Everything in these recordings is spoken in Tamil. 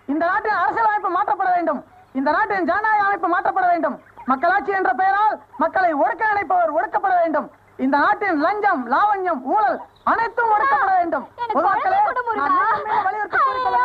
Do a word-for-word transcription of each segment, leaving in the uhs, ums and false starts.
இந்த நாட்டின் அரசியல் அமைப்பு மாற்றப்பட வேண்டும். இந்த நாட்டின் ஜனநாயக அமைப்பு மாற்றப்பட வேண்டும். மக்களாட்சி என்ற பெயரால் மக்களை ஒடுக்க நினைப்பவர் ஒடுக்கப்பட வேண்டும். இந்த நாட்டின் லஞ்சம், லாவண்யம், ஊழல் அனைத்தும் ஒடுக்கப்பட வேண்டும். பொதுமக்களே, வலியுறுத்தி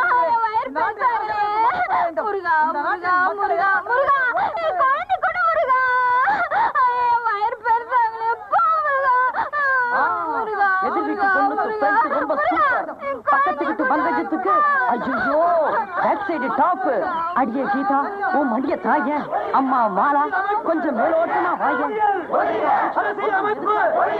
பக்கத்துக்கிட்டு பங்கஜத்துக்கு ஐயோ பேக் சைடு டாப் அடியே கீதா உன் மடிய தாய அம்மா மாலா கொஞ்சம் மேலோட்டமா வாய அமைப்பு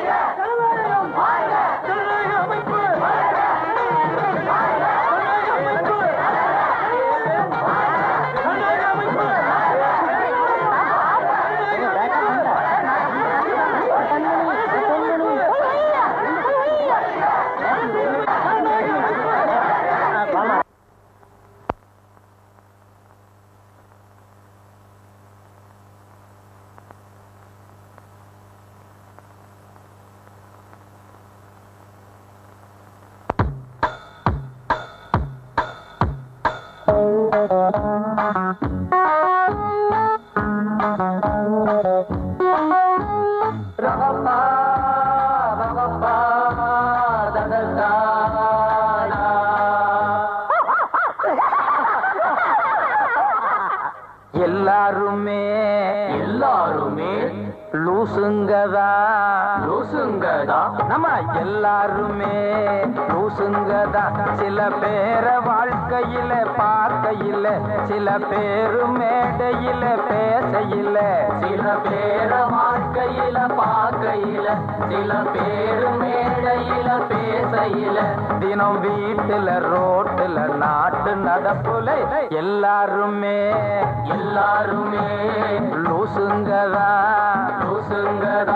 எல்லாருமே எல்லாருமே லூசுங்கதா லூசுங்கதா நம்ம எல்லாருமே லூசுங்கதா. சில பேர வாழ்க்கையில பார்க்கையில, சில பேரு மேடையில பேசையில, சில பேர வாழ்க்கையில பார்க்கையில, சில பேரு மேடையில பேசையில, தினம் வீட்டுல ரோட்டுல நாட்டு நடப்புல எல்லாருமே எல்லாருமே லூசுங்கதா லூசுங்கதா.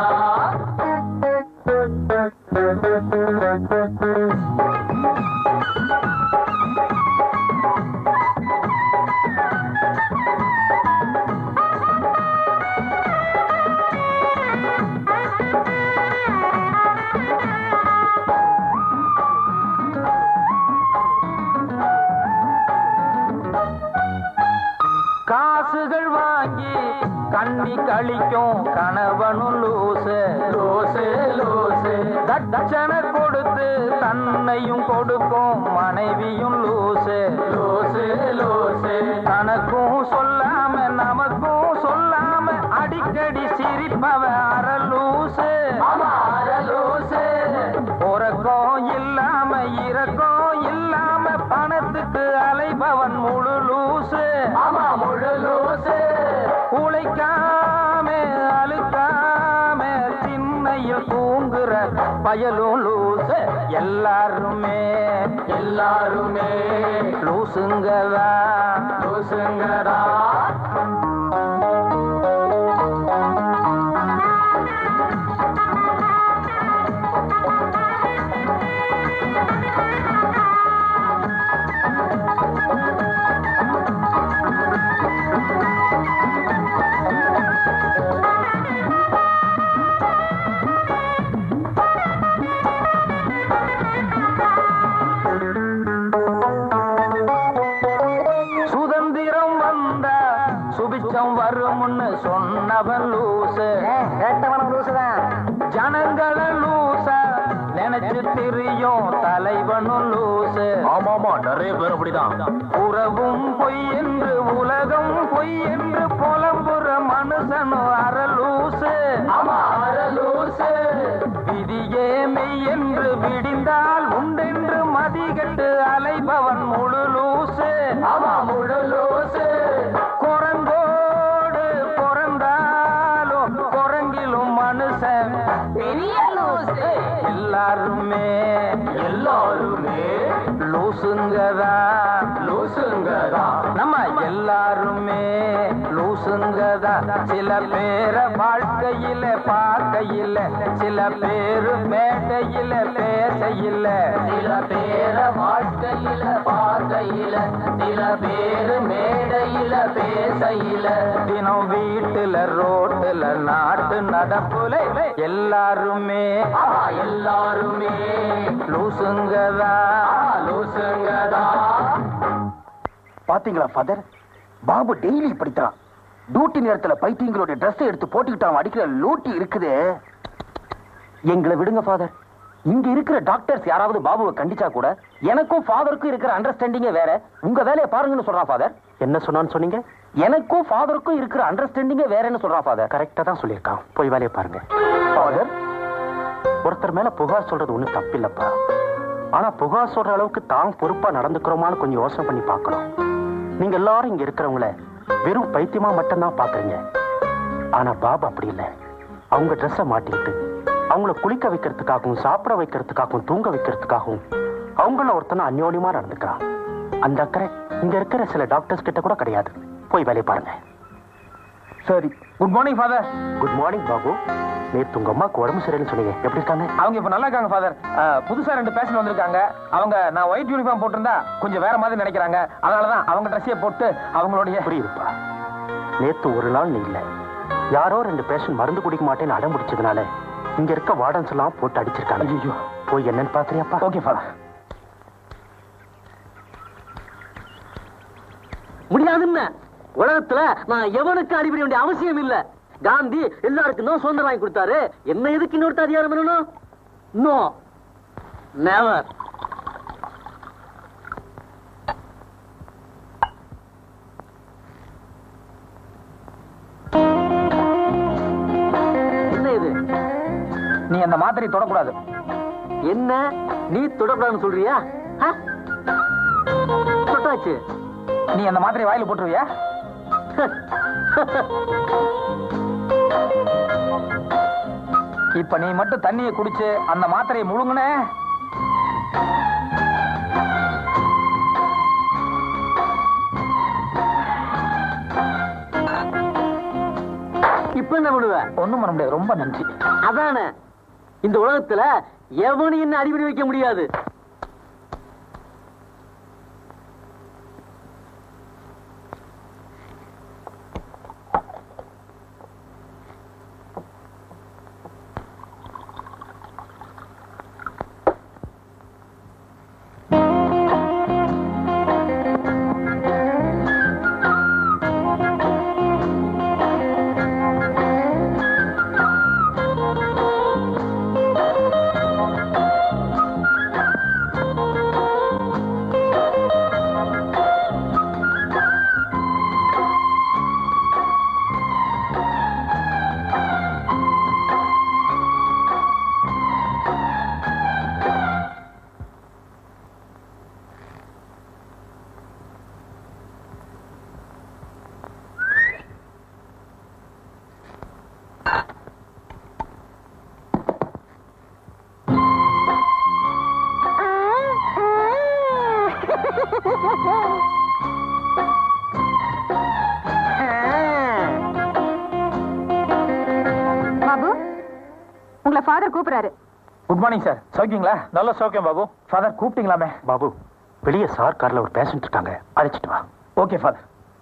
காசுகள் வாங்கி கண்ணி கழிக்கும் கணவனும் லூசு லூசு லூசு. தட்சணை கொடுத்து தன்னையும் கொடுக்கும் மனைவியும் லூசு லூசு லூசு. தனக்கும் சொல்லாம நமக்கும் சொல்லாம அடிக்கடி சிரிப்பவ அரலூசு அரலூசு. உறக்கம் இல்லாம இரக்கம் இல்லாம பணத்துக்கு அலைபவன் முழு லூசு முழு லூசு. உழைக்காம அழுக்காம திண்ணையில் தூங்குற பயலும் லூசு. எல்லாருமே எல்லாருமே லூசுங்கதா லூசுங்கதா. வரும்னு சொன்னவன் லூசு கேட்டவனும் லூசுதான். ஜனங்கள லூசா நினைச்சு திரியும் தலைவனும் லூசு. ஆமாமா நிறைய பேர் அப்படிதான். உறவும் பொய் என்று உலகம் பொய் என்று புலம்புற மனுஷனும் அரலூசு அரலூசு. விதியே மெய் என்று விடிந்தால் உண்டென்று மதிகட்டு அலைபவன் முழு லூசு முழு லூசு. குரங்கோடு பிறந்தாலும் குரங்கிலும் மனுஷன் பெரிய லூசு. எல்லாருமே எல்லாருமே லூசுங்கதா லூசுங்கதா. நம்ம எல்லாருமே லூசுங்கதா. சில பேர வாழ்க்கையில பார்க்கையில, சில பேரு மேடையில பேசையில, சில பேர வாழ்க்கையில பார்க்கையில, சில பேரு மேடையில பேசையில, தினம் வீட்டுல ரோட்டுல நாட்டு நடப்புல எல்லாருமே எல்லாருமே லூசுங்கதா லூசுங்கதா. பாத்தீங்களா ஃபாதர், பாபு டெய்லி இப்படித்தான். டியூட்டி நேரத்துல பைத்தியங்களோட ட்ரெஸ் எடுத்து போட்டுக்கிட்டு அவன் அடிக்கிற லூட்டி இருக்குது. எங்களை விடுங்க ஃபாதர். இங்க இருக்கிற டாக்டர்ஸ் யாராவது பாபுவை கண்டிச்சா கூட எனக்கும் ஃபாதருக்கும் இருக்கிற அண்டர்ஸ்டாண்டிங்கே வேற. உங்க வேலையை பாருங்கன்னு சொல்றான் ஃபாதர். என்ன சொன்னான்னு சொன்னீங்க? எனக்கும் ஃபாதருக்கும் இருக்கிற அண்டர்ஸ்டாண்டிங்கே வேறன்னு சொல்றான் ஃபாதர். கரெக்டா தான் சொல்லியிருக்கான். போய் வேலையை பாருங்க ஃபாதர். ஒருத்தர் மேல புகார் சொல்றது ஒண்ணும் தப்பில்லப்பா. ஆனா புகார் சொல்ற அளவுக்கு தான் பொறுப்பா நடந்துக்கிறோமான்னு கொஞ்சம் யோசனை பண்ணி பார்க்கணும். நீங்க எல்லாரும் இங்க இருக்கிறவங்கள வெறும் பைத்தியமா மட்டும்தான் பாக்குறீங்க. ஆனா பாபு அப்படி இல்லை. அவங்க ட்ரெஸ்ஸை மாட்டிக்கிட்டு அவங்கள குளிக்க வைக்கிறதுக்காகவும் சாப்பிட வைக்கிறதுக்காகவும் தூங்க வைக்கிறதுக்காகவும் அவங்கள ஒருத்தனை அந்யோன்யமா நடந்துக்கிறான். அந்த அக்கறை இங்க இருக்கிற சில டாக்டர்ஸ் கிட்ட கூட கிடையாது. போய் வேலையை பாருங்க. சரி. Good morning father. Good morning Babu. நேத்து உங்க அம்மாக்கு உடம்பு சரியில்லைன்னு சொன்னீங்க, எப்படி இருக்காங்க? அவங்க இப்ப நல்லா இருக்காங்க ஃபாதர். புதுசா ரெண்டு பேஷண்ட் வந்திருக்காங்க. அவங்க நான் ஒயிட் யூனிஃபார்ம் போட்டிருந்தா கொஞ்சம் வேற மாதிரி நினைக்கிறாங்க. அதனாலதான் அவங்க ட்ரெஸ்ஸையே போட்டு அவங்களுடைய. புரியுதுப்பா. நேத்து ஒரு நாள் நீ இல்ல, யாரோ ரெண்டு பேஷண்ட் மருந்து குடிக்க மாட்டேன்னு அடம் பிடிச்சதுனால இங்க இருக்க வார்டன்ஸ் எல்லாம் போட்டு அடிச்சிருக்காங்க. ஐயோ, போய் என்னன்னு பாக்குறியாப்பா? Okay father. முடியாதுன்னு உலகத்துல நான் எவனுக்கு அடிபட வேண்டிய அவசியம் இல்ல. காந்தி எல்லாருக்கும் தான் சுதந்திரம் வாங்கி கொடுத்தாரு. என்ன எதுக்கு இன்னொருத்த அதிகாரம் பண்ணணும்? No, never. என்ன இது? நீ அந்த மாத்திரை தொடக்கூடாது. என்ன நீ தொடக்கூடாதுன்னு சொல்றியா? தொட்டாச்சு. நீ அந்த மாத்திரை வாயில போட்டுருவியா? இப்ப நீ மட்டும் தண்ணியை குடிச்சு அந்த மாத்திரையை முழுங்குன. இப்ப என்ன பண்ணுவ? ஒண்ணும் பண்ண முடியாது. ரொம்ப நன்றி. அதானே, இந்த உலகத்துல எவனும் என்ன அடிபடி வைக்க முடியாது. பாபு, உங்களை ஃபாதர் கூப்பிடுறாரு. Good morning sir. சௌக்கியங்களா? நல்ல சௌக்கியம் பாபு. ஃபாதர் கூப்பிட்டீங்களாமே? பாபு, வெளியே சார் கார்ல ஒரு பேஷண்ட் இருக்காங்க, அழைச்சிட்டு வா. Okay father.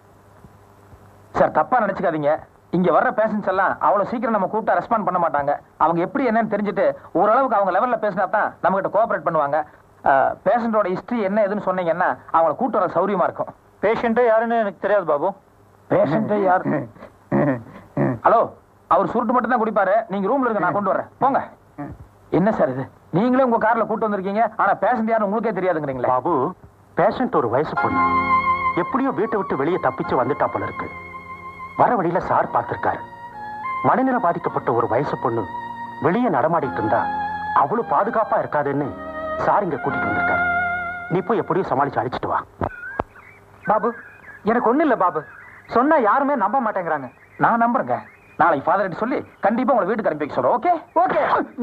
சார் தப்பா நினைச்சுக்காதீங்க. இங்க வர்ற பேஷண்ட்ஸ் எல்லாம் அவ்வளவு சீக்கிரம் நம்ம கூப்பிட்டா ரெஸ்பாண்ட் பண்ண மாட்டாங்க. அவங்க எப்படி என்னன்னு தெரிஞ்சுட்டு ஓரளவுக்கு அவங்க லெவல்ல பேசினா தான் நம்ம கிட்ட கோஆபரேட் பண்ணுவாங்க. பேஷண்டோட ஹிஸ்டரி என்ன எதுன்னு சொன்னீங்கன்னா அவங்களை கூட்டு வர சௌரியமா இருக்கும். பேஷண்டே யாருன்னு எனக்கு தெரியாது பாபு. பேஷண்டே யாரு? ஹலோ, அவர் சுருட்டு மட்டும் தான் குடிப்பாரு. நீங்க ரூம்ல இருக்க, நான் கொண்டு வரேன். போங்க. என்ன சார் இது? நீங்களே உங்க கார்ல கூட்டு வந்திருக்கீங்க, ஆனா பேஷண்ட் யாரும் உங்களுக்கே தெரியாதுங்கிறீங்களா? பாபு, பேஷண்ட் ஒரு வயசு பொண்ணு. எப்படியோ வீட்டை விட்டு வெளியே தப்பிச்சு வந்துட்டா போல இருக்கு. வர வழியில சார் பார்த்திருக்காரு. மனநிலை பாதிக்கப்பட்ட ஒரு வயசு பொண்ணு வெளியே நடமாடிட்டு இருந்தா அவ்வளவு பாதுகாப்பா இருக்காதுன்னு சார் இங்க கூட்டிட்டு வந்திருக்காரு. நீ போய் எப்படியும் சமாளிச்சு அழைச்சிட்டு வா. பாபு, எனக்கு ஒண்ணு இல்ல பாபு. சொன்னா யாருமே நம்ப மாட்டேங்கிறாங்க. நான் நம்புறேங்க. நாளைக்கு ஃபாதர் சொல்லி கண்டிப்பா உங்களை வீட்டுக்கு அனுப்பி வைக்க சொல்றேன். Okay okay.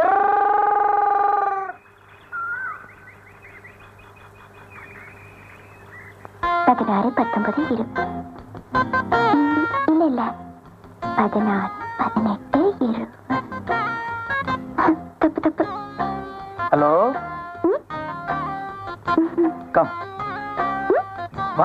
பதினாறு பத்தொன்பது இரு இல்ல இல்ல பதினாறு பதினெட்டு இரு தப்பு தப்பு. ஹலோ, கம் வா.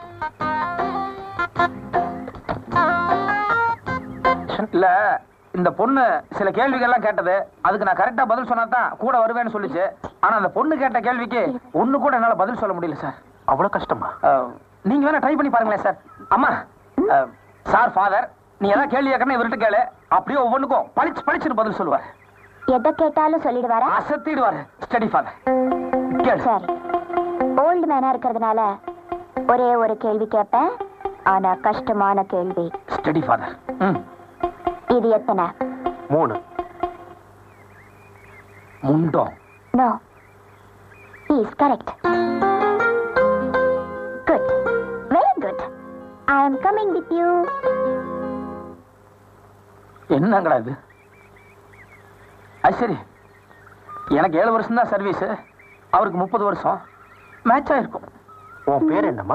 இல்ல, இந்த பொண்ணு சில கேள்விகள் எல்லாம் கேட்டது. அதுக்கு நான் கரெக்டா பதில் சொன்னா தான் கூட வருவேன்னு சொல்லிச்சு. ஆனா அந்த பொண்ணு கேட்ட கேள்விக்கு ஒண்ணு கூட என்னால பதில் சொல்ல முடியல சார். அவ்வளவு கஷ்டமா? நீங்க வேணா ட்ரை பண்ணி பாருங்களேன் சார். அம்மா சார் ஃபாதர் நீ ஏதாவது கேள்வி கேட்கணும் இவர்கிட்ட கேளு, அப்படியே ஒவ்வொன்றுக்கும் பளிச்சு பளிச்சுன்னு பதில் சொல்லுவார். எதை கேட்டாலும் சொல்லிடுவாரா? அசத்திடுவாரு. ஸ்டடி ஃபாதர் கேளு. சரி, ஓல்டு மேனா இருக்கிறதுனால ஒரே ஒரு கேள்வி கேட்பேன், ஆனா கஷ்டமான கேள்வி. Study father. இது எத்தனை? மூணு. முண்டம். No, is correct. Good, very good. I am coming with you. என்னங்கடா இது? அது சரி, எனக்கு ஏழு வருஷம் தான் சர்வீஸ், அவருக்கு முப்பது வருஷம் மேட்ச் ஆயிருக்கும். உன் பேர் என்னம்மா?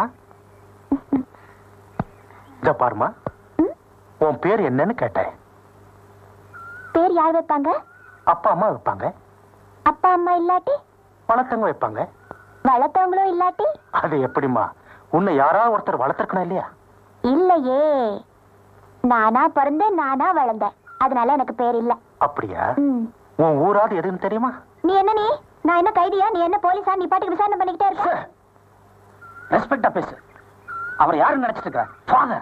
இத பாருமா, உன் பேர் என்னன்னு கேட்டேன். பேர் யார் வைப்பாங்க? அப்பா அம்மா வைப்பாங்க. அப்பா அம்மா இல்லாட்டி? வளர்த்தவங்க வைப்பாங்க. வளர்த்தவங்களும் இல்லாட்டி? அது எப்படிமா? உன்னை யாராவது ஒருத்தர் வளர்த்திருக்கணும் இல்லையா? இல்லையே, நானா பிறந்தேன், நானா வளர்ந்தேன், அதனால எனக்கு பேர் இல்ல. அப்படியா? உன் ஊராது எதுன்னு தெரியுமா? நீ என்ன, நீ நான் என்ன கைதியா? நீ என்ன போலீஸா? நீ பாட்டுக்கு விசாரணை பண்ணிக்கிட்டே இருக்க. ரெஸ்பெக்டா பேசு. அவர் யாரு நினைச்சிட்டு இருக்க? ஃபாதர்.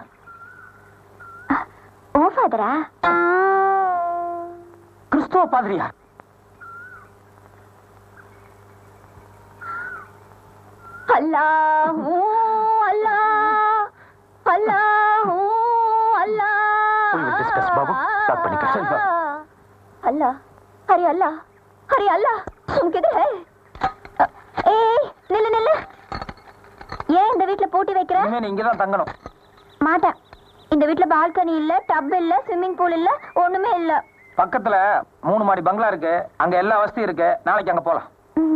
ஓ ஃபாதரா? கிறிஸ்துவ பாதிரியா? அல்லாஹ் அல்லாஹ் அல்லாஹ் அல்லாஹ். We will discuss, Babu. Start பண்ணிக்க. சரி, வா. अल्लाह, अरे अल्लाह, अरे अल्लाह, तुम किधर है? ए, நில்லு நில்லு. ஏன் இந்த வீட்ல பூட்டி வைக்கிற? இனிமே நீ இங்கதான் தங்கணும். மாட்டேன். இந்த வீட்ல பால்கனி இல்ல, டப் இல்ல, ஸ்விம்மிங் பூல் இல்ல, ஒண்ணுமே இல்ல. பக்கத்துல மூணு மாடி பங்களா இருக்கு, அங்க எல்லா வசதியும் இருக்கு. நாளைக்கு அங்க போலாம்.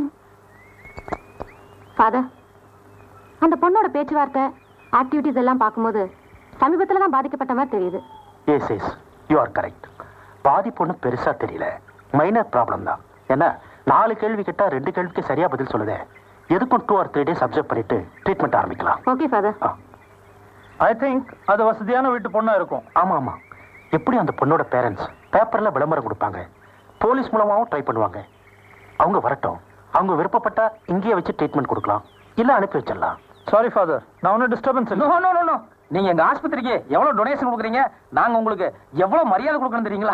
ஃபாதர், அந்த பொண்ணோட பேச்சுவார்த்தை ஆக்டிவிட்டிஸ் எல்லாம் பார்க்கும்போது சமீபத்துல தான் பாதிக்கப்பட்ட மாதிரி தெரியுது. Yes yes, you are correct. பாதிப்பு ஒன்றும் பெருசா தெரியல, மைனர் ப்ராப்ளம் தான். ஏன்னா நாலு கேள்வி கேட்டா ரெண்டு கேள்விக்கு சரியா பதில் சொல்லுதே. எதுக்கும் two or three days observe பண்ணிட்டு ட்ரீட்மெண்ட் ஆரம்பிக்கலாம். Okay father. ஐ திங்க் அது வசதியான வீட்டு பொண்ணா இருக்கும். ஆமா ஆமா. எப்படி அந்த பொண்ணோட பேரண்ட்ஸ் பேப்பர்ல விளம்பரம் கொடுப்பாங்க, போலீஸ் மூலமாவும் ட்ரை பண்ணுவாங்க. அவங்க வரட்டும், அவங்க விருப்பப்பட்டா இங்கேயே வச்சு ட்ரீட்மெண்ட் கொடுக்கலாம், இல்ல அனுப்பி வச்சிடலாம். சாரி ஃபாதர், நான் ஒன்னும் டிஸ்டர்பன்ஸ் இல்லை. No no no no. நீங்க எங்க ஆஸ்பத்திரிக்கு எவ்வளவு டொனேஷன் கொடுக்குறீங்க, நாங்க உங்களுக்கு எவ்வளவு மரியாதை கொடுக்கணும் தெரியுங்களா?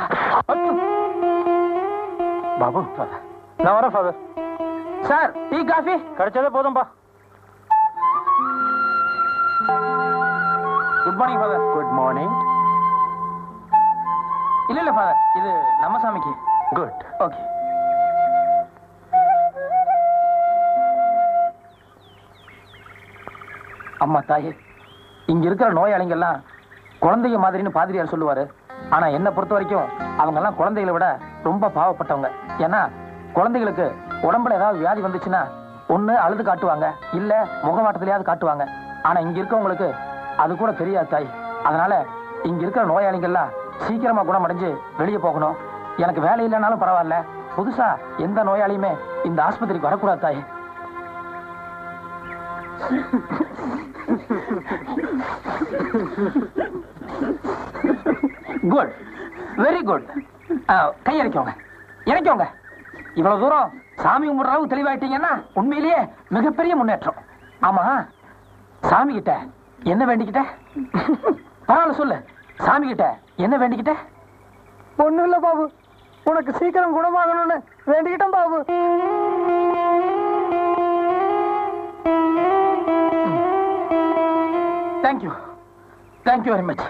பாபு, நான் வரேன் ஃபாதர். சார், டீ காஃபி கிடைச்சதே போதும்பா. Good morning father. Good morning. இல்ல இல்ல ஃபாதர், இது நம்ம சாமிக்கு. குட். ஓகே. அம்மா தாயே, இங்க இருக்கிற நோயாளிங்கெல்லாம் குழந்தைங்க மாதிரின்னு பாதிரியார் சொல்லுவாரு. ஆனா என்ன பொறுத்த வரைக்கும் அவங்க எல்லாம் குழந்தைகளை விட ரொம்ப பாவப்பட்டவங்க. ஏன்னா குழந்தைகளுக்கு உடம்புல ஏதாவது வியாதி வந்துச்சுன்னா ஒண்ணு அழுது காட்டுவாங்க, இல்ல முகமாட்டத்திலேயாவது காட்டுவாங்க. ஆனா இங்க இருக்கவங்களுக்கு அது கூட தெரியாது தாய். அதனால இங்க இருக்கிற நோயாளிங்கெல்லாம் சீக்கிரமா குணமடைஞ்சு வெளியே போகணும். எனக்கு வேலை இல்லைனாலும் பரவாயில்ல, புதுசா எந்த நோயாளியுமே இந்த ஆஸ்பத்திரிக்கு வரக்கூடாது தாய். Good, very good. கை இறக்கோங்க, இறக்கோங்க. இவ்வளவு தூரம் சாமி கும்பிடுற அளவுக்கு தெளிவாயிட்டீங்கன்னா உண்மையிலேயே மிகப்பெரிய முன்னேற்றம். ஆமா, சாமி கிட்ட என்ன வேண்டிக்கிட்ட? பரவாயில்ல சொல்லு. சாமி கிட்ட என்ன வேண்டிக்கிட்ட? ஒண்ணும் இல்ல பாபு, உனக்கு சீக்கிரம் குணமாகணும்னு வேண்டிக்கிட்டேன் Babu. Thank you, thank you very much.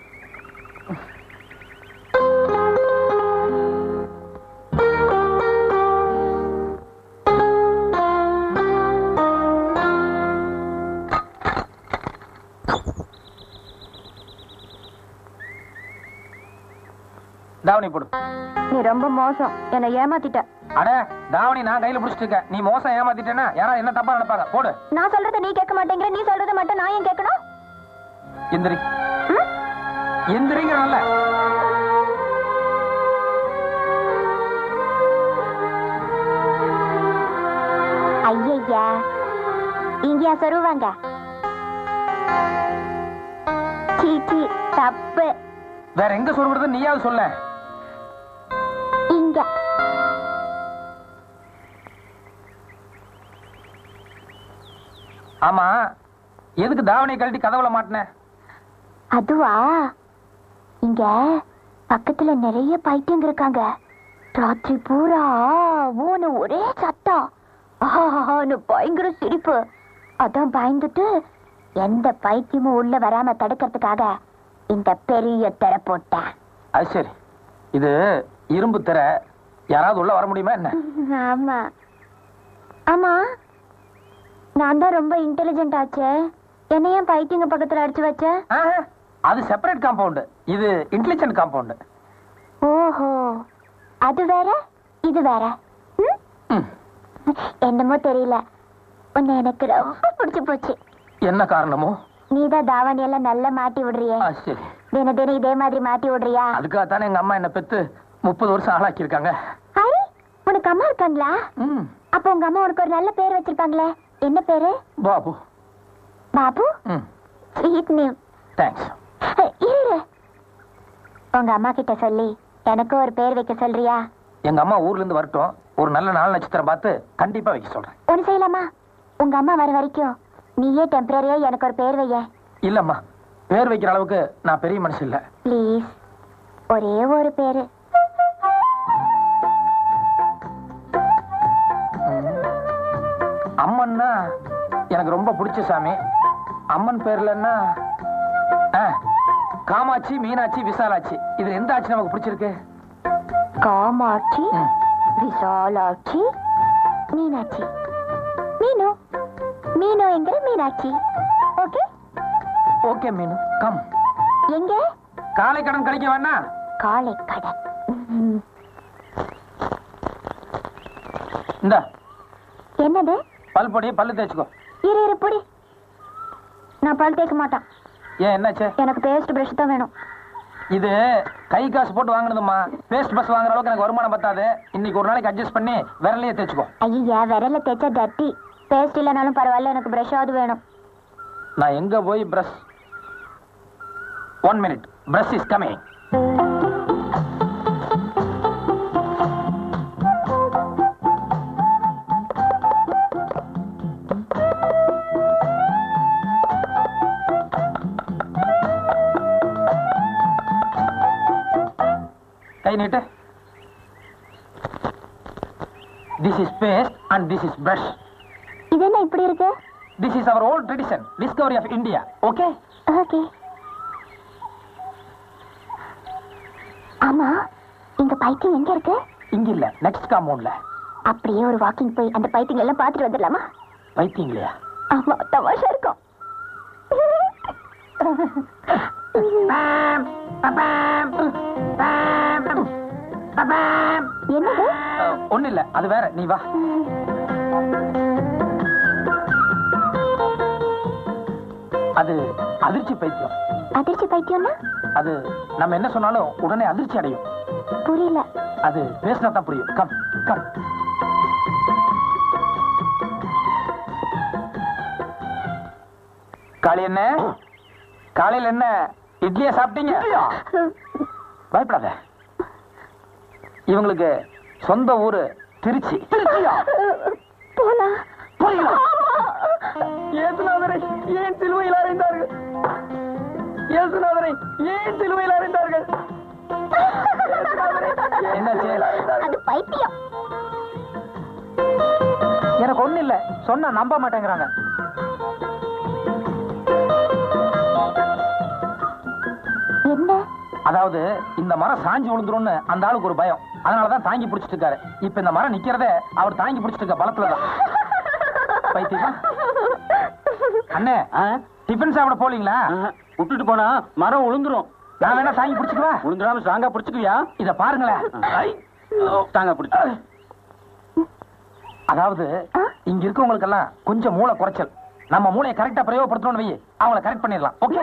தாவணி போடு. நீ ரொம்ப மோசம், என்னை ஏமாத்திட்ட. அட, தாவணி நான் கையில புடிச்சிட்டு இருக்கேன், நீ மோசம் ஏமாத்திட்டேன்னா யாரா என்ன தப்பா நினைப்பாங்க. போடு. நான் சொல்றத நீ கேட்க மாட்டேங்கிற, நீ சொல்றத மட்டும் நான் ஏன் கேட்கணும்? எந்திரி, எந்திரிங்க. நல்ல ஐயா, இங்கயா சொருவாங்க? சீச்சி, தப்பு. வேற எங்க சொல்றது நீயாவது சொல்ல. இங்க. ஆமா, எதுக்கு தாவணியை கழட்டி கதவுல மாட்டின? அதுவா, இங்க பக்கத்துல நிறைய பைத்தியங்க இருக்காங்க. ராத்திரி பூரா ஊனு ஒரே சத்தம், ஆஹான்னு பயங்கர சிரிப்பு. அதான் பயந்துட்டு எந்த பைத்தியமும் உள்ள வராம தடுக்கிறதுக்காக இந்த பெரிய திரை போட்டேன். அது சரி, இது இரும்பு திரை, யாராவது உள்ள வர முடியுமா என்ன? ஆமா ஆமா, நான் தான் ரொம்ப இன்டெலிஜென்ட் ஆச்சே, என்ன ஏன் பைத்தியங்க பக்கத்துல அடிச்சு வச்ச? அது செப்பரேட் காம்பவுண்ட், இது இன்டெலிஜென்ட் காம்பவுண்ட். ஓஹோ, அது வேற இது வேற. ம்? என்னமோ தெரியல, உன்னை எனக்கு ரொம்ப பிடிச்சு போச்சு. என்ன காரணமோ? நீதான் தாவணி எல்லாம் நல்லா மாட்டி விடுறியே. ஆ, சரி. தின தினம் இதே மாதிரி மாட்டி விடுறியா? அதுக்காக தானே எங்க அம்மா என்ன பெத்து முப்பது வருஷம் ஆளாக்கி இருக்காங்க. ஹரி, உனக்கு அம்மா இருக்காங்களா? ம். அப்ப உங்க அம்மா உனக்கு ஒரு நல்ல பேர் வச்சிருப்பாங்களே, என்ன பேரு? பாபு. பாபு? ம். Sweet name. தேங்க்ஸ். இரு, உங்க அம்மா கிட்ட சொல்லி எனக்கு ஒரு பேர் வைக்க சொல்றியா? எங்க அம்மா ஊர்ல இருந்து வரட்டும், ஒரு நல்ல நாள் நட்சத்திரம் பார்த்து கண்டிப்பா வைக்க சொல்றேன். ஒண்ணு செய்யலாமா? உங்க அம்மா வர வரைக்கும் நீயே டெம்பரரியா எனக்கு ஒரு பேர் வைய. இல்லம்மா, பேர் வைக்கிற அளவுக்கு நான் பெரிய மனுஷன் இல்ல. ப்ளீஸ், ஒரே ஒரு பேரு. அம்மன்னா எனக்கு ரொம்ப பிடிச்ச சாமி. அம்மன் பேர்லன்னா காமாட்சி, மீனாட்சி, விசாலாட்சி, இதுல எந்த ஆட்சி நமக்கு பிடிச்சிருக்கு? காமாட்சி, விசாலாட்சி, மீனாட்சி. மீனு மீனு என்கிற Meenakshi. Okay okay Meenu, come. எங்க? காலை கடன் கழிக்க வேணா? காலை கடன். இந்த என்னது? பல் பொடி, பல்லு தேய்ச்சுக்கோ. இரு இரு பொடி, நான் பல் தேய்க்க மாட்டேன். ஏன், என்னாச்சு? எனக்கு பேஸ்ட் பிரஷ் தான் வேணும். இது கை காசு போட்டு வாங்கினதுமா, பேஸ்ட் பஸ் வாங்குற அளவுக்கு எனக்கு வருமானம் பத்தாது. இன்னைக்கு ஒரு நாளைக்கு அட்ஜஸ்ட் பண்ணி விரலையே தேய்ச்சுக்கோ. ஐயா, விரல தேய்ச்சா டர்ட்டி. பேஸ்ட் இல்லைனாலும் பரவாயில்ல, எனக்கு பிரஷாவது வேணும். நான் எங்க போய் brush? One minute, brush is coming. கை நீட்டு. This is paste and this is brush. இது என்ன இப்படி இருக்கு? This is our old tradition, discovery of India. Okay? Okay. ஆமா, இந்த பைத்தியம் எங்க இருக்கு? இங்க இல்ல, நெக்ஸ்ட் காம்பவுண்ட்ல. அப்படியே ஒரு வாக்கிங் போய் அந்த பைத்தியம் எல்லாம் பாத்துட்டு வந்துடலாமா? பைத்தியம் இல்லையா? ஆமா, தமாஷா இருக்கும். என்னது? ஒண்ணு இல்ல, அது வேற. நீ வா. அது அதிர்ச்சி பைத்தியம். அதிர்ச்சி பைத்தியம்னா? அது நம்ம என்ன சொன்னாலும் உடனே அதிர்ச்சி அடையும். புரியல. அது பேசினா தான் புரியும். Come come. காலை என்ன? காலையில் என்ன இட்லியா சாப்பிட்டீங்க? பயப்படாத, இவங்களுக்கு சொந்த ஊரு திருச்சி. போலாம். இயேசுநாதரை ஏன் சிலுவையில் அறைந்தார்கள்? இயேசுநாதரை ஏன் சிலுவையில் அறைந்தார்கள்? என்னாச்சு? அது பைத்தியம். எனக்கு ஒண்ணு இல்ல, சொன்னா நம்ப மாட்டேங்கிறாங்க. என்ன? அதாவது இந்த மரம் சாஞ்சி விழுந்துரும்னு அந்த ஆளுக்கு ஒரு பயம், அதனாலதான் தாங்கி பிடிச்சிட்டு இருக்காரு. இப்ப இந்த மரம் நிக்கிறதே அவர் தாங்கி பிடிச்சிட்டு இருக்க பலத்துலதான். பைத்தியமா? அண்ணே, டிஃபன் சாப்பிட போலீங்களா? விட்டுட்டு போனா மரம் விழுந்துரும். நான் வேணா தாங்கி பிடிச்சுக்குவா? விழுந்துடாம ஸ்ட்ராங்கா பிடிச்சுக்குவியா? இத பாருங்களேன். தாங்க பிடிச்சு. அதாவது இங்க இருக்கவங்களுக்கு எல்லாம் கொஞ்சம் மூளை குறைச்சல். நம்ம மூளையை கரெக்டா பிரயோகப்படுத்தணும்னு வை, அவங்களை கரெக்ட் பண்ணிடலாம். ஓகே?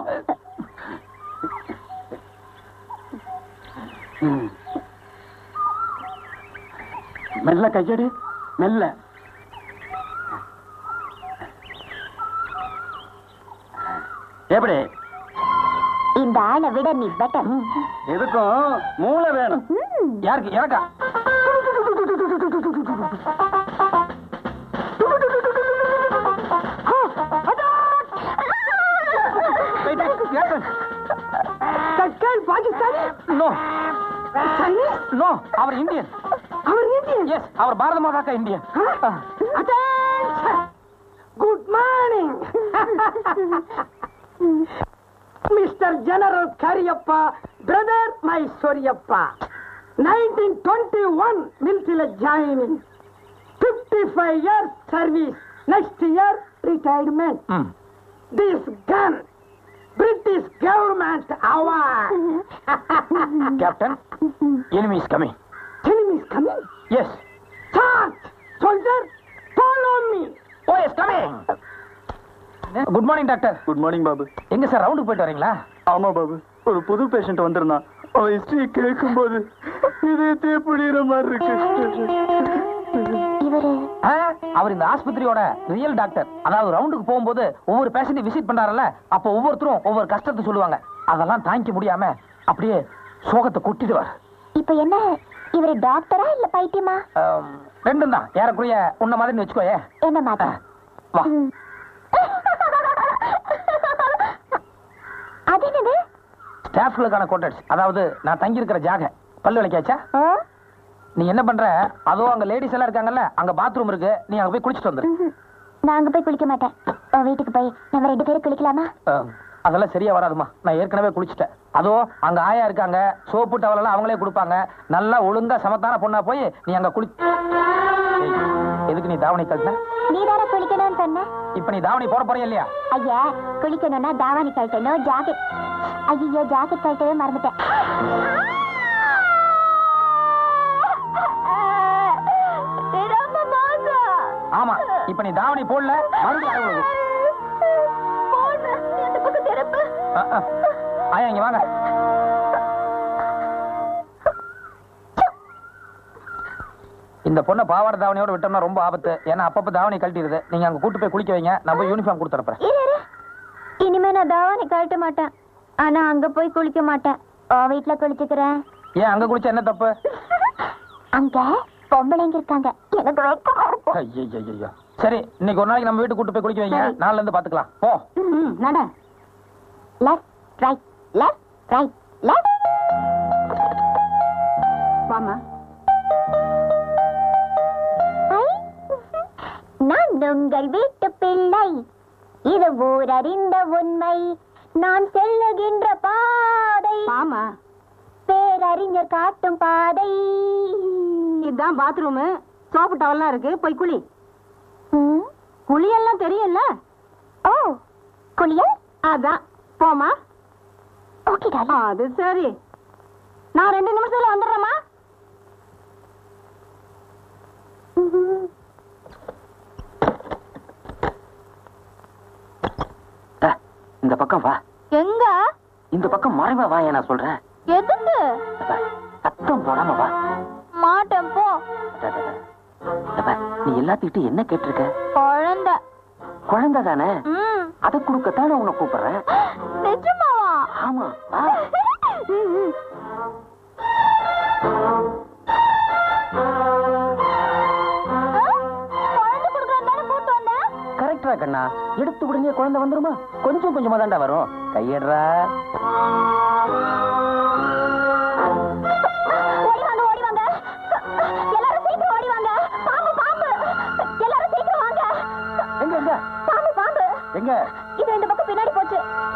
மெல்ல கையடி, மெல்ல. எப்படி? இந்த ஆளை விட நீ பெட்டர். எதுக்கும் மூளை வேணும். யாருக்கு? எனக்கா? தட்கல் பாகிஸ்தானி நோ சைனீஸ் நோ அவர் இந்தியன் அவர் இந்தியன் எஸ் அவர் பாரத மாதா கா Indian good morning mister general Kariappa brother Mysuriappa nineteen twenty-one military joining fifty-five years service next year retirement mm. This gun British government award Captain enemy is coming enemy is coming yes charge soldier follow me oh yes coming good morning doctor good morning Babu. எங்க சார் ரவுண்டுக்கு போயிட்டு வரீங்களா? ஆமா பாபு, ஒரு புது பேஷண்ட் வந்திருந்தான். அவன் ஹிஸ்டரி கேட்கும்போது இதயத்தை புடிக்கிற மாதிரி இருக்கு. அவர் இந்த ஆஸ்பத்திரியோட ரியல் டாக்டர். அதாவது ரவுண்டுக்கு போகும்போது ஒவ்வொரு பேஷண்ட் விசிட் பண்றாருல்ல, அப்போ ஒவ்வொருத்தரும் ஒவ்வொரு கஷ்டத்தை சொல்லுவாங்க. அதெல்லாம் தாங்கிக்க முடியாம அப்படியே சோகத்தை கொட்டிடுவார். இப்ப என்ன இவரு டாக்டரா இல்ல பைத்தியமா? ரெண்டும் தான். ஏறக்குறைய உன்ன மாதிரி வச்சுக்கோயே. என்ன மாதிரி? வா. அது என்னது? ஸ்டாஃப்களுக்கான குவார்டர்ஸ். அதாவது நான் தங்கி இருக்கிற ஜாக. பல்லு விளக்கியாச்சா? நீ என்ன பண்ற? அதோ அங்க லேடிஸ் எல்லாம் இருக்காங்கல்ல, அங்க பாத்ரூம் இருக்கு, நீ அங்க போய் குளிச்சிட்டு வந்துரு. நான் அங்க போய் குளிக்க மாட்டேன். உன் வீட்டுக்கு போய் நம்ம ரெண்டு பேரும் குளிக்கலாமா? அதெல்லாம் சரியா வராதுமா, நான் ஏற்கனவே குளிச்சிட்டேன். அதோ அங்க ஆயா இருக்காங்க, சோப்பு டவல் எல்லாம் அவங்களே கொடுப்பாங்க. நல்லா ஒழுங்கா சமத்தான பொண்ணா போய் நீ அங்க குளி. எதுக்கு நீ தாவணி கழட்ட? நீ தானே குளிக்கணும்னு சொன்ன. இப்ப நீ தாவணி போட போறியா இல்லையா? ஐயா, குளிக்கணும்னா தாவணி கழட்டணும், ஜாக்கெட். ஐயோ, ஜாக்கெட் கழட்டவே மறந்துட்டேன். ஆமா, இப்ப நீ தாவணி போடல, மறுபடியும் ஆயா இங்க வாங்க. இந்த பொண்ணை பாவாடை தாவணியோட விட்டோம்னா ரொம்ப ஆபத்து. ஏன்னா அப்பப்ப தாவணி கழட்டிடுது. நீங்க அங்க கூட்டு போய் குளிக்க வைங்க, நான் போய் யூனிஃபார்ம் கொடுத்துறேன். இனிமே நான் தாவணி கழட்ட மாட்டேன். ஆனா அங்க போய் குளிக்க மாட்டேன். வீட்டுல குளிச்சுக்கிறேன். ஏன் அங்க குளிச்சா என்ன தப்பு? அங்க பொம்பளைங்க இருக்காங்க. ஐயோ, சரி, இன்னைக்கு ஒரு நாளைக்கு நம்ம வீட்டுக்கு கூட்டு போய் குளிக்க வைங்க. நாளைல இருந்து பாத்துக்கலாம். போ. நட. Left right left right left. வாமா. நான் உங்கள் வீட்டு பிள்ளை, இது ஊர் அறிந்த உண்மை. நான் செல்லுகின்ற பாதை ஆமா, பேரறிஞர் காட்டும் பாதை. இதுதான் பாத்ரூம். சோப்பு டவல்லாம் இருக்கு, போய் குளி. குளியெல்லாம் தெரியல? ஓ, குளியல்? அதான், போமா. Okay Dolly. அது சரி, நான் ரெண்டு நிமிஷத்துல வந்துடுறேம்மா. இந்த பக்கம் வா. எங்க? இந்த பக்கம் மறைவா வா, நான் சொல்றேன். எதுக்கு? சத்தம் போடாம வா. மாட்டேன், போ. நீ எல்லாத்திட்டு என்ன கேட்டிருக்க? குழந்தை. குழந்தை தானே, அதை கொடுக்கத்தானே உன்னை கூப்பிடுறேன். நிஜமாவா? ஆமா. கரெக்டா கண்ணா, எடுத்து உடனே குழந்தை வந்துருமா? கொஞ்சம் கொஞ்சமா தாண்டா வரும். கையடுறா. எங்க எங்க பாம்பு, பாம்பு. எங்க? இது ரெண்டு பக்கம் பின்னாடி போச்சு.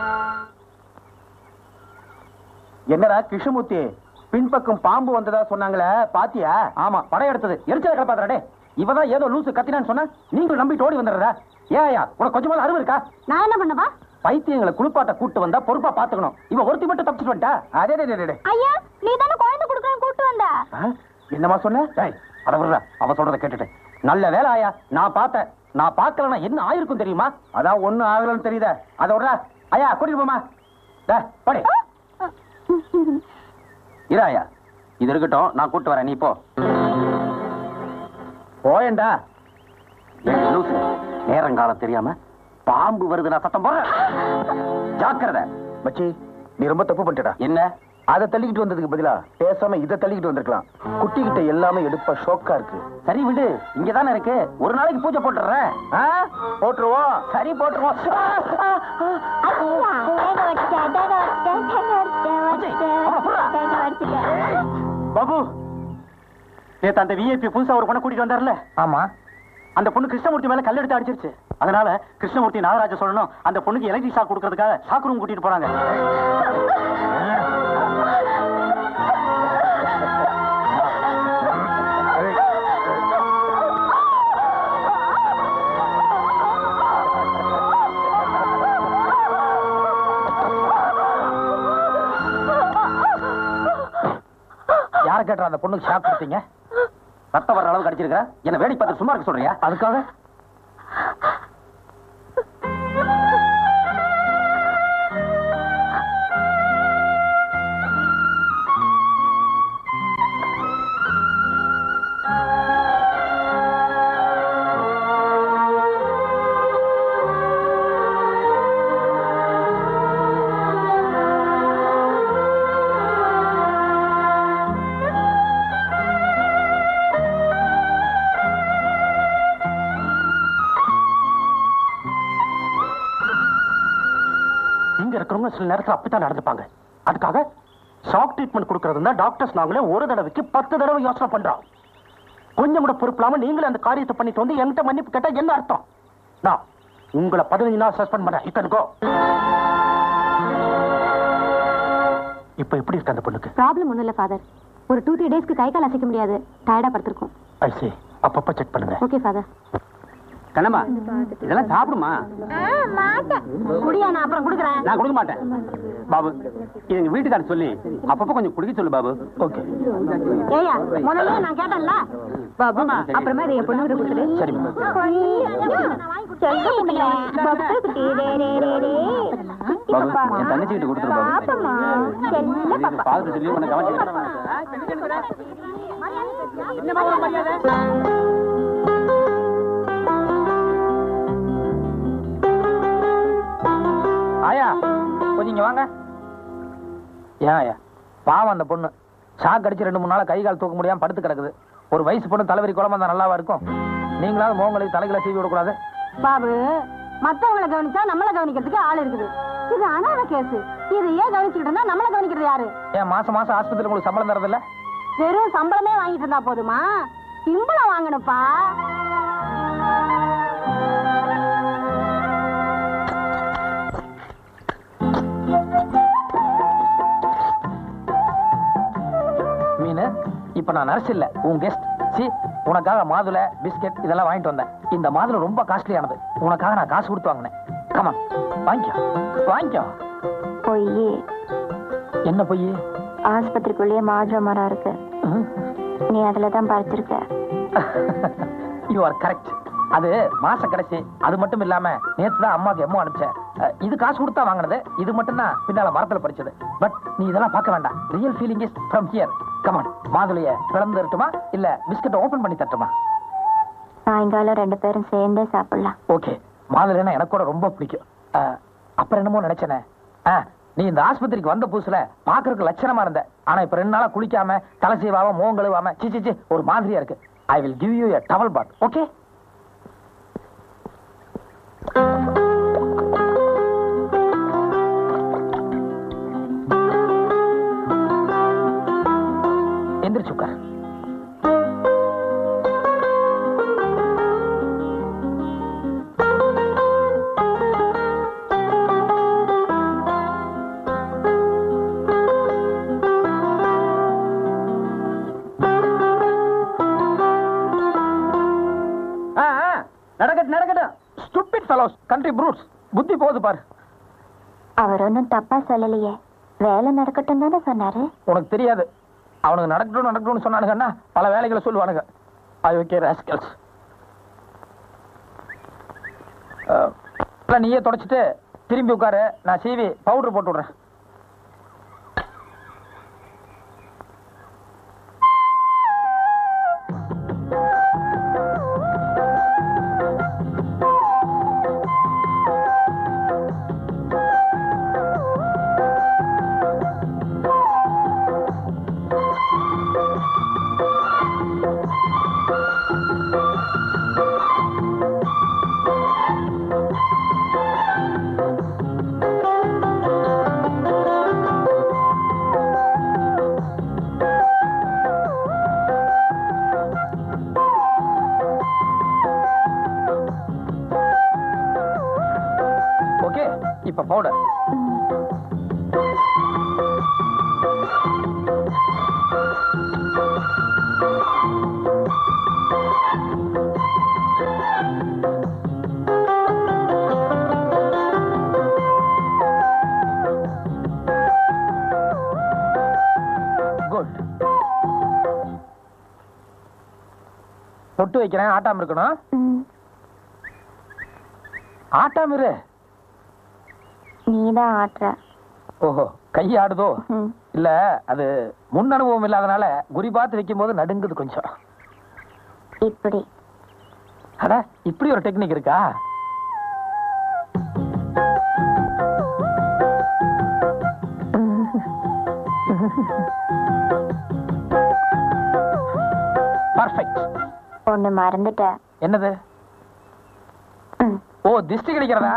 என்னடா கிருஷ்ணமூர்த்தி, பின்பக்கம் பாம்பு வந்ததா சொன்னாங்களே, பாத்தியா? ஆமா, படம் எடுத்தது. எரிச்சல கலப்பாதடே. இவதான் ஏதோ லூசு கத்தினான்னு சொன்னா நீங்களும் நம்பிட்டு ஓடி வந்துடுறா. ஏயா, உனக்கு கொஞ்சமாவது அறிவு இருக்கா? நான் என்ன பண்ணவா? பைத்தியங்களை குளிப்பாட்ட கூட்டு வந்தா பொறுப்பா பாத்துக்கணும். இவ ஒருத்தி மட்டும் தப்பிச்சுட்டு வந்துட்டா. அதே ஐயா, நீ தானே குழந்தை கொடுக்கணும் கூட்டு வந்த. என்னமா சொன்ன? அத விடுறா, அவ சொல்றத கேட்டுட்டு. நல்ல வேலை ஆயா, நான் பார்த்தேன். நான் பார்க்கலன்னா என்ன ஆயிருக்கும் தெரியுமா? அதான் ஒண்ணும் ஆகலன்னு தெரியுத. அத விடுறா. ஐயா, கூட்டிட்டு போமா. படி இராயா, இது இருக்கட்டும், நான் கூட்டு வரேன். நீ போ. போயண்டா. நேரங்காலம் தெரியாம பாம்பு வருது, நான் சத்தம் போடுறேன். ஜாக்கிரதை. மச்சி, நீ ரொம்ப தப்பு பண்ணிட்டடா. என்ன? அதை தள்ளிக்கிட்டு வந்ததுக்கு பதிலா பேசாம இதை தள்ளிக்கிட்டு வந்திருக்கலாம். குட்டி கிட்ட எல்லாமே எடுப்பா ஷோக்கா இருக்கு. சரி விடு, இங்கதானே இருக்கு. ஒரு நாளைக்கு பூஜை போட்டுறேன். போட்டுருவோம். சரி, போட்டுருவோம். நேத்து அந்த விஐபி புதுசா ஒரு பொண்ணை கூட்டிட்டு வந்தார்ல? ஆமா. அந்த பொண்ணு கிருஷ்ணமூர்த்தி மேல கல் எடுத்து அடிச்சிருச்சு. அதனால கிருஷ்ணமூர்த்தி நாகராஜ சொல்லணும் அந்த பொண்ணுக்கு எலக்ட்ரிக் ஷாக் கொடுக்கறதுக்காக ஷாக் ரூம் கூட்டிட்டு போறாங்க. யார கேட்டா அந்த பொண்ணுக்கு ஷாக் கொடுத்தீங்க? ரத்தம் வர்ற அளவுக்கு அடிச்சிருக்க. என்ன வேடி பார்த்து சும்மா இருக்க சொல்றியா? அதுக்காக சில நேரத்தில் அப்படித்தான் நடந்துப்பாங்க. அதுக்காக ஷாக் ட்ரீட்மெண்ட் கொடுக்கறதுனா டாக்டர்ஸ் நாங்களே ஒரு தடவைக்கு பத்து தடவை யோசனை பண்றோம். கொஞ்சம் கூட பொறுப்பில்லாம நீங்களே அந்த காரியத்தை பண்ணிட்டு வந்து என்கிட்ட மன்னிப்பு கேட்டா என்ன அர்த்தம்? நான் உங்களை பதினஞ்சு நாள் சஸ்பெண்ட் பண்ண இத்தனுக்கோ. இப்ப எப்படி இருக்கு அந்த பொண்ணுக்கு? ப்ராப்ளம் ஒண்ணும் இல்ல ஃபாதர். ஒரு டூ த்ரீ டேஸ்க்கு கை கால் அசைக்க முடியாது. டயர்டா படுத்திருக்கும். ஐ சீ. அப்பப்ப செக் பண்ணுங்க. Okay father. கண்ணம்மா இதெல்லாம் சாப்பிடுமா? குடியா, நான் அப்புறம் குடுக்குறேன். நான் கொடுக்க மாட்டேன் பாபு. இது எங்க வீட்டுக்காரர் சொல்லி அப்பப்ப கொஞ்சம் குடிக்க சொல்லு பாபு. ஓகே. ஏயா முதல்ல நான் கேட்டேன்ல பாபு, அப்புறமா இதை என் பொண்ணு கொடுத்துரு. சரி பாபு, என் தங்கச்சி கிட்ட கொடுத்துரு பாபு. பாத்து சொல்லி உன்னை கவனிச்சுக்கிறேன். ஆயா கொஞ்சம் இங்க வாங்க. ஏன் ஆயா? பாவம் அந்த பொண்ணு ஷாக் அடிச்சு ரெண்டு மூணு நாள் கை கால் தூக்க முடியாம படுத்து கிடக்குது. ஒரு வயசு பொண்ணு தலைவரி குழம்பு தான் நல்லாவா இருக்கும்? நீங்களாவது மோங்களை தலைகளை சீவி விடக்கூடாது பாபு. மத்தவங்களை கவனிச்சா நம்மள கவனிக்கிறதுக்கு ஆள் இருக்குது. இது அனாத கேஸ். இது ஏன் கவனிச்சுக்கிட்டா நம்மள கவனிக்கிறது யாரு? ஏன் மாசம் மாசம் ஆஸ்பத்திரி உங்களுக்கு சம்பளம் தரது இல்ல? வெறும் சம்பளமே வாங்கிட்டு இருந்தா போதுமா? சிம்பளம் வாங்கணுப்பா. மீனு, இப்ப நான் நர்ஸ் இல்ல, உன் கெஸ்ட். சி, உனக்காக மாதுளை பிஸ்கெட் இதெல்லாம் வாங்கிட்டு வந்தேன். இந்த மாதுளை ரொம்ப காஸ்ட்லியானது. உனக்காக நான் காசு கொடுத்து வாங்கினேன். கமான் வாங்கிக்கோ வாங்கிக்கோ. பொய். என்ன பொய்? ஆஸ்பத்திரிக்குள்ளேயே மாதுளை மரம் இருக்கு. நீ அதுலதான் பறிச்சிருக்க. You are correct. அது மாச கடைசி. அது மட்டும் இல்லாம நேத்து தான் அம்மாக்கு எம்மோ அனுப்பிச்சேன். இது காசு கொடுத்தா வாங்கினது. இது மட்டும் தான் பின்னால மரத்துல படிச்சது. பட் நீ இதெல்லாம் பார்க்க வேண்டாம். Real feeling is from here. Come on, மாதுளைய பிளந்து தரட்டுமா இல்ல பிஸ்கட் ஓபன் பண்ணி தரட்டுமா? சாயங்காலம் ரெண்டு பேரும் சேர்ந்தே சாப்பிடலாம். ஓகே. மாதுளைனா எனக்கு கூட ரொம்ப பிடிக்கும். அப்புறம் என்னமோ நினைச்சேனே, நீ இந்த ஆஸ்பத்திரிக்கு வந்த புதுசுல பாக்குறதுக்கு லட்சணமா இருந்த. ஆனா இப்ப ரெண்டு நாளா குளிக்காம தலை சீவாம முகம் கழுவாம சி சி ஒரு மாதிரியா இருக்கு. I will give you a towel bath. Okay? எந்திரிச்சு உட்கார். நடக்கட்டும் நடக்கட்டும். Stupid fellows, country brutes. புத்தி போகுது பாரு. அவர் ஒன்னும் தப்பா சொல்லலையே. வேலை நடக்கட்டும் தானே சொன்னாரு. உனக்கு தெரியாது, அவனுக்கு நடக்கட்டும் நடக்கட்டும்னு சொன்னானுங்கன்னா பல வேலைகளை சொல்லுவானுங்க. Okay rascals. நீயே தொடச்சிட்டு திரும்பி உட்காரு. நான் சீவி பவுடர் போட்டு விடுறேன். இப்ப பவுடர். குட். பொட்டு வைக்கிறேன், ஆட்டாம இருக்கணும். ஆட்டாம இரு. நீதான் ஆட்டுற. ஓஹோ, கை ஆடுதோ? இல்ல, அது முன் அனுபவம் இல்லாதனால குறி பார்த்து வைக்கும் போது நடுங்குது கொஞ்சம். இப்படி. அட, இப்படி ஒரு டெக்னிக் இருக்கா? பர்ஃபெக்ட். ஒண்ணு மறந்துட்ட. என்னது? ஓ, திஷ்டி கிடைக்கிறதா?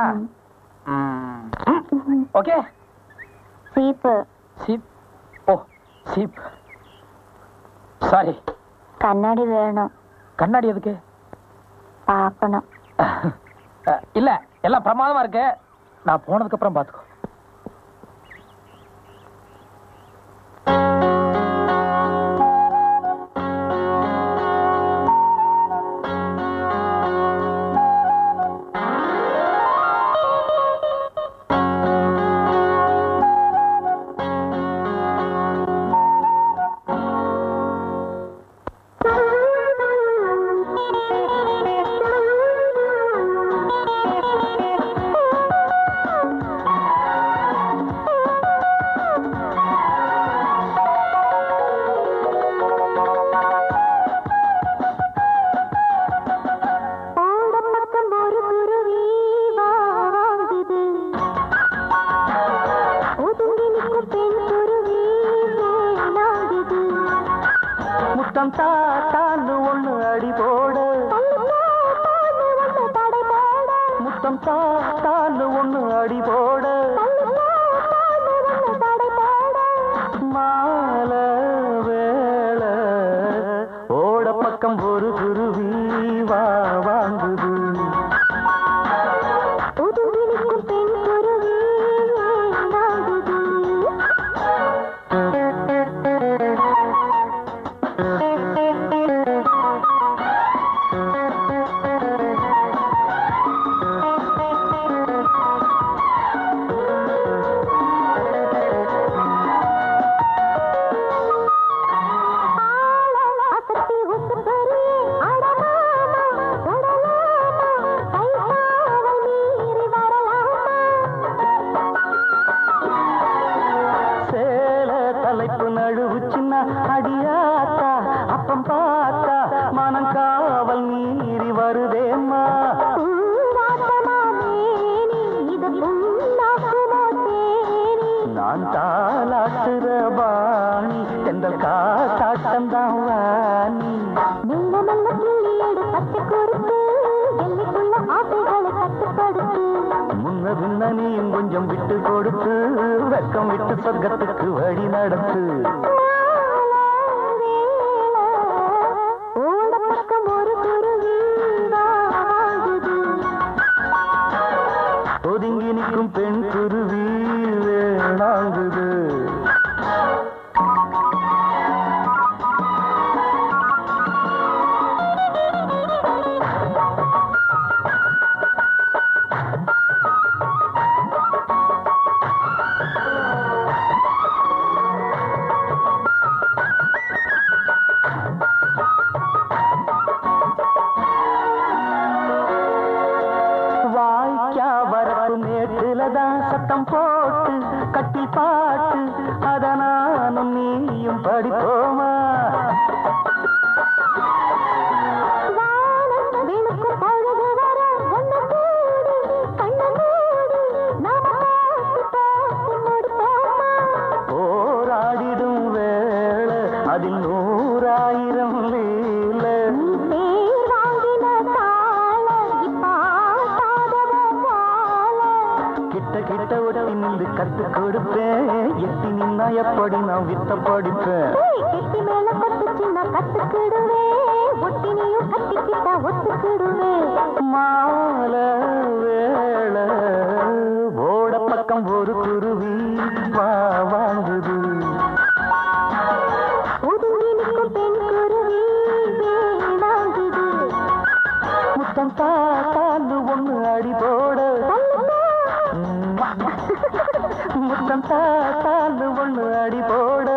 ஓகே. சீப்பு. சீப். ஓ, சீப். சாரி. கண்ணாடி வேணும். கண்ணாடி எதுக்கு? பார்க்கணும். இல்ல, எல்லாம் பிரமாதமா இருக்கு. நான் போனதுக்கு அப்புறம் பாத்துக்கோ. கொஞ்சம் விட்டு கொடுத்து வெக்கம் விட்டு சொர்க்கத்துக்கு வழி நடத்து. ஒதுங்கி நிற்கும் பெண் குருவி வேணாங்குது. சத்தம் போட்டு கட்டி பாட்டு அத நானும் நீயும் படிப்போமா? போராடிடும் வேளை அதில் நூறாயிரம் லீல. கிட்ட கிட்ட ஒட்டி நின்று கத்து கொடுப்பேன், எட்டி நின்னா எப்படி நான் வித்த படிப்பேன். கெட்டி மேல கொத்து சின்ன கத்துக்கிடுவேன், ஒட்டி நீயும் கட்டிக்கிட்டா ஒத்துக்கிடுவேன். மாலை வேளை ஓட பக்கம் ஒரு குருவி வா வாங்குது. முத்தம் தாத்தான்னு ஒண்ணு அடி போட, முத்தம் தாத்தான்னு ஒண்ணு அடி போட,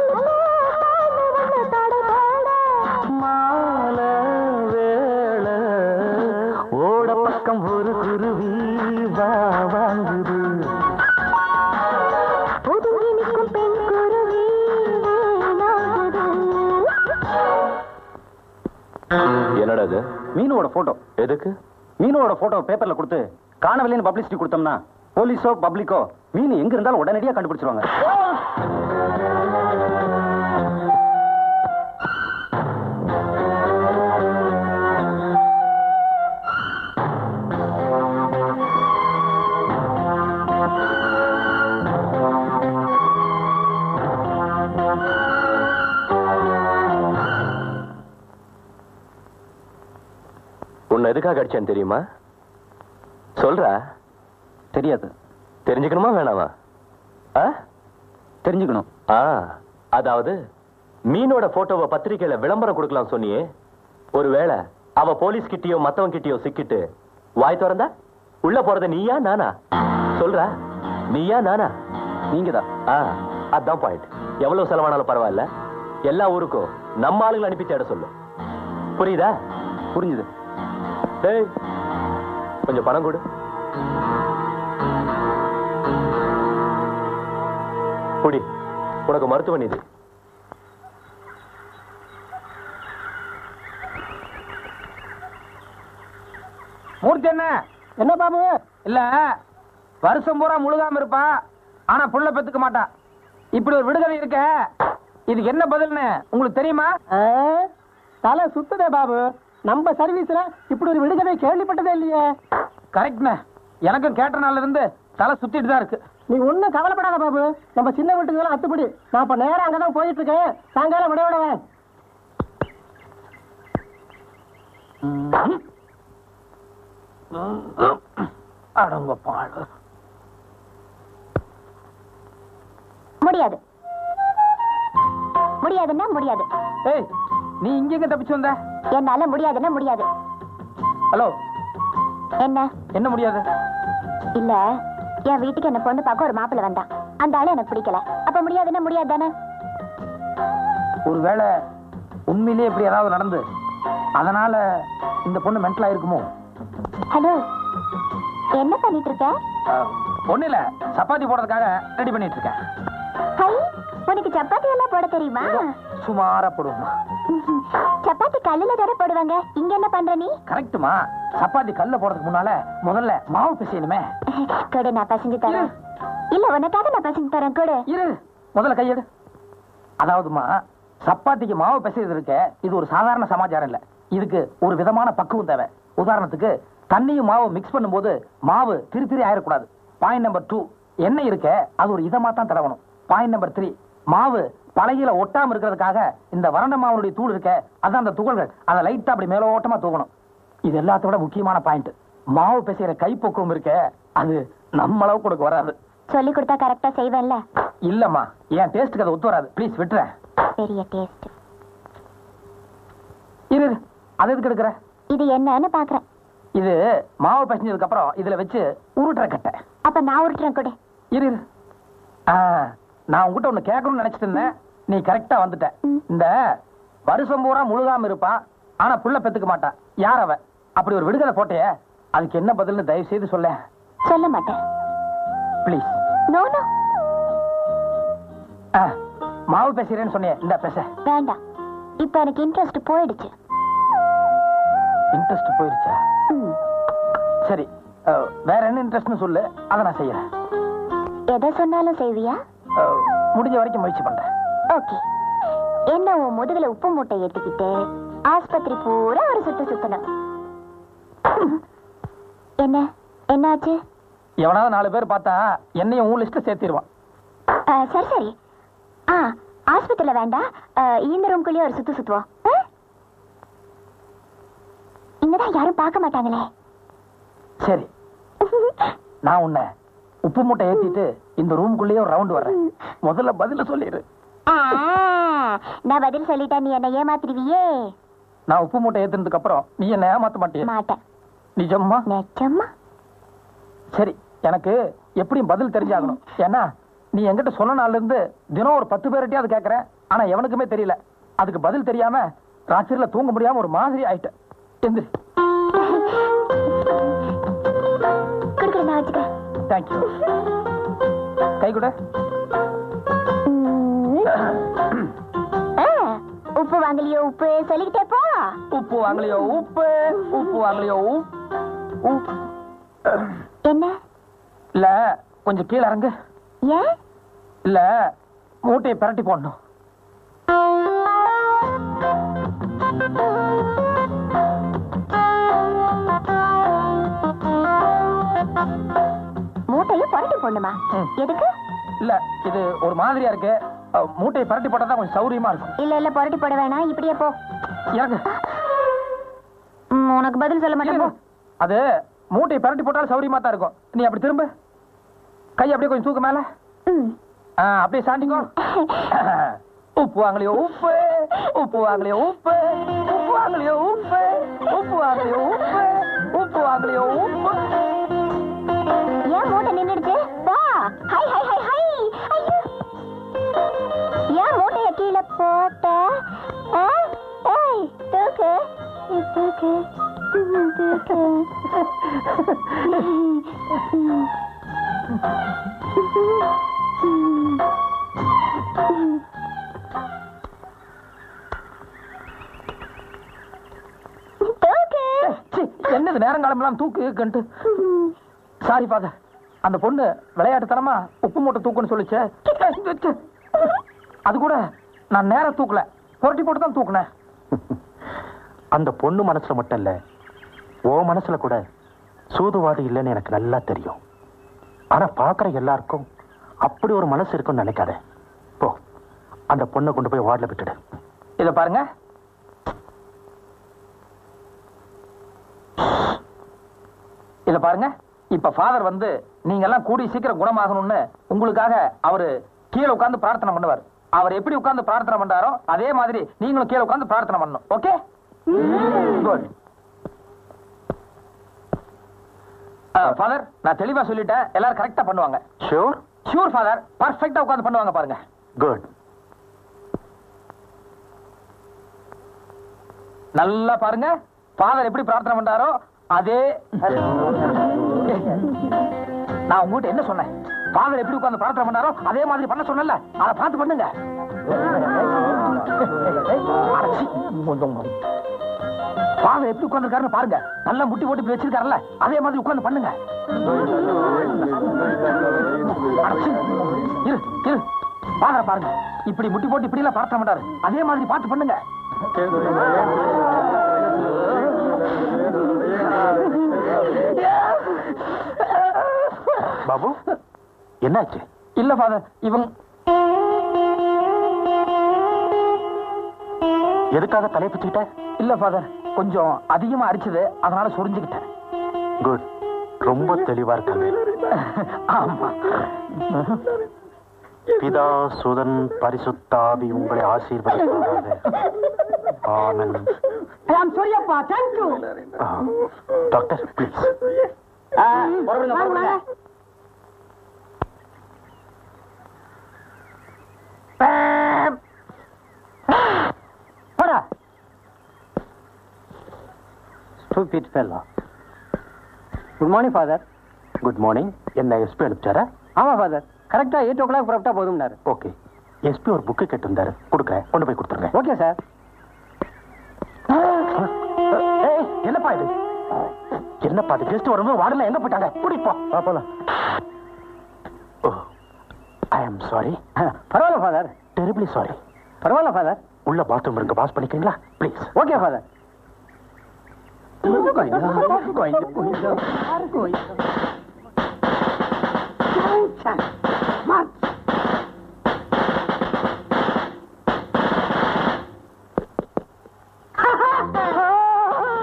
மாலை வேளை ஓட பக்கம் ஒரு குருவி வா வாங்குது. என்னடா இது? மீனோட போட்டோ. எதுக்கு? மீனோட போட்டோ பேப்பர்ல கொடுத்து காணவில்லைன்னு பப்ளிசிட்டி கொடுத்தோம்னா போலீஸோ பப்ளிக்கோ மீன் எங்க இருந்தாலும் உடனடியா கண்டுபிடிச்சிருவாங்க. உன்னை எதுக்காக அடிச்சேன்னு தெரியுமா? சொல்றா. தெரியாது. தெரிஞ்சுக்கணுமா வேணாமா? தெரிஞ்சுக்கணும். ஆ, அதாவது மீனோட போட்டோவை பத்திரிக்கையில விளம்பரம் கொடுக்கலாம் சொன்னியே, ஒருவேளை அவ போலீஸ் கிட்டயோ மத்தவங்க கிட்டயோ சிக்கிட்டு வாய் திறந்தா உள்ள போறது நீயா நானா? சொல்றா, நீயா நானா? நீங்கதான். ஆ, அதான் பாயிண்ட். எவ்வளவு செலவானாலும் பரவாயில்ல, எல்லா ஊருக்கும் நம்ம ஆளுங்களை அனுப்பி தேட சொல்லு. புரியுதா? புரிஞ்சுது. டேய், கொஞ்சம் பணம் கொடு. குடி, உனக்கு மருத்துவ நிதி. மூர்த்தி என்ன என்ன பாபு? இல்ல, வருஷம் பூரா முழுகாம இருப்பா, ஆனா புள்ள பெத்துக்க மாட்டா. இப்படி ஒரு விடுதலை இருக்க, இதுக்கு என்ன பதில்னு உங்களுக்கு தெரியுமா? தலை சுத்துதே பாபு. நம்ம சர்வீஸ்ல இப்படி ஒரு விடுதலை கேள்விப்பட்டதே இல்லையே. கரெக்ட்ண்ணே, எனக்கும் கேட்ட நாள்ல இருந்து தலை சுத்திட்டு தான் இருக்கு. நீ ஒண்ணும் கவலைப்படாத பாபு, நம்ம சின்ன வீட்டுக்கு அத்துப்படி. நான் இப்ப நேரம் அங்கதான் போயிட்டு இருக்கேன். சாயங்காலம் விட விடுவேன். அடங்க பாடு. முடியாது முடியாதுன்னா முடியாது. ஏய், நீ இங்க எங்க தப்பிச்சு வந்த? என்னால முடியாதுன்னா முடியாது. ஹலோ, என்ன என்ன முடியாது? இல்ல, என் வீட்டுக்கு என்ன பொண்ணு பார்க்க ஒரு மாப்பிள்ளை வந்தான். அந்த ஆளு எனக்கு பிடிக்கல. அப்ப முடியாதுன்னா முடியாது தானே? ஒருவேளை உண்மையிலேயே இப்படி ஏதாவது நடந்து அதனால இந்த பொண்ணு மென்டலா இருக்குமோ? ஹலோ, என்ன பண்ணிட்டு இருக்க? ஒண்ணு இல்ல, சப்பாத்தி போடுறதுக்காக ரெடி பண்ணிட்டு இருக்கேன். ஹை, உனக்கு சப்பாத்தி எல்லாம் போட தெரியுமா? சுமாரா போடுவோமா? சப்பாத்தி கல்லுல தானே போடுவாங்க, இங்க என்ன பண்ற நீ? கரெக்ட்டுமா, சப்பாத்தி கல்ல போடுறதுக்கு முன்னால முதல்ல மாவு பிசையணுமே. கொடு, நான் பசஞ்சு தரேன். இல்ல, உனக்காக நான் பசஞ்சு தரேன். கொடு. இரு, முதல்ல கையெடு. அதாவதுமா, சப்பாத்திக்கு மாவு பிசைறது இருக்க, இது ஒரு சாதாரண சமாச்சாரம் இல்ல. இதுக்கு ஒரு விதமான பக்குவம் தேவை. உதாரணத்துக்கு, தண்ணியும் மாவு மிக்ஸ் பண்ணும்போது மாவு திரி திரி ஆயிடக்கூடாது. பாயிண்ட் நம்பர் டூ, எண்ணெய் இருக்க, அது ஒரு இதமா தான் தடவணும். பாயிண்ட் நம்பர் த்ரீ, மாவு பழகில ஒட்டாம இருக்கிறதுக்காக இந்த வறண்ட மாவுடைய தூள் இருக்க, அதான் அந்த துகள்கள், அதை லைட்டா அப்படி மேலோட்டமா தூக்கணும். இது எல்லாத்தோட முக்கியமான பாயிண்ட். மாவு பிசைற கைப்பக்குவம் இருக்க, அது நம்ம அளவு கொடுக்க வராது. சொல்லி கொடுத்தா கரெக்டா செய்வேன்ல? இல்லம்மா, என் டேஸ்ட்டுக்கு அதை ஒத்து வராது. ப்ளீஸ் விட்டுறேன். பெரிய டேஸ்ட். இரு, அது எதுக்கு எடுக்கிற? இது என்னன்னு பாக்குறேன். இது மாவு பிசைஞ்சதுக்கு அப்புறம் இதுல வச்சு உருட்டுற கட்டை. அப்ப நான் உருட்டுறேன். கொடு. இரு இரு. ஆ, நான் உங்ககிட்ட ஒண்ணு கேட்கணும்னு நினைச்சிட்டு இருந்தேன், நீ கரெக்டா வந்துட்ட. இந்த வருஷம் பூரா முழுகாம இருப்பான், ஆனா புள்ள பெத்துக்க மாட்டான், யார் அவ? அப்படி ஒரு விடுதலை போட்டே, அதுக்கு என்ன பதில்னு தயவு செய்து சொல்ல. சொல்ல மாட்டேன். ப்ளீஸ். No no. மாவு பேசுறேன்னு சொன்னியே, இந்த பேச வேண்டாம். இப்ப எனக்கு இன்ட்ரெஸ்ட் போயிடுச்சு. இன்ட்ரெஸ்ட் போயிடுச்சா? சரி, வேற என்ன இன்ட்ரெஸ்ட்னு சொல்லு, அதை நான் செய்யறேன். எதை சொன்னாலும் செய்வியா? முடிஞ்ச வரைக்கும் முயற்சி பண்றேன். ஓகே. என்ன உன் முதுகுல உப்பு மூட்டை ஏத்திக்கிட்டு ஆஸ்பத்திரி பூரா ஒரு சுத்து சுத்தணும். என்ன என்னாச்சு? எவனாவது நாலு பேர் பார்த்தா என்னையும் உன் லிஸ்ட்ல சேர்த்திடுவான். சரி சரி. ஆ, ஆஸ்பத்திரியில வேண்டாம், இந்த ரூம்குள்ளேயே ஒரு சுத்து சுத்துவோம். இங்கதான் யாரும் பார்க்க மாட்டாங்களே. சரி, நான் உன்னை உப்பு மூட்டை ஏத்திட்டு இந்த ரூமுக்குள்ளேயே ஒரு ரவுண்ட் வர்றேன். முதல்ல பதில சொல்லிடு. நான் பதில் சொல்லிட்டா நீ என்ன ஏமாத்திடுவியே. நான் உப்பு மூட்டை ஏத்துனதுக்கு அப்புறம் நீ என்ன ஏமாத்த மாட்டிய? மாட்டேன். நிஜமா? நிஜமா. சரி, எனக்கு எப்படியும் பதில் தெரிஞ்சாகணும். ஏன்னா நீ என்கிட்ட சொன்ன நாள்ல இருந்து தினம் ஒரு பத்து பேர்கிட்டயே அது கேட்கறேன். ஆனா எவனுக்குமே தெரியல. அதுக்கு பதில் தெரியாம ராத்திரில தூங்க முடியாம ஒரு மாதிரி ஆயிட்டேன். எந்திரி. குடுக்குறேன், நான் வச்சுக்கிறேன். தேங்க்யூ. கை கூட. உப்பு வாங்கலையோ உப்பு சொல்லிக்கிட்டே போ. உப்பு வாங்கலையோ உப்பு, உப்பு வாங்கலையோ உப்பு. என்ன? இல்ல கொஞ்சம் கீழே இறங்கு. ஏன்? இல்ல மூட்டையை பிரட்டி போடணும். மூட்டையை புரட்டி போடணுமா? எதுக்கு? இல்ல இது ஒரு மாதிரியா இருக்கு. மூட்டையை பரட்டி போட்டா கொஞ்சம் சௌரியமா இருக்கும். இல்ல இல்ல புரட்டி போட வேணாம், இப்படியே போ. இறங்கு. உனக்கு பதில் சொல்ல மாட்டேன். அது மூட்டையை பரட்டி போட்டாலும் சௌரியமா தான் இருக்கும். நீ அப்படி திரும்ப, கை அப்படியே கொஞ்சம் தூக்க மேல. அப்படியே சாண்டிங்கோ. உப்பு வாங்கலையோ உப்பு, உப்பு வாங்கலையோ உப்பு, உப்பு வாங்கலையோ உப்பு, உப்பு வாங்கலையோ உப்பு, உப்பு வாங்கலையோ உப்பு. ஏன் மூட்டை நின்னுடுச்சு? வா. ஹை ஹை ஹை ஹை. ஐயோ. ஏன் மூட்டைய கீழே போட்ட? ஏய், தூக்கு. தூக்கு. தூக்கு. என்னது நேரங்காலமெல்லாம் தூக்கு கண்டு. சாரி ஃபாதர், அந்த பொண்ணு விளையாட்டுத்தனமா உப்பு மூட்டை தூக்குன்னு சொல்லிச்சு. அது கூட நான் நேரம் தூக்கல, புரட்டி போட்டு தான் தூக்குனேன். அந்த பொண்ணு மனசுல மட்டும் இல்ல, ஓ மனசுல கூட சூதுவாது இல்லைன்னு எனக்கு நல்லா தெரியும். ஆனா பாக்குற எல்லாருக்கும் அப்படி ஒரு மனசு இருக்குன்னு நினைக்காத. போ, அந்த பொண்ணை கொண்டு போய் வார்டுல விட்டுடு. இத பாருங்க, இத பாருங்க. இப்ப ஃபாதர் வந்து நீங்க எல்லாம் கூடி சீக்கிரம் குணமாகணும்னு உங்களுக்காக அவரு கீழே உட்கார்ந்து பிரார்த்தனை பண்ணுவார். அவர் எப்படி உட்கார்ந்து பிரார்த்தனை பண்றாரோ அதே மாதிரி நீங்களும் கீழே உட்கார்ந்து பிரார்த்தனை பண்ணணும். ஓகே? குட். ஃபாதர், நான் தெளிவா சொல்லிட்டேன், எல்லாரும் கரெக்டா பண்ணுவாங்க. ஷூர்? ஷூர் ஃபாதர், பர்ஃபெக்ட்டா உட்கார்ந்து பண்ணுவாங்க பாருங்க. குட். நல்லா பாருங்க, ஃபாதர் எப்படி பிரார்த்தனை பண்றாரோ அதே. நான் உங்ககிட்ட என்ன சொன்னேன்? ஃபாதர் எப்படி உட்கார்ந்து பிரார்த்தனை பண்ணாரோ அதே மாதிரி பண்ண சொன்னல, அதை பார்த்து பண்ணுங்க. ஃபாதர் எப்படி உட்கார்ந்துருக்காருன்னு பாருங்க. நல்லா முட்டி போட்டு இப்படி வச்சிருக்காருல்ல, அதே மாதிரி உட்கார்ந்து பண்ணுங்க. இரு இரு, ஃபாதரை பாருங்க, இப்படி முட்டி போட்டு இப்படி எல்லாம் பிரார்த்தனை பண்றாரு, அதே மாதிரி பார்த்து பண்ணுங்க. பாபு, என்னாச்சு? இல்ல ஃபாதர், இவங்க எதுக்காக தலை பிச்சுக்கிட்ட? இல்ல ஃபாதர், கொஞ்சம் அதிகமா அரிச்சது, அதனால சொரிஞ்சுக்கிட்டேன். குட், ரொம்ப தெளிவா இருக்காங்க. ஆமா. பிதா சுதன் பரிசுத்தாவி உங்களை ஆசீர்வதிப்பாராக. ஆமென். Suriyappa, thank you. Doctor please. Stupid fellow. Good morning, father. Good morning. என்ன எஸ்பி அனுப்பிச்சாரா? ஆமா ஃபாதர், கரெக்டா எயிட் ஓ கிளாக் புறப்பட்டா போதும்னாரு. ஓகே, எஸ்பி ஒரு புக்கு கேட்டிருந்தாரு, கொடுக்குறேன், கொண்டு போய் கொடுத்துருங்க. Okay sir. என்னப்பா இது? என்னப்பா இது? கெஸ்ட் வரும்போது வாடல எங்க போயிட்டாங்க? குடிப்போம். போலாம். ஓ, ஐ அம் சாரி. பரவாயில்ல ஃபாதர். Terribly sorry. பரவாயில்ல ஃபாதர். உள்ள பாத்ரூம் இருக்கு, பாஸ் பண்ணிக்கிறீங்களா please? Okay father.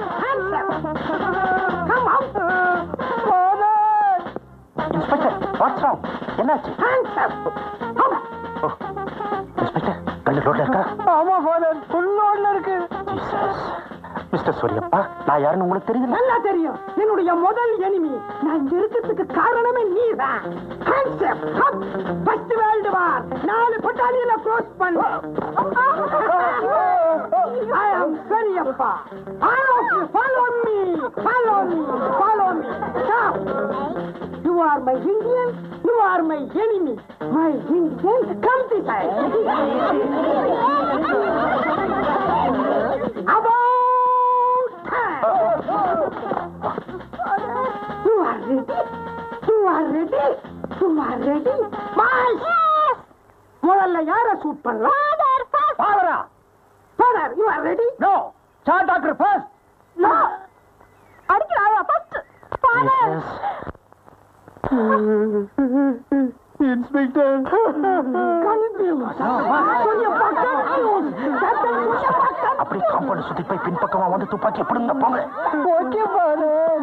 Inspector, watch. என்னாச்சு? இன்ஸ்பெக்டர், கண்ணு ரோட்ல இருக்கா? ஆமா ஃபாதர், ஃபுல் ரோட்ல இருக்கு. மிஸ்டர் சூரியப்பா, நான் யாருன்னு உங்களுக்கு தெரியுது? நல்லா தெரியும். என்னுடைய முதல் எனிமி. நான் இங்க இருக்கிறதுக்கு காரணமே நீதான். ஹேண்ட்ஷேக் ஹப் ஃபர்ஸ்ட் வேர்ல்ட் வார் நாலு பட்டாலியனை க்ளோஸ் பண்ண. I am Sariappa. All of you follow me. Follow me. Follow me. Stop. You are my Indian. You are my enemy. My Indian, come this side. About You are ready? You are ready? You are ready? March! முதல்ல யார ஷூட் பண்ணலாம்? ஃபாதரா? Father, you are ready? No. Sir doctor first. No. அடிக்கிறாயா ஃபர்ஸ்ட்? ஃபாதர். இன்ஸ்பெக்டர். அப்படி காம்பவுண்ட் சுத்தி போய் பின்பக்கமா வந்து துப்பாக்கி எப்படிங்க போங்க. Okay father.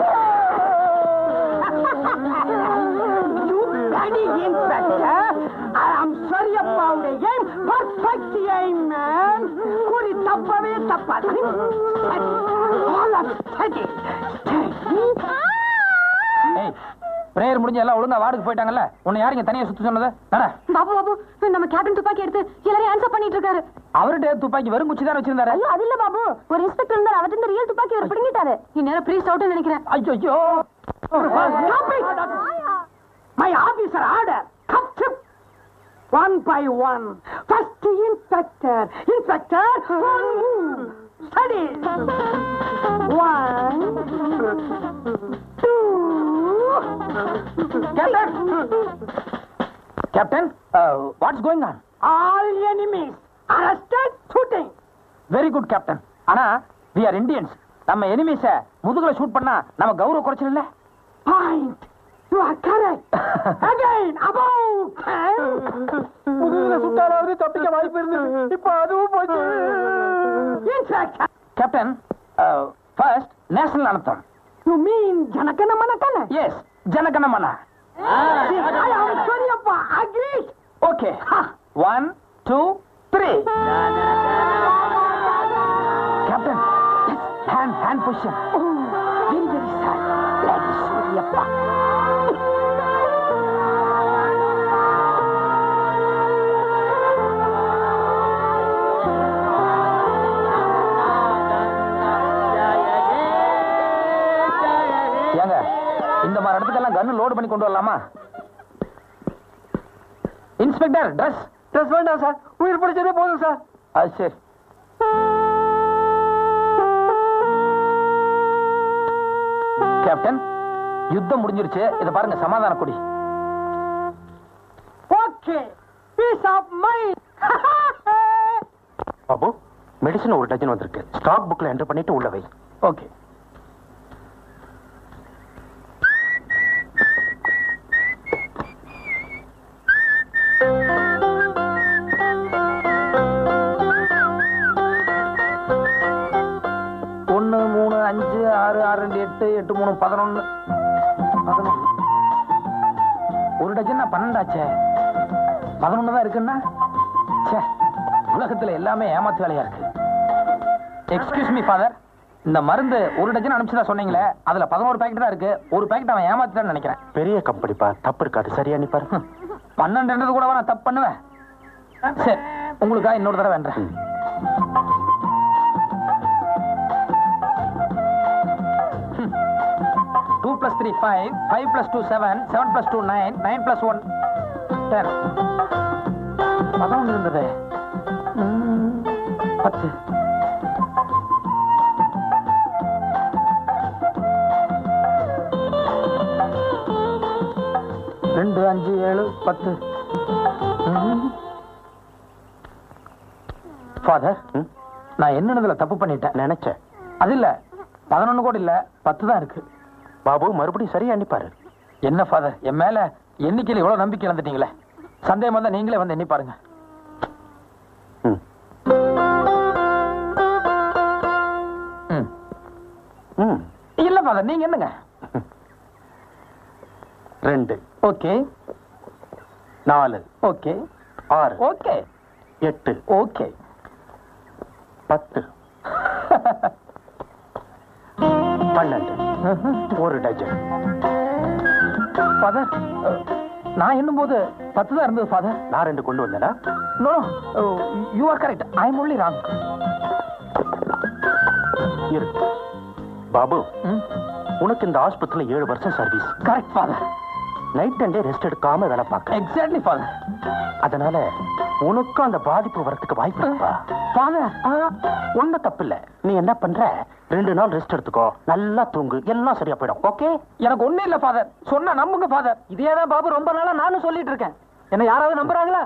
Daddy Inspector, I am sorry about the aim, perfect aim, man. Kuri tappave tappadu. All of steady, steady. ஏய், பிரேயர் முடிஞ்ச எல்லாம் ஒழுங்கா வார்டுக்கு போயிட்டாங்கல்ல? உன்னை யாருங்க தனியா சுத்த சொன்னது? நட. பாபு பாபு, நம்ம கேப்டன் துப்பாக்கி எடுத்து எல்லாரையும் ஆன்சர் பண்ணிட்டு இருக்காரு. அவர்கிட்ட துப்பாக்கி வெறும் குச்சி தான் வச்சிருந்தாரு. ஐயோ அது இல்ல பாபு, ஒரு இன்ஸ்பெக்டர் இருந்தார், அவர்ட்ட இருந்து ரியல் துப்பாக்கி அவர் பிடிங்கிட்டாரு. இந்நேரம் ப்ரீஸ் அவுட்னு நினைக்கிறேன். ஐயோ ஐயோ. Stop it! My officer order. Cut him. One by one. First Inspector. Inspector, one move. Steady. One. Two. Captain. Captain, uh, what's going on? All enemies arrested, shooting. Very good, Captain. ஆனா we are Indians. நம்ம எனிமீஸ முதுகுல ஷூட் பண்ணா நம்ம கௌரவ குறைச்சல் இல்ல? Point. You are correct. Again, about. முதுகுல சுட்டாலாவது தப்பிக்க வாய்ப்பு இருந்தது. இப்போ அதுவும் போச்சு. Inspector. Captain, first national anthem. You mean Janakana Manakana? Yes, Janaganamana. I am sorry, Appa. Agree. Okay. One, two, three. Captain, yes, hand, hand position. Oh, very, very sad. Like Suriyappa. ஏங்க, இந்த மாதிரி இடத்துக்கெல்லாம் கன்னு லோடு பண்ணி கொண்டு வரலாமா? இன்ஸ்பெக்டர், ட்ரெஸ் ட்ரெஸ் வேண்டாம் சார், உயிர் பிடிச்சதே போதும் சார். அது சரி. கேப்டன், யுத்தம் முடிஞ்சிருச்சு. இத பாருங்க, சமாதான கொடி. Okay, peace of mind. Babu, medicine ஒரு டஜன் வந்திருக்கு. ஸ்டாக் புக்ல என்டர் பண்ணிட்டு உள்ள வை. ஓகே. ஒன்னு மூணு அஞ்சு ஆறு ஆறு ரெண்டு எட்டு எட்டு மூணு பதினொன்னு பதினொன்னு ஒரு டஜன் பன்னெண்டாச்சே. பதினொன்னு தான் இருக்குன்னா சே, உலகத்துல எல்லாமே ஏமாத்து வேலையா இருக்கு. எக்ஸ்கியூஸ் மீ ஃபாதர், இந்த மருந்து ஒரு டஜன் அனுப்பிச்சுதான் சொன்னீங்களே, அதுல பதினோரு பாக்கெட் தான் இருக்கு. ஒரு பாக்கெட் அவன் ஏமாத்துட்டான்னு நினைக்கிறேன். பெரிய கம்பெனிப்பா, தப்பு இருக்காது. சரியா நீ பாரு. பன்னெண்டு கூட நான் தப்பு பண்ணுவேன். சரி, உங்களுக்காக இன்னொரு தடவை வேண்டேன். Two plus three five, five plus two seven, seven plus two nine, nine plus one ten. பதினொன்று இருந்தது. பத்து. ரெண்டு அஞ்சு ஏழு பத்து. ஃபாதர், நான் என்னதுல தப்பு பண்ணிட்டேன் நினைச்சேன். அது இல்ல, பதினொன்னு கூட இல்ல, பத்து தான் இருக்கு. பாபு, மறுபடியும் சரியா எண்ணிப்பாரு. என்ன ஃபாதர், என் மேல எண்ணிக்கையில் இவ்வளவு நம்பிக்கை இழந்துட்டீங்களே. சந்தேகம் வந்தா நீங்களே வந்து எண்ணி பாருங்க. ம். ம். ம். இல்ல ஃபாதர், நீங்க என்னங்க? ரெண்டு. ஓகே. நாலு, ஓகே ஆறு, ஓகே எட்டு, ஓகே பத்து, பன்னெண்டு, ஒரு டஜன். ஃபாதர், நான் எண்ணும் போது பத்து தான் இருந்தது ஃபாதர். நான் ரெண்டு கொண்டு வந்தேனா? No you are correct, I am only wrong. இரு பாபு, உனக்கு இந்த ஆஸ்பத்திரியில ஏழு வருஷம் service. Correct father. Night and day rest எடுக்காம வேலை பார்க்க. Exactly father. அதனால உனக்கும் அந்த பாதிப்பு வரதுக்கு வாய்ப்பு இருக்கா? ஃபாதர், ஒன்னும் தப்பு இல்ல. நீ என்ன பண்ற, ரெண்டு நாள் ரெஸ்ட் எடுத்துக்கோ, நல்லா தூங்கு, எல்லாம் சரியா போயிடும். ஓகே? எனக்கு ஒண்ணு இல்ல ஃபாதர், சொன்னா நம்புங்க ஃபாதர். இதே தான் பாபு ரொம்ப நாளா நானும் சொல்லிட்டு இருக்கேன். என்ன யாராவது நம்புறாங்களா?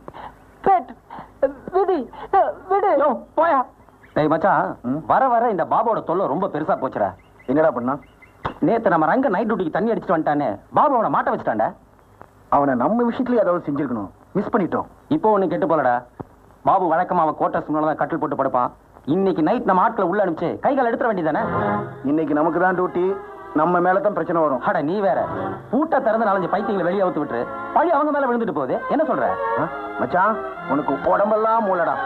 விதி விடு போயா. டேய் மச்சான், வர வர இந்த பாபுவோட தொல்லை ரொம்ப பெருசா போச்சுடா. என்னடா பண்ணா? நேத்து நம்ம ரங்க நைட் டியூட்டிக்கு தண்ணி அடிச்சுட்டு வந்துட்டானே, பாபு அவனை மாட்ட வச்சுட்டான்டா. அவனை நம்ம விஷயத்துல ஏதாவது செஞ்சிருக்கணும், மிஸ் பண்ணிட்டோம். இப்போ ஒண்ணு கெட்டு போலடா. பாபு வழக்கமா அவன் கோட்டர்ஸ் முன்னால கட்டில் போட்டு படுப்பான். இன்னைக்கு நைட் நம்ம ஆட்களை உள்ள அனுப்பிச்சு கைகால் எடுத்துட வேண்டியதானே? இன்னைக்கு நமக்கு தான் டியூட்டி, நம்ம மேலதான் பிரச்சனை வரும். அட நீ வேற, பூட்டை திறந்து நாலஞ்சு பைத்தியங்களை வெளியே அவுத்து விட்டு பழி அவங்க மேல விழுந்துட்டு போகுது. என்ன சொல்ற மச்சான்? உனக்கு உடம்பெல்லாம் மூலடா.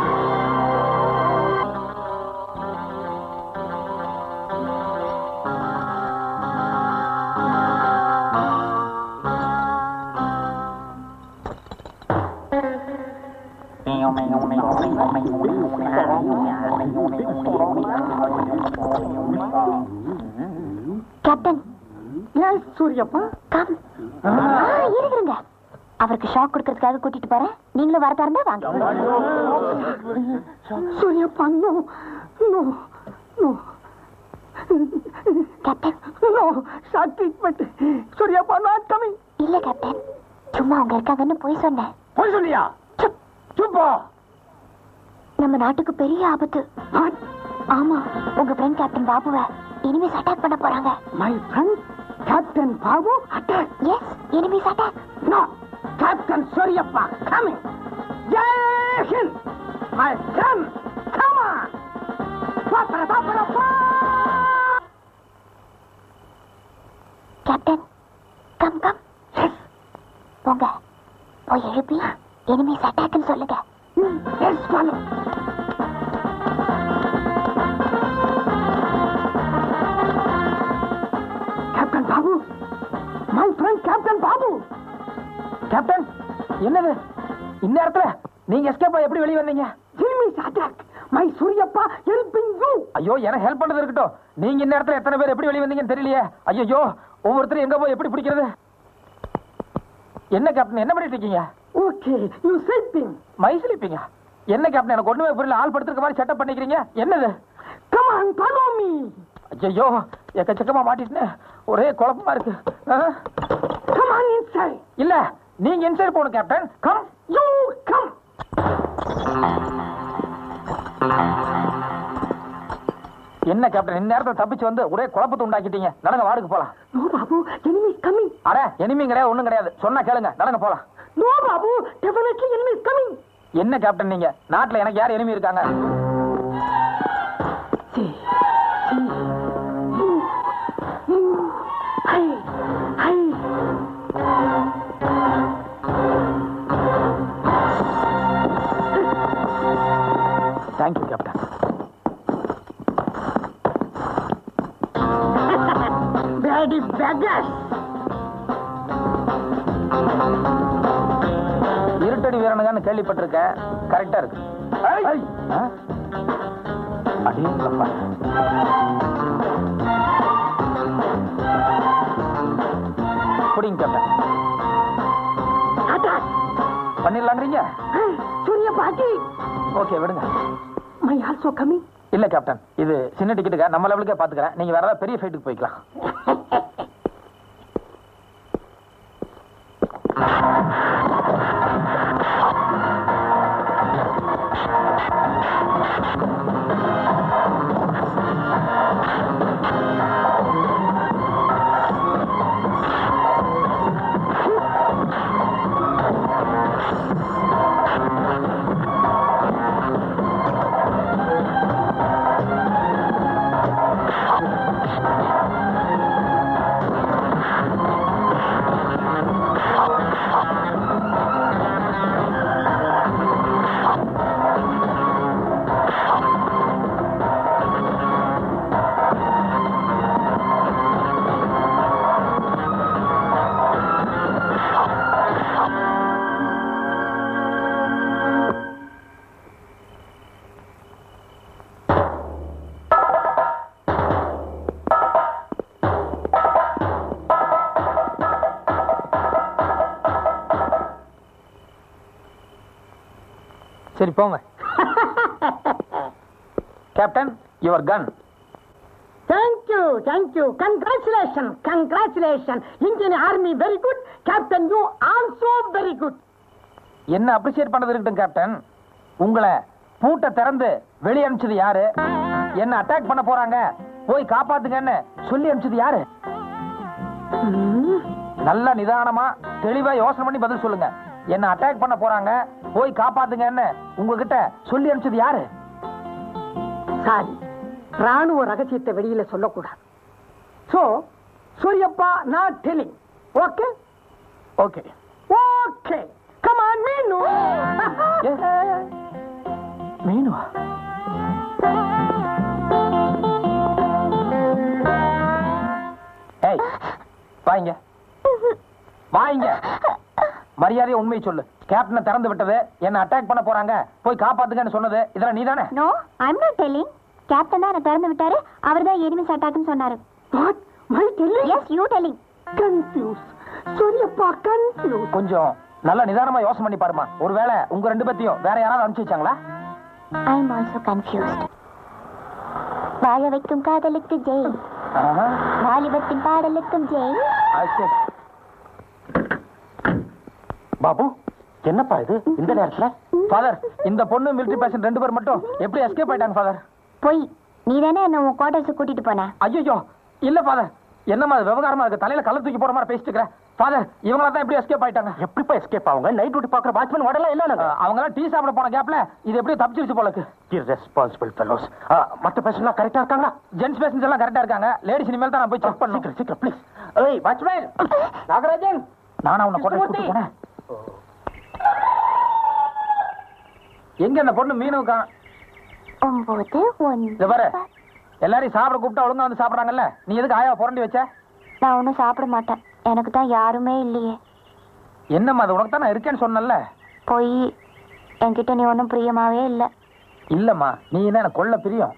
கேப்டன் சூரியப்பா, இருங்க, அவருக்கு ஷாக் கொடுக்கறதுக்காக கூட்டிட்டு போறேன். நீங்களும் வரதா இருந்தா வாங்க. Suriyappa, no no no captain, no shock treatment. Suriyappa not coming. இல்ல கேப்டன், சும்மா அவங்க இருக்காங்கன்னு போய் சொன்னேன். போய் சொன்னியா? சுப்பா, நம்ம நாட்டுக்கு பெரிய ஆபத்து. ஆமா, உங்க ஃப்ரெண்ட் கேப்டன் பாபுவை எனிமீஸ் அட்டாக் பண்ண போறாங்க. My friend captain Babu attack? Yes, enemies attack. No, captain Suriyappa coming. Jai Hind my son, come on. பாப்பா பாப்பா. Captain, come come. போங்க, போய் எழுப்பி எனிமீஸ் அட்டாக்னு சொல்லுங்க. Yes Balu. Captain Babu, my friend captain Babu. Captain, என்னது இந்நேரத்துல நீங்க எஸ்கேப் ஆகி எப்படி வெளியே வந்தீங்க? Enemies attack, my Suriyappa helping you. ஐயோ, எனக்கு ஹெல்ப் பண்றது இருக்கட்டும், நீங்க இந்நேரத்துல எத்தனை பேர் எப்படி வெளியே வந்தீங்கன்னு தெரியலையே. ஐயோ, ஒவ்வொருத்தரும் எங்க போய் எப்படி பிடிக்கிறது? என்ன கேப்டன், என்ன பண்ணிட்டு இருக்கீங்க? Okay, you sleeping. மை ஸ்லீப்பிங்கா? என்ன கேப்டன், எனக்கு ஒண்ணுமே புரியல. ஆள் படுத்துக்க மாதிரி செட்டப் பண்ணிக்கிறீங்க, என்னது? Come on, follow me. ஐயோ, எக்கச்சக்கமா மாட்டிட்டேன், ஒரே குழப்பமா இருக்கு. Come on inside. இல்ல, நீங்க இன்சைட் போணும் கேப்டன். Come, you come. என்ன கேப்டன், இந்த நேரத்துல தப்பிச்சு வந்து ஒரே குழப்பத்தை உண்டாக்கிட்டீங்க. நடங்க, வார்டுக்கு போலாம். No Babu, enemy coming. அட, எனிமி கிடையாது, ஒண்ணும் கிடையாது. சொன்னா கேளுங்க, நடங்க போலாம். No Babu, definitely enemy coming. என்ன கேப்டன் நீங்க, நாட்டுல எனக்கு யார் எனிமி இருக்காங்க? Thank you captain. Bloody beggars! இருட்டடி வீரனுங்கன்னு கேள்விப்பட்டிருக்கேன், கரெக்டா இருக்கு. அடேங்கப்பா. புடிங்க கேப்டன். பண்ணிடலாங்கிறீங்க? சூரிய பாட்டி. ஓகே, விடுங்க. My also coming. இல்ல கேப்டன், இது சின்ன டிக்கெட்டுக்கா, நம்ம லெவலுக்கே பாத்துக்கிறேன். நீங்க வேற ஏதாவது பெரிய ஃபைட்டுக்கு போய்க்கலாம். சரி போங்க. Captain, your gun. Thank you, thank you. Congratulations, congratulations. Indian Army very good. Captain, you also very good. என்ன அப்ரிசியேட் பண்ணது இருக்கட்டும் கேப்டன். உங்களை பூட்டை திறந்து வெளியே அனுப்பிச்சது யாரு? என்ன அட்டாக் பண்ண போறாங்க, போய் காப்பாத்துங்கன்னு சொல்லி அனுப்பிச்சது யாரு? நல்ல நிதானமா தெளிவா யோசனை பண்ணி பதில் சொல்லுங்க. என்ன அட்டாக் பண்ண போறாங்க, போய் காப்பாத்துங்கன்னு உங்ககிட்ட சொல்லி அனுப்பிச்சது யாரு? சாரி, ராணுவ ரகசியத்தை வெளியில சொல்லக்கூடாது. So Suriyappa not telling. Okay okay okay. Come on Meenu. மீனுவா? ஏய் வாங்க வாங்க, மரியாதையா உண்மையை சொல்லு. கேப்டனை திறந்து விட்டது, என்ன அட்டாக் பண்ண போறாங்க, போய் காப்பாத்துங்கன்னு சொன்னது இதெல்லாம் நீதானே? No, I am not telling. Captain தான் என்ன திறந்து விட்டாரு. அவர் தான் எனிமீஸ் அட்டாக்னு சொன்னாரு. What my telling? Yes, you telling. Confuse. Suriyappa confuse. கொஞ்சம் நல்ல நிதானமா யோசனை பண்ணி பாருமா. ஒருவேளை உங்க ரெண்டு பேத்தையும் வேற யாராவது அனுப்பிச்சு வச்சாங்களா? I am also confused. வாழ வைக்கும் காதலுக்கு ஜெய், ஆஹா. வாலிபத்தின் பாடலுக்கும் ஜெய். I see. பாபு, என்னப்பா இது இந்த நேரத்துல? ஃபாதர், இந்த பொண்ணு மிலிட்டரி பேஷன் ரெண்டு பேர் மட்டும் எப்படி எஸ்கேப் ஆயிட்டாங்க ஃபாதர்? போய் நீ தானே என்ன உன் குவார்டர்ஸ் கூட்டிட்டு போன. ஐயோ இல்ல ஃபாதர், என்னமா அது விவகாரமா இருக்கு? தலையில கள்ள தூக்கி போற மாதிரி பேசிட்டு இருக்கிற. ஃபாதர், இவங்களா தான் எப்படி எஸ்கேப் ஆயிட்டாங்க? எப்படிப்பா எஸ்கேப் ஆவாங்க? நைட் டியூட்டி பாக்குற வாட்ச்மேன் வரல இல்ல? அவங்க எல்லாம் டீ சாப்பிட போன கேப்ல இது எப்படி தப்பிச்சிருச்சு போல இருக்கு. irresponsible fellows. மத்த பேஷன்ட்லாம் கரெக்டா இருக்காங்களா? ஜென்ஸ் பேஷன்ஸ் எல்லாம் கரெக்டா இருக்காங்க. லேடிஸ் இனிமேல் தான் நான் போய் செக் பண்ணணும். சீக்கிரம் சீக்கிரம் ப்ளீஸ். ஏய் வாட்ச்மேன் நாகராஜன், நானா உன்னை கொண்டு கூட்டி போனேன். எங்க அந்த பொண்ணு மீனுக்கா? ஒன்பது இது பாரு, எல்லாரையும் சாப்பிட கூப்பிட்டா ஒழுங்கா வந்து சாப்பிடுறாங்கல்ல, நீ எதுக்கு ஆயா புரண்டி வச்ச? நான் ஒன்னும் சாப்பிட மாட்டேன், எனக்கு தான் யாருமே இல்லையே. என்னம்மா அது, உனக்கு தான் நான் இருக்கேன்னு சொன்னல. போய் என்கிட்ட நீ ஒன்னும் பிரியமாவே இல்ல. இல்லம்மா, நீ என்ன எனக்கு கொள்ள பிரியம்.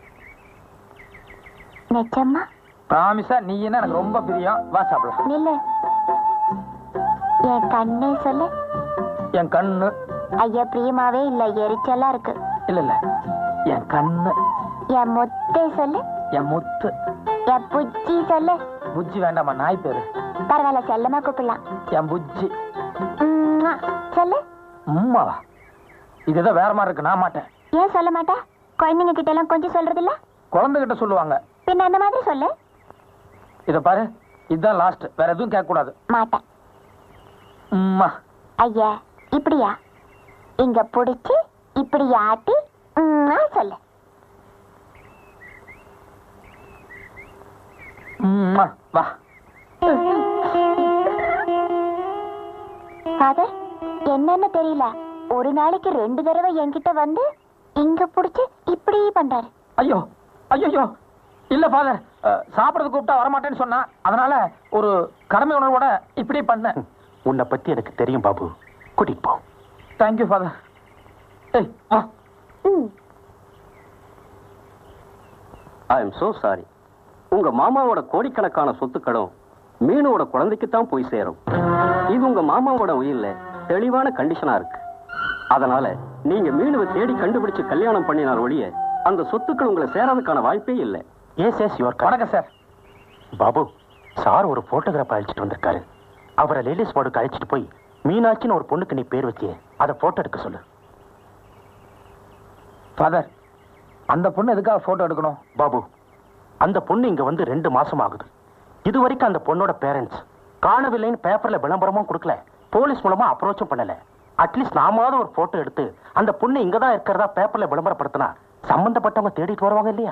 நிச்சயமா? ப்ராமிஸா நீ என்ன எனக்கு ரொம்ப பிரியம். வா சாப்பிடலாம். நில்லு, என் கண்ணே சொல்லு. என் கண்ணு? ஐயா பிரியமாவே இல்ல, எரிச்சலா இருக்கு. இல்ல இல்ல, என் கண்ணு. என் முத்தை சொல்லு. என் முத்து. என் புஜ்ஜி சொல்லு. புஜ்ஜி வேண்டாமா, நாய் பேரு. பரவாயில்ல, செல்லமா கூப்பிடலாம். என் புஜ்ஜி. உம்மா, சொல்லு. உம்மாவா? இதுதான் வேற மாதிரி இருக்கு, நான் மாட்டேன். ஏன் சொல்ல மாட்டேன்? குழந்தைங்க கிட்ட எல்லாம் கொஞ்சம் சொல்றது இல்ல? குழந்தைகிட்ட சொல்லுவாங்க. பின்ன அந்த மாதிரி சொல்லு. இத பாரு, இதுதான் லாஸ்ட், வேற எதுவும் கேட்க கூடாது. மாட்டேன். உம்மா. ஐயா இப்படியா? இங்க புடிச்சு இப்படி ஆட்டி உம்மா சொல்லு. உம்மா, வா. ஃபாதர், என்னன்னு தெரியல, ஒரு நாளைக்கு ரெண்டு தடவை என்கிட்ட வந்து இங்க புடிச்சு இப்படி பண்றாரு. ஐயோ ஐயோ இல்ல ஃபாதர், சாப்பிடறது கூப்பிட்டா வரமாட்டேன்னு சொன்னா, அதனால ஒரு கடமை உணர்வோட இப்படி பண்ண. உன்னை பத்தி எனக்கு தெரியும் பாபு, கூட்டிட்டு போ. Thank you father. ஏய் வா. I am so sorry. உங்க மாமாவோட கோடிக்கணக்கான சொத்துக்களும் மீனோட குழந்தைக்கு தான் போய் சேரும். இது உங்க மாமாவோட உயிர்ல தெளிவான கண்டிஷனா இருக்கு. அதனால நீங்க மீனுவை தேடி கண்டுபிடிச்சு கல்யாணம் பண்ணினால் ஒழிய அந்த சொத்துக்கள் உங்களை சேராதுக்கான வாய்ப்பே இல்லை. எஸ் எஸ் யுவர் வணக்கம் சார். பாபு, சார் ஒரு போட்டோகிராஃப் அழைச்சிட்டு வந்திருக்காரு. அவரை லேடிஸ் வார்டுக்கு அழைச்சிட்டு போய் மீனாட்சின்னு ஒரு பொண்ணுக்கு நீ பேர் வச்சு அதை போட்டோ எடுக்க சொல்லு. ஃபாதர், அந்த பொண்ணு எதுக்காக போட்டோ எடுக்கணும்? பாபு, அந்த பொண்ணு இங்க வந்து ரெண்டு மாசம் ஆகுது. இது வரைக்கும் அந்த பொண்ணோட பேரண்ட்ஸ் காணவில்லைன்னு பேப்பர்ல விளம்பரமும் கொடுக்கல, போலீஸ் மூலமா அப்ரோச்சும் பண்ணல. அட்லீஸ்ட் நாமாவது ஒரு போட்டோ எடுத்து அந்த பொண்ணு இங்கதான் இருக்கிறதா பேப்பர்ல விளம்பரப்படுத்தினா சம்பந்தப்பட்டவங்க தேடிட்டு வருவாங்க இல்லையா?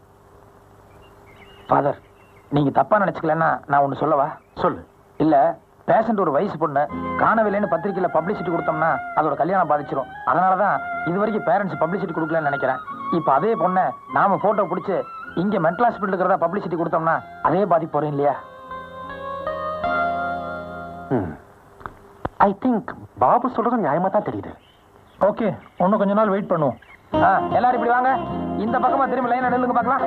ஃபாதர், நீங்க தப்பா நினைச்சுக்கலன்னா நான் ஒண்ணு சொல்லவா? சொல்லு. இல்ல, பேஷண்ட் ஒரு வயசு பொண்ணு காணவில்லைன்னு பத்திரிக்கையில பப்ளிசிட்டி கொடுத்தோம்னா அதோட கல்யாணம் பாதிச்சிரும். அதனாலதான் இது வரைக்கும் பேரண்ட்ஸ் பப்ளிசிட்டி கொடுக்கலன்னு நினைக்கிறேன். இப்ப அதே பொண்ணை நாம போட்டோ பிடிச்சு இங்க மென்டல் ஹாஸ்பிட்டல் இருக்கிறதா பப்ளிசிட்டி கொடுத்தோம்னா அதே பாதிப்பு வரும் இல்லையா? ஐ திங்க் பாபு சொல்றது நியாயமா தான் தெரியுது. ஓகே, இன்னும் கொஞ்ச நாள் வெயிட் பண்ணுவோம். எல்லாரும் இப்படி வாங்க, இந்த பக்கமா திரும்பி லைன் நில்லுங்க பார்க்கலாம்.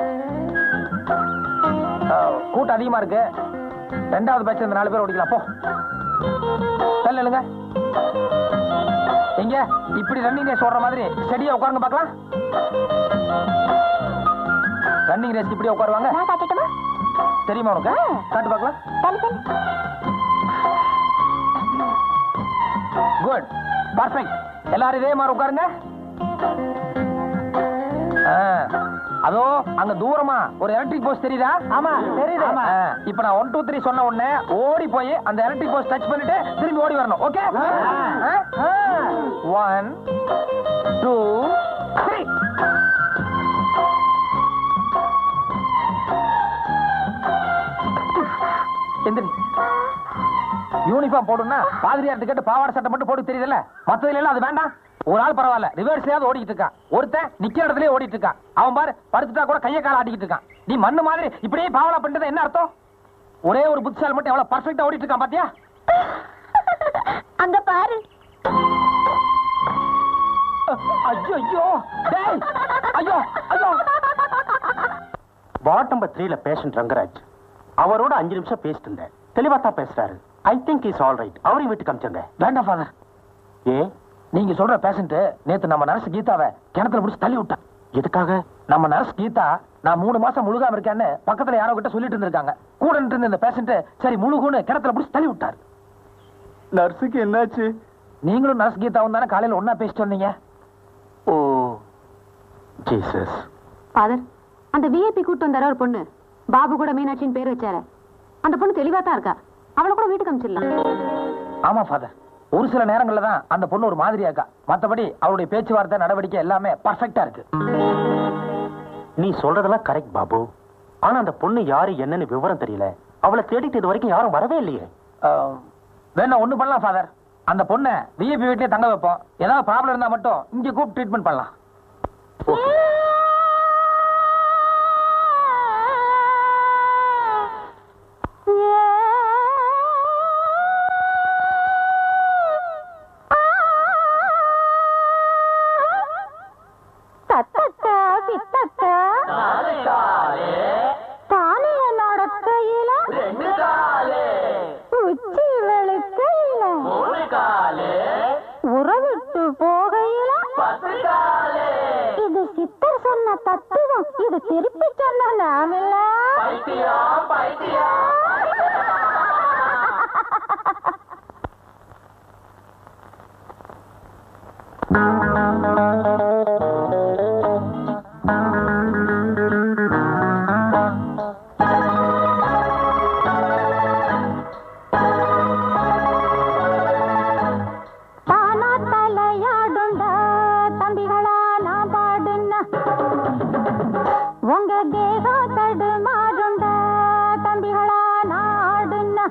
கூட்டம் அதிகமா இருக்கு. ரெண்டாவது பேட்ச் இந்த நாலு பேர் ஓடிக்கலாம். போ, நில்லுங்க. எங்க இப்படி ரன்னிங் ரேஸ் ஓடுற மாதிரி ஸ்டெடியா உட்காருங்க பார்க்கலாம். ரன்னிங் ரேஸ் இப்படியே உட்காருவாங்க. நான் காட்டட்டுமா? தெரியுமா உனக்கு? காட்டு பார்க்கலாம். தள்ளு தள்ளு. Good, perfect. எல்லாரும் இதே மாதிரி உட்காருங்க. அதோ அங்க தூரமா ஒரு எலக்ட்ரிக் போஸ்ட் தெரியுதா? ஆமா தெரியுது. இப்ப நான் ஒன் டூ த்ரீ சொன்ன உடனே ஓடி போய் அந்த எலக்ட்ரிக் போஸ்ட் டச் பண்ணிட்டு திரும்பி ஓடி வரணும். ஓகே? One two three. எந்திரி. யூனிஃபார்ம் போடுனா பாதிரியார் கேட்டு பாவாடை சட்டை மட்டும் போட்டு தெரியுதுல்ல, மத்ததுல எல்லாம் அது வேண்டாம். ஒரு ஆள் பரவாயில்ல, ரிவர்ஸ்லயாவது ஓடிட்டு இருக்கான். ஒருத்தன் நிக்கிற இடத்துலயே ஓடிட்டு இருக்கான். அவன் பாரு படுத்துட்டா கூட கையை கால ஆட்டிக்கிட்டு இருக்கான். நீ மண்ணு மாதிரி இப்படியே பாவலா பண்ணிட்டு என்ன அர்த்தம்? ஒரே ஒரு புத்திசாலி மட்டும் எவ்வளவு பர்ஃபெக்ட்டா ஓடிட்டு இருக்கான் பாத்தியா? அங்க பாரு. ஐயோ ஐயோ டேய் ஐயோ ஐயோ. வார்ட் நம்பர் த்ரீல பேஷண்ட் ரங்கராஜ். அவரோட அஞ்சு நிமிஷம் பேசிட்டு இருந்தேன். தெளிவா தான் பேசுறாரு. I think is all right. அவரையும் வீட்டுக்கு அனுப்பிச்சிருங்க. வேண்டாம் ஃபாதர். ஏ நீங்க சொல்ற பேஷண்ட் நேத்து நம்ம நர்ஸ் கீதாவை கிணத்துல பிடிச்சி தள்ளி விட்டான். எதுக்காக? நம்ம நர்ஸ் கீதா நான் மூணு மாசம் முழுகாம இருக்கேன்னு பக்கத்துல யாரோ கிட்ட சொல்லிட்டு இருந்திருக்காங்க. கூட இருந்த இந்த பேஷண்ட் சரி முழுகுன்னு கிணத்துல பிடிச்சி தள்ளி விட்டாரு. நர்ஸுக்கு என்னாச்சு? நீங்களும் நர்ஸ் கீதாவும் தானே காலையில ஒன்னா பேசிட்டு வந்தீங்க. Oh Jesus. ஃபாதர், அந்த விஐபி கூட்டு வந்தார ஒரு பொண்ணு பாபு கூட மீனாட்சின்னு பேர் வச்சாரு. அந்த பொண்ணு தெளிவா தான் இருக்கா. அவளை கூட வீட்டுக்கு அனுப்பிச்சிடலாம். ஆமா ஃபாதர், ஒரு சில நேரங்கள்ல தான் அந்த பொண்ணு ஒரு மாதிரியா இருக்கா. மத்தபடி அவருடைய பேச்சுவார்த்தை நடவடிக்கை எல்லாமே பர்ஃபெக்ட்டா இருக்கு. நீ சொல்றதெல்லாம் கரெக்ட் பாபு. ஆனா அந்த பொண்ணு யாரு என்னன்னு விவரம் தெரியல. அவளை தேடிட்டு இது வரைக்கும் யாரும் வரவே இல்லையே. வேணா ஒண்ணு பண்ணலாம் ஃபாதர், அந்த பொண்ணை விஐபி வீட்லயே தங்க வைப்போம். ஏதாவது ப்ராப்ளம் இருந்தா மட்டும் இங்க கூப்பிட்டு ட்ரீட்மெண்ட் பண்ணலாம். உறவிட்டு போகையில இது சித்தர் சொன்ன தத்துவம். இது திருப்பி சொன்ன நாமில்ல. உங்க தேகம் தடுமாறுண்டா தம்பிகளா நாடுன்னா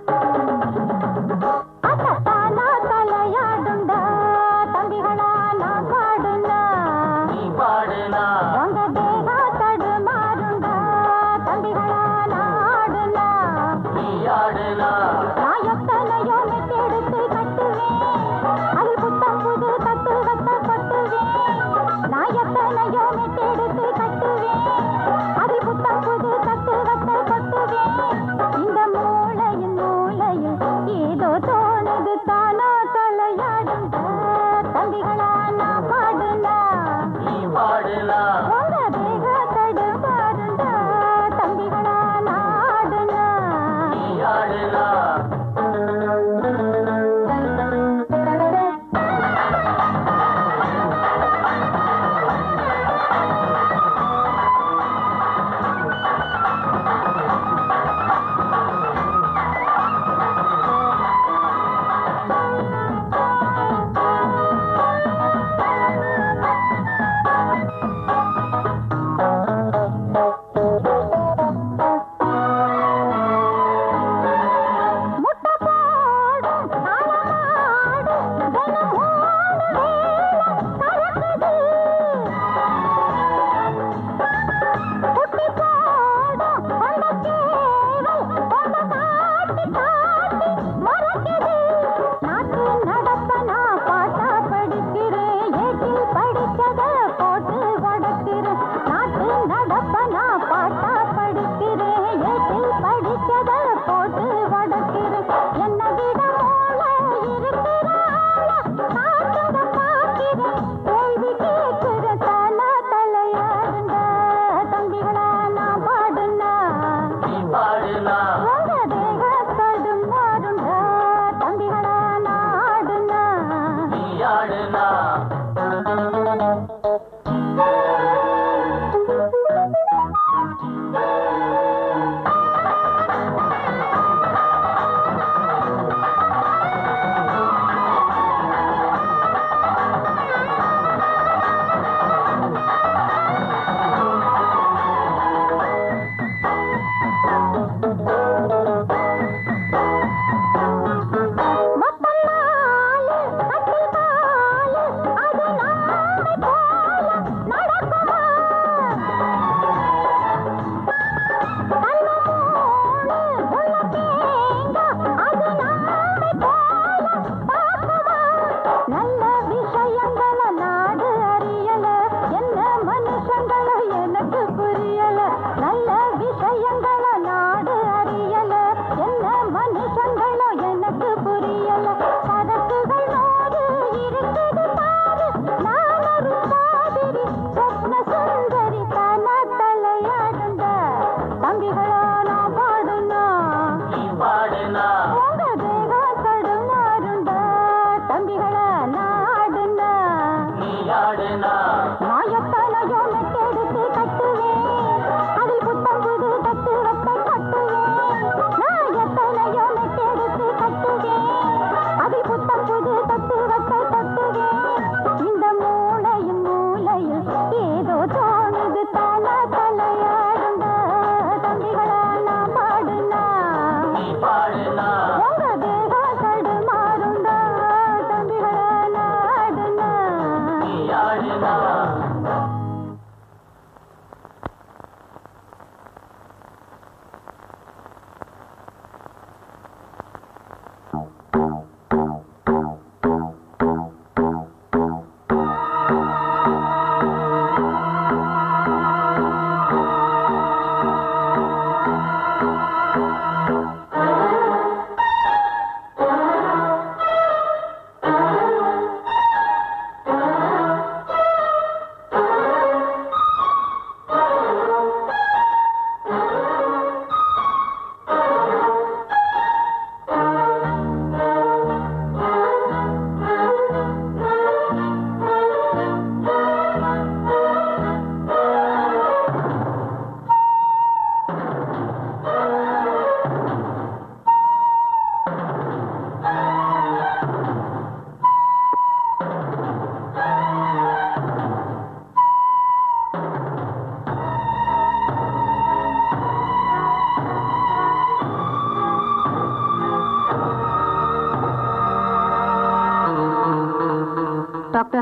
டாக்டர்,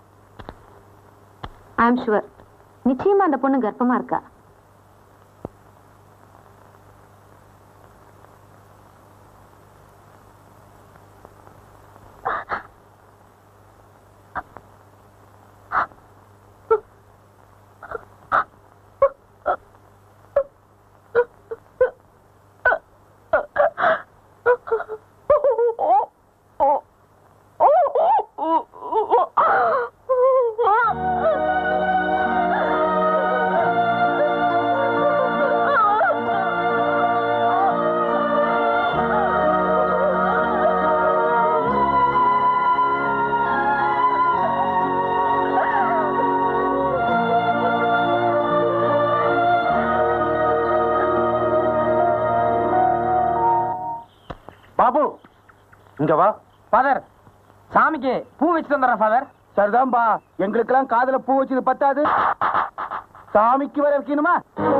ஐ அம் ஷுவர் நிச்சயமா அந்த பொண்ணு கர்ப்பமா இருக்கா. பாபு இங்க வா. ஃபாதர், சாமிக்கு பூ வச்சு தந்துடுறேன் ஃபாதர். சரிதான்பா, எங்களுக்கெல்லாம் காதுல பூ வச்சது பத்தாது, சாமிக்கு வர வைக்கணுமா?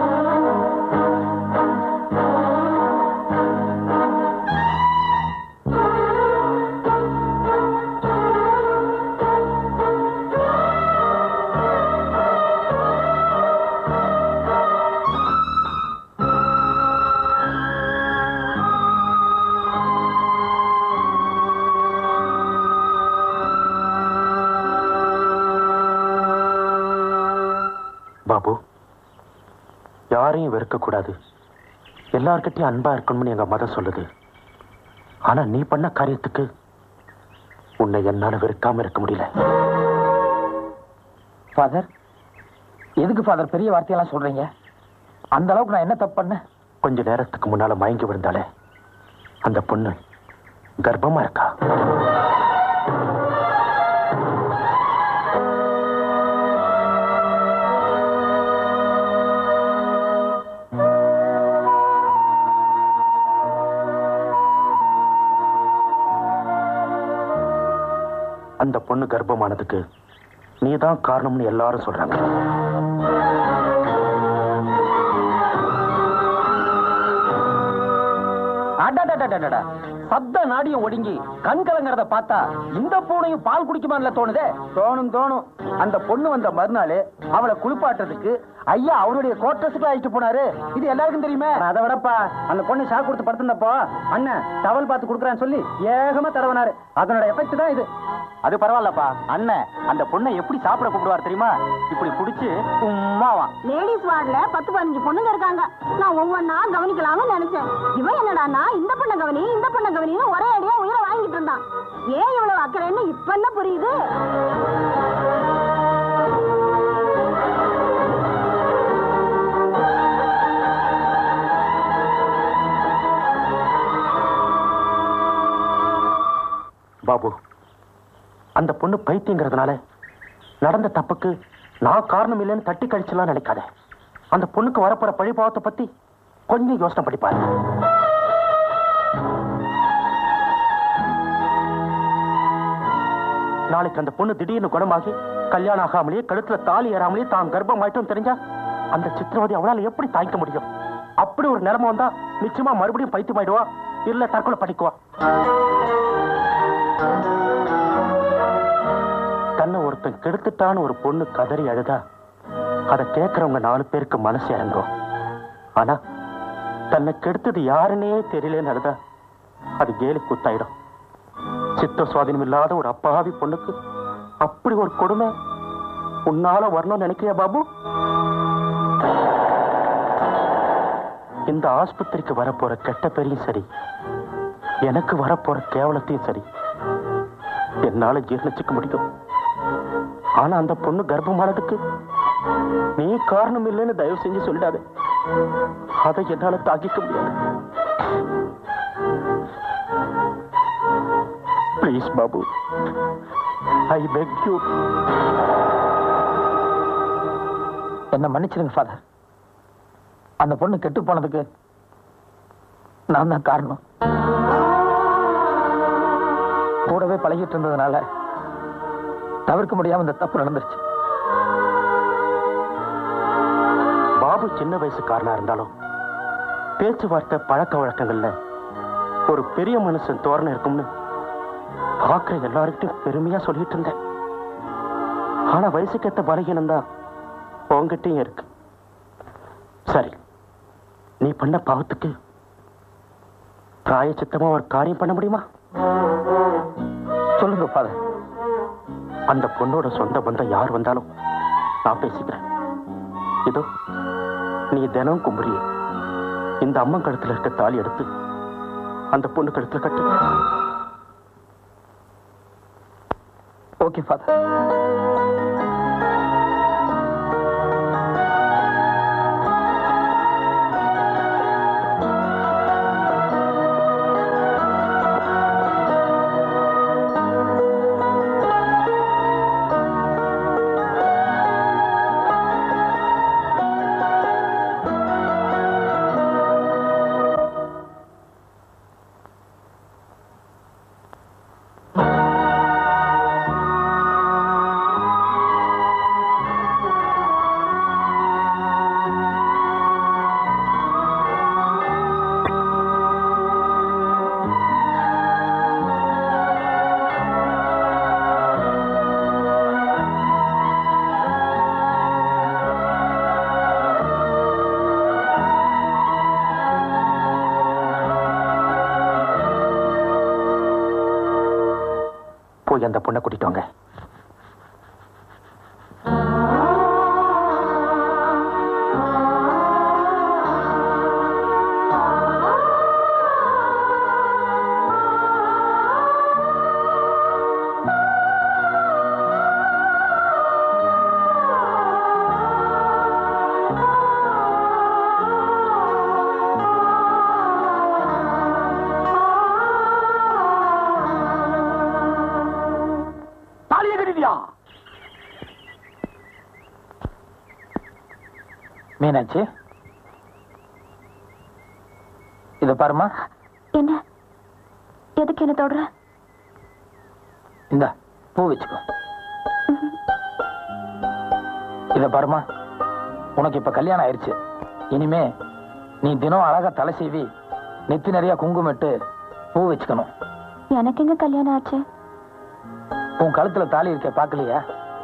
பாபு, யாரையும் வெறுக்க கூடாது, எல்லார்கிட்டையும் அன்பா இருக்கணும்னு எங்க மதம் சொல்லுது. ஆனா நீ பண்ண காரியத்துக்கு உன்னை என்னால வெறுக்காம இருக்க முடியல. ஃபாதர், எதுக்கு ஃபாதர் பெரிய வார்த்தையெல்லாம் சொல்றீங்க? அந்த அளவுக்கு நான் என்ன தப்பு பண்ண? கொஞ்ச நேரத்துக்கு முன்னால மயங்கி விழுந்தாலே அந்த பொண்ணு கர்ப்பமா இருக்கா. அந்த பொண்ணு கர்ப்பமானதுக்கு நீதான் காரணம்னு எல்லாரும் சொல்றாங்க. சப்த நாடியும் ஒடுங்கி கண் கலங்கறத பார்த்தா இந்த பூனையும் பால் குடிக்குமான்ல தோணுதே. தோணும் தோணும். அந்த பொண்ணு வந்த மறுநாள் அவளை குளிப்பாட்டுறதுக்கு ஐயா அவருடைய கோட்டர்ஸுக்கு அழைச்சிட்டு போனாரு. இது எல்லாருக்கும் தெரியுமே. அதை விடப்பா அந்த பொண்ணு ஷாக் கொடுத்து படுத்திருந்தப்போ அண்ணன் டவல் பார்த்து கொடுக்குறான்னு சொல்லி ஏகமா தடவனாரு. அதனோட எஃபெக்ட் தான் இது. அது பரவாயில்லப்பா. அண்ணன் அந்த பொண்ணை எப்படி சாப்பிட கூப்பிடுவார் தெரியுமா? இப்படி புடிச்சு உம்மாவா. லேடிஸ் வார்டுல பத்து பதினஞ்சு பொண்ணுங்க இருக்காங்க. நான் ஒவ்வொன்னா கவனிக்கலாம்னு நினைச்சேன். இவன் என்னடான்னா இந்த பொண்ணை கவனி இந்த பொண்ணை கவனின்னு ஒரே அடியா உயிரை வாங்கிட்டு இருந்தான். ஏன் இவ்வளவு அக்கறைன்னு இப்ப என்ன புரியுது? பாபு, அந்த பொண்ணு பைத்தியங்கிறதுனால நடந்த தப்புக்கு நான் காரணம் இல்லைன்னு தட்டி கழிச்சலாம் நினைக்காத. அந்த பொண்ணுக்கு வரப்போற பழிபாவத்தை பத்தி கொஞ்சம் யோசனை படிப்பாரு. நாளைக்கு அந்த பொண்ணு திடீர்னு குணமாகி கல்யாணம் ஆகாமலேயே கழுத்துல தாலி ஏறாமலேயே தான் கர்ப்பம் ஆயிட்டும் தெரிஞ்சா அந்த சித்திரவதை அவளால எப்படி தாங்கிக்க முடியும்? அப்படி ஒரு நிலைமை வந்தா நிச்சயமா மறுபடியும் பைத்தியம் ஆயிடுவா, இல்ல தற்கொலை பண்ணிக்குவா. தன்னை ஒருத்தன் கெடுத்துட்டான்னு ஒரு பொண்ணு கதறி அழுதா அதை கேட்கறவங்க நாலு பேருக்கு மனசு இறங்கும். ஆனா தன்னை கெடுத்தது யாருன்னே தெரியலன்னு அழுதா அது கேலி குத்தாயிடும். சித்த சுவாதீனம் இல்லாத ஒரு அப்பாவி பொண்ணுக்கு அப்படி ஒரு கொடுமை உன்னால வரணும்னு நினைக்கிறியா பாபு? இந்த ஆஸ்பத்திரிக்கு வரப்போற கெட்ட பேரையும் சரி, எனக்கு வரப்போற கேவலத்தையும் சரி என்னால ஜீர்ணிச்சுக்க முடியும். ஆனா அந்த பொண்ணு கர்ப்பமானதுக்கு நீ காரணம் இல்லைன்னு தயவு செஞ்சு சொல்லிடாது. அதை என்னால தாக்கிக்க முடியாது. Please Babu, I beg you. என்ன மன்னிச்சிருங்க ஃபாதர். அந்த பொண்ணு கெட்டு போனதுக்கு நான் தான் காரணம். கூடவே பழகிட்டு இருந்ததுனால தவிர்க்க முடியாம இந்த தப்பு நடந்துருச்சு. பாபு சின்ன வயசுக்காரனா இருந்தாலும் பேச்சுவார்த்தை பழக்க வழக்கங்கள்ல ஒரு பெரிய மனுஷன் தோரணை இருக்கும்னு பாக்குற எல்லாருக்கிட்டும் பெருமையா சொல்லிட்டு இருந்தேன். ஆனா வயசுக்கேத்த பலகீனம் தான் உங்ககிட்டயும் இருக்கு. சரி, நீ பண்ண பாவத்துக்கு பிராயச்சித்தமா ஒரு காரியம் பண்ண முடியுமா? சொல்லுங்க ஃபாதர். அந்த பொண்ணோட சொந்த பந்தம் யார் வந்தாலும் நான் பேசிக்கிறேன். இதோ நீ தினம் கும்புறிய இந்த அம்மா கழுத்துல இருக்க தாலி எடுத்து அந்த பொண்ணு கழுத்துல கட்டு. Okay father. போய் அந்த பொண்ணை கூட்டிட்டு வாங்க. மீனாட்சி, இத பாருமா. என்ன? எதுக்கு என்ன தொடர? இந்த பூ வச்சுக்கோ. இத பாருமா, உனக்கு இப்ப கல்யாணம் ஆயிடுச்சு. இனிமே நீ தினம் அழகா தலை சீவி நெத்தி நிறைய குங்குமிட்டு பூ வச்சுக்கணும். எனக்கு எங்க கல்யாணம் ஆச்சு? உன் கழுத்துல தாலி இருக்க பாக்கலையா?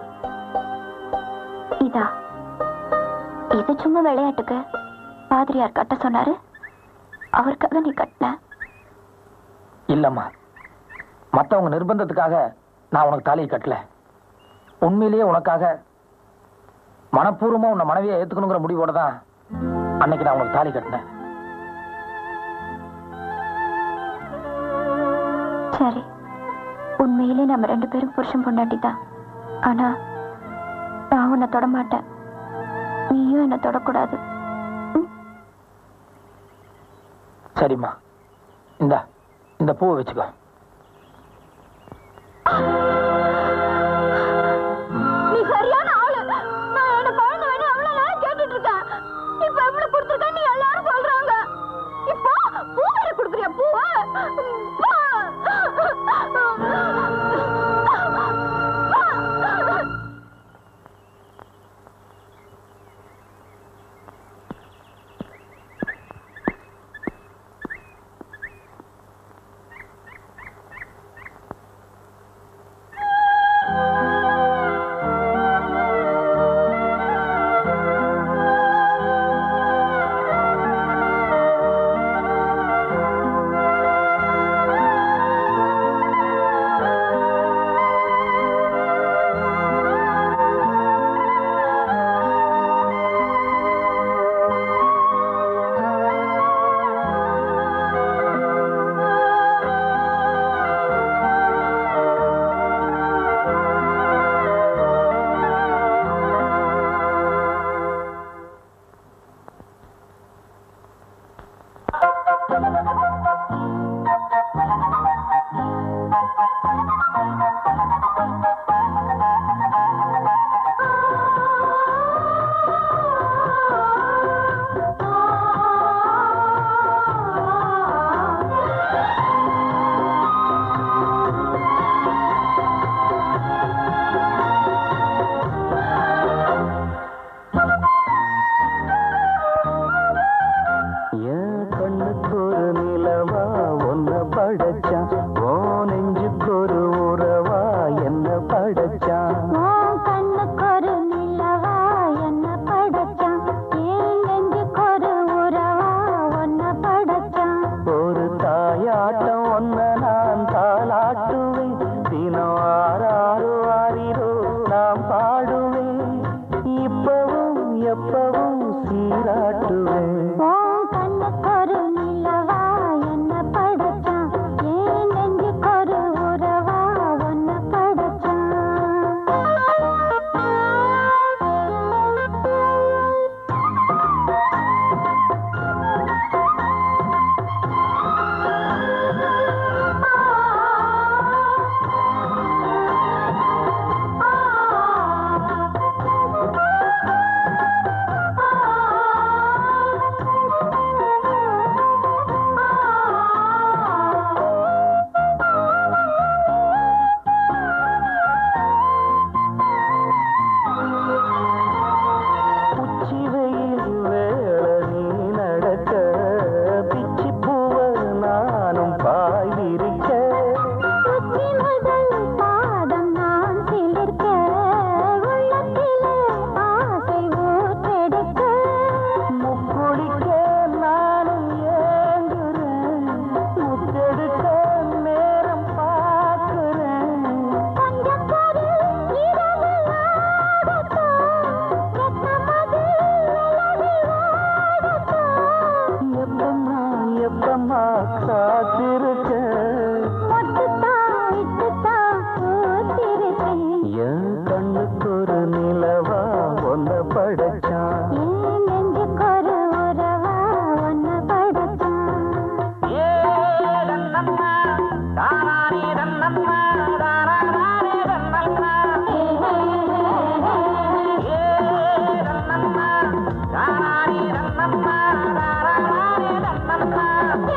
இதா, இது சும்மா விளையாட்டுக்கு பாதிரியார் கட்ட சொன்னாரு, அவருக்காக நீ கட்டின? இல்லம்மா, மத்தவங்க நிர்பந்தத்துக்காக நான் உனக்கு தாலியை கட்டல. உண்மையிலேயே உனக்காக மனப்பூர்வமா உன்னை மனைவியை ஏத்துக்கணுங்கிற முடிவோட தான் அன்னைக்கு நான் உனக்கு தாலி கட்டினேன். சரி, உண்மையிலே நம்ம ரெண்டு பேரும் புருஷன் பொண்டாட்டி தான். ஆனா நான் உன்னை தொட மாட்டேன், நீயும் என்னை தொடக்கூடாது. சரிம்மா, இந்த இந்த பூவை வச்சுக்கோ. நீ சரியான ஆளு. நான் என்ன குழந்தை வேணும் அவ்வளவு நேரம் கேட்டுட்டு இருக்கேன். இப்ப எவ்வளவு கொடுத்துருக்க நீ எல்லாரும் சொல்றாங்க. இப்போ பூ வேற கொடுக்குறியா? பூவை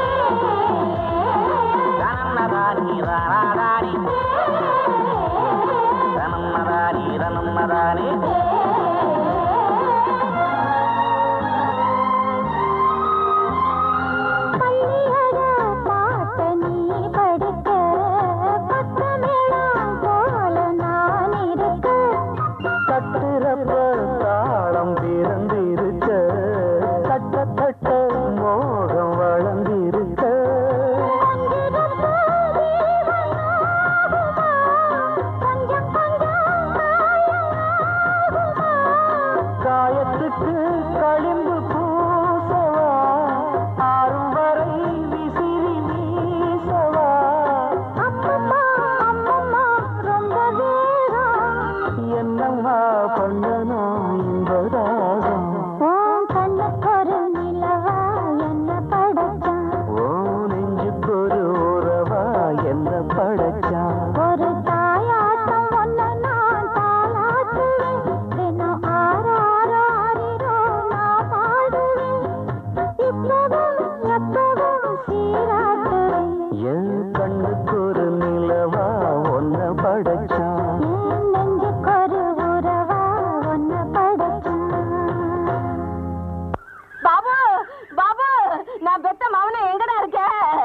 Daddy. தானே? தாளம் பிறந்திருக்க தட்ட தட்ட மோகம் வளர்ந்திருக்க காயத்துக்கு களிம்பு பூசவா ஆறும் வரை விசிறி வீசவா என்னம்மா பண்ணனோ இன்பதாகம் ஓ நெஞ்சுக்கொரு உறவா என்ன படைச்சான் ஒரு தாயாட்டம் ஒன்ன நான் தாளாட்டுவேன் தினம் ஆறாரோ ஆறிரோ நான் பாடுவேன் இப்பவும் எப்பவும் சீராட்டுவேன் என் கண்ணுக்கு ஒரு நிலவா ஒன்ன படைச்சான் என் நெஞ்சுக்கொரு உறவா ஒன்ன படைச்சான். பாபு பாபு நான் பெத்த மவனை எங்கடா இருக்க?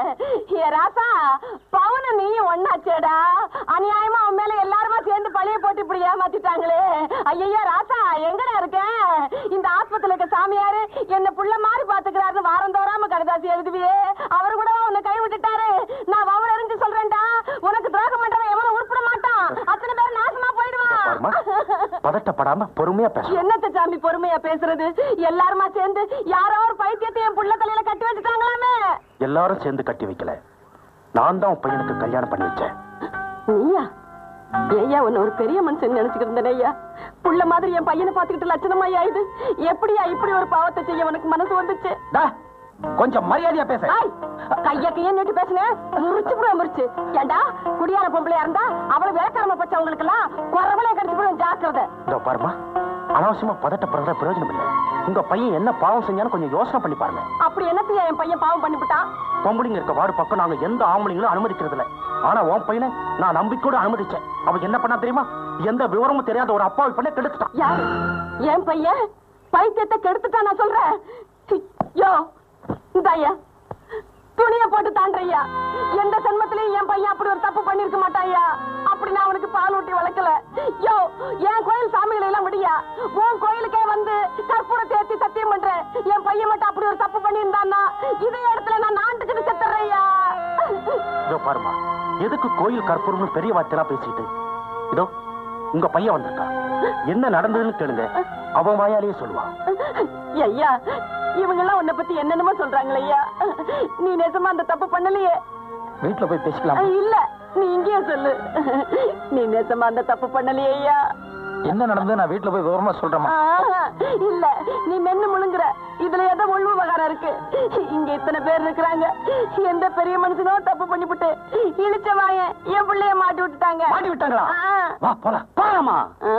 ஏ ராசா பவுன நீயும் ஒண்ணாச்சேடா. அநியாயமா அவன் மேல எல்லாருமா சேர்ந்து பழிய போட்டு இப்படி ஏமாத்திட்டாங்களே. ஐயோ ராசா எங்கடா இருக்க? இந்த ஆஸ்பத்திரியில இருக்க சாமியாரு என்ன புள்ள மாதிரி பாத்துக்கிறாருன்னு வாரம் தோறாம கடுதாசி எழுதுவியே. அவரு கூட உன்னை கை விட்டுட்டாரு. நான் அவரை அறிஞ்சு சொல்றேன்டா, உனக்கு துரோகம் பண்றவன் எவனும் உருப்பிட மாட்டான். அத்தனை பேர் நாசமா போயிடுவான். பதட்டப்படாம பொறுமையா பேச. என்னத்த சாமி பொறுமையா பேசுறது? எல்லாருமா சேர்ந்து யாரோ ஒரு பைத்தியத்தை என் புள்ள தலையில கட்டி வச்சுட்டாங்களாமே. எல்லாரும் சேர்ந்து கட்டி வைக்கல, நான் தான் உன் பையனுக்கு கல்யாணம் பண்ணி வச்சேன். நீயா? ஐயா உன்ன ஒரு பெரிய மனுஷன் நினைச்சுக்கிட்டு இருந்தேன் ஐயா. புள்ள மாதிரி என் பையனை பாத்துக்கிட்டு லட்சணமா ஆயுது. எப்படியா இப்படி ஒரு பாவத்தை செய்ய உனக்கு மனசு வந்துச்சு? கொஞ்சம் மரியாதையா பேச. கைய கைய நீட்டு பேசுன முறிச்சு புட முறிச்சு. ஏண்டா குடியார பொம்பளையா இருந்தா அவளை விளக்காரமா பச்சவங்களுக்கு எல்லாம் குறவளே கடிச்சு போடும். ஜாக்கிரதை. இதோ பாருமா, அனாவசியமா பதட்டப்படுறத பிரயோஜனம் இல்லை. உங்க பையன் என்ன பாவம் செஞ்சான்னு கொஞ்சம் யோசனை பண்ணி பாருங்க. அப்படி என்னத்தையா என் பையன் பாவம் பண்ணிவிட்டான்? பொம்பளைங்க இருக்க வார்டு பக்கம் நாங்க எந்த ஆம்பளைங்களும் அனுமதிக்கிறது இல்ல. ஆனா உன் பையனை நான் நம்பிக்கையோட அனுமதிச்சேன். அவன் என்ன பண்ணா தெரியுமா? எந்த விவரமும் தெரியாத ஒரு அப்பாவி பண்ண கெடுத்துட்டான். யாரு? என் பையன் பைத்தியத்தை கெடுத்துட்டான் நான் சொல்றேன். யோ இந்தாயா துணிய போட்டு தாண்டையா. எந்த ஜென்மத்திலயும் என் பையன் அப்படி ஒரு தப்பு பண்ணிருக்க மாட்டாயா. அப்படி நான் அவனுக்கு பால் ஊட்டி வளர்க்கல. யோ என் கோயில் சாமிகளை எல்லாம் விடியா. உன் கோயிலுக்கே வந்து கற்பூரத்தை ஏத்தி சத்தியம் பண்றேன். என் பையன் மட்டும் அப்படி ஒரு தப்பு பண்ணியிருந்தான்னா இதே இடத்துல நான் நாண்டுக்கிட்டு செத்துறேயா. இதோ பாருமா, எதுக்கு கோயில் கற்பூரம்னு பெரிய வார்த்தையெல்லாம் பேசிட்டு? இதோ உங்க பையன் வந்திருக்கா, என்ன நடந்ததுன்னு கேளுங்க, அவன் வாயாலேயே சொல்லுவான். ஐயா இவங்க எல்லாம் உன்னை பத்தி என்னென்னமோ சொல்றாங்களே ஐயா. நீ நிஜமா அந்த தப்பு பண்ணலையே. வீட்டுல போய் பேசிக்கலாம். இல்ல நீ இங்கேயே சொல்லு. நீ நிஜமா அந்த தப்பு பண்ணலையே ஐயா. என்ன நடந்தது நான் வீட்டுல போய் விவரமா சொல்றேமா. இல்ல நீ மென்னு முழுங்குற. இதுல ஏதோ உள் விவகாரம் இருக்கு. இங்க இத்தனை பேர் இருக்கிறாங்க. எந்த பெரிய மனுஷனோ தப்பு பண்ணிவிட்டு இழிச்ச வாயன் என் பிள்ளைய மாட்டி விட்டுட்டாங்க. மாட்டி விட்டாங்களா? ஆ. வா போலாம். போலாமா? ஆ.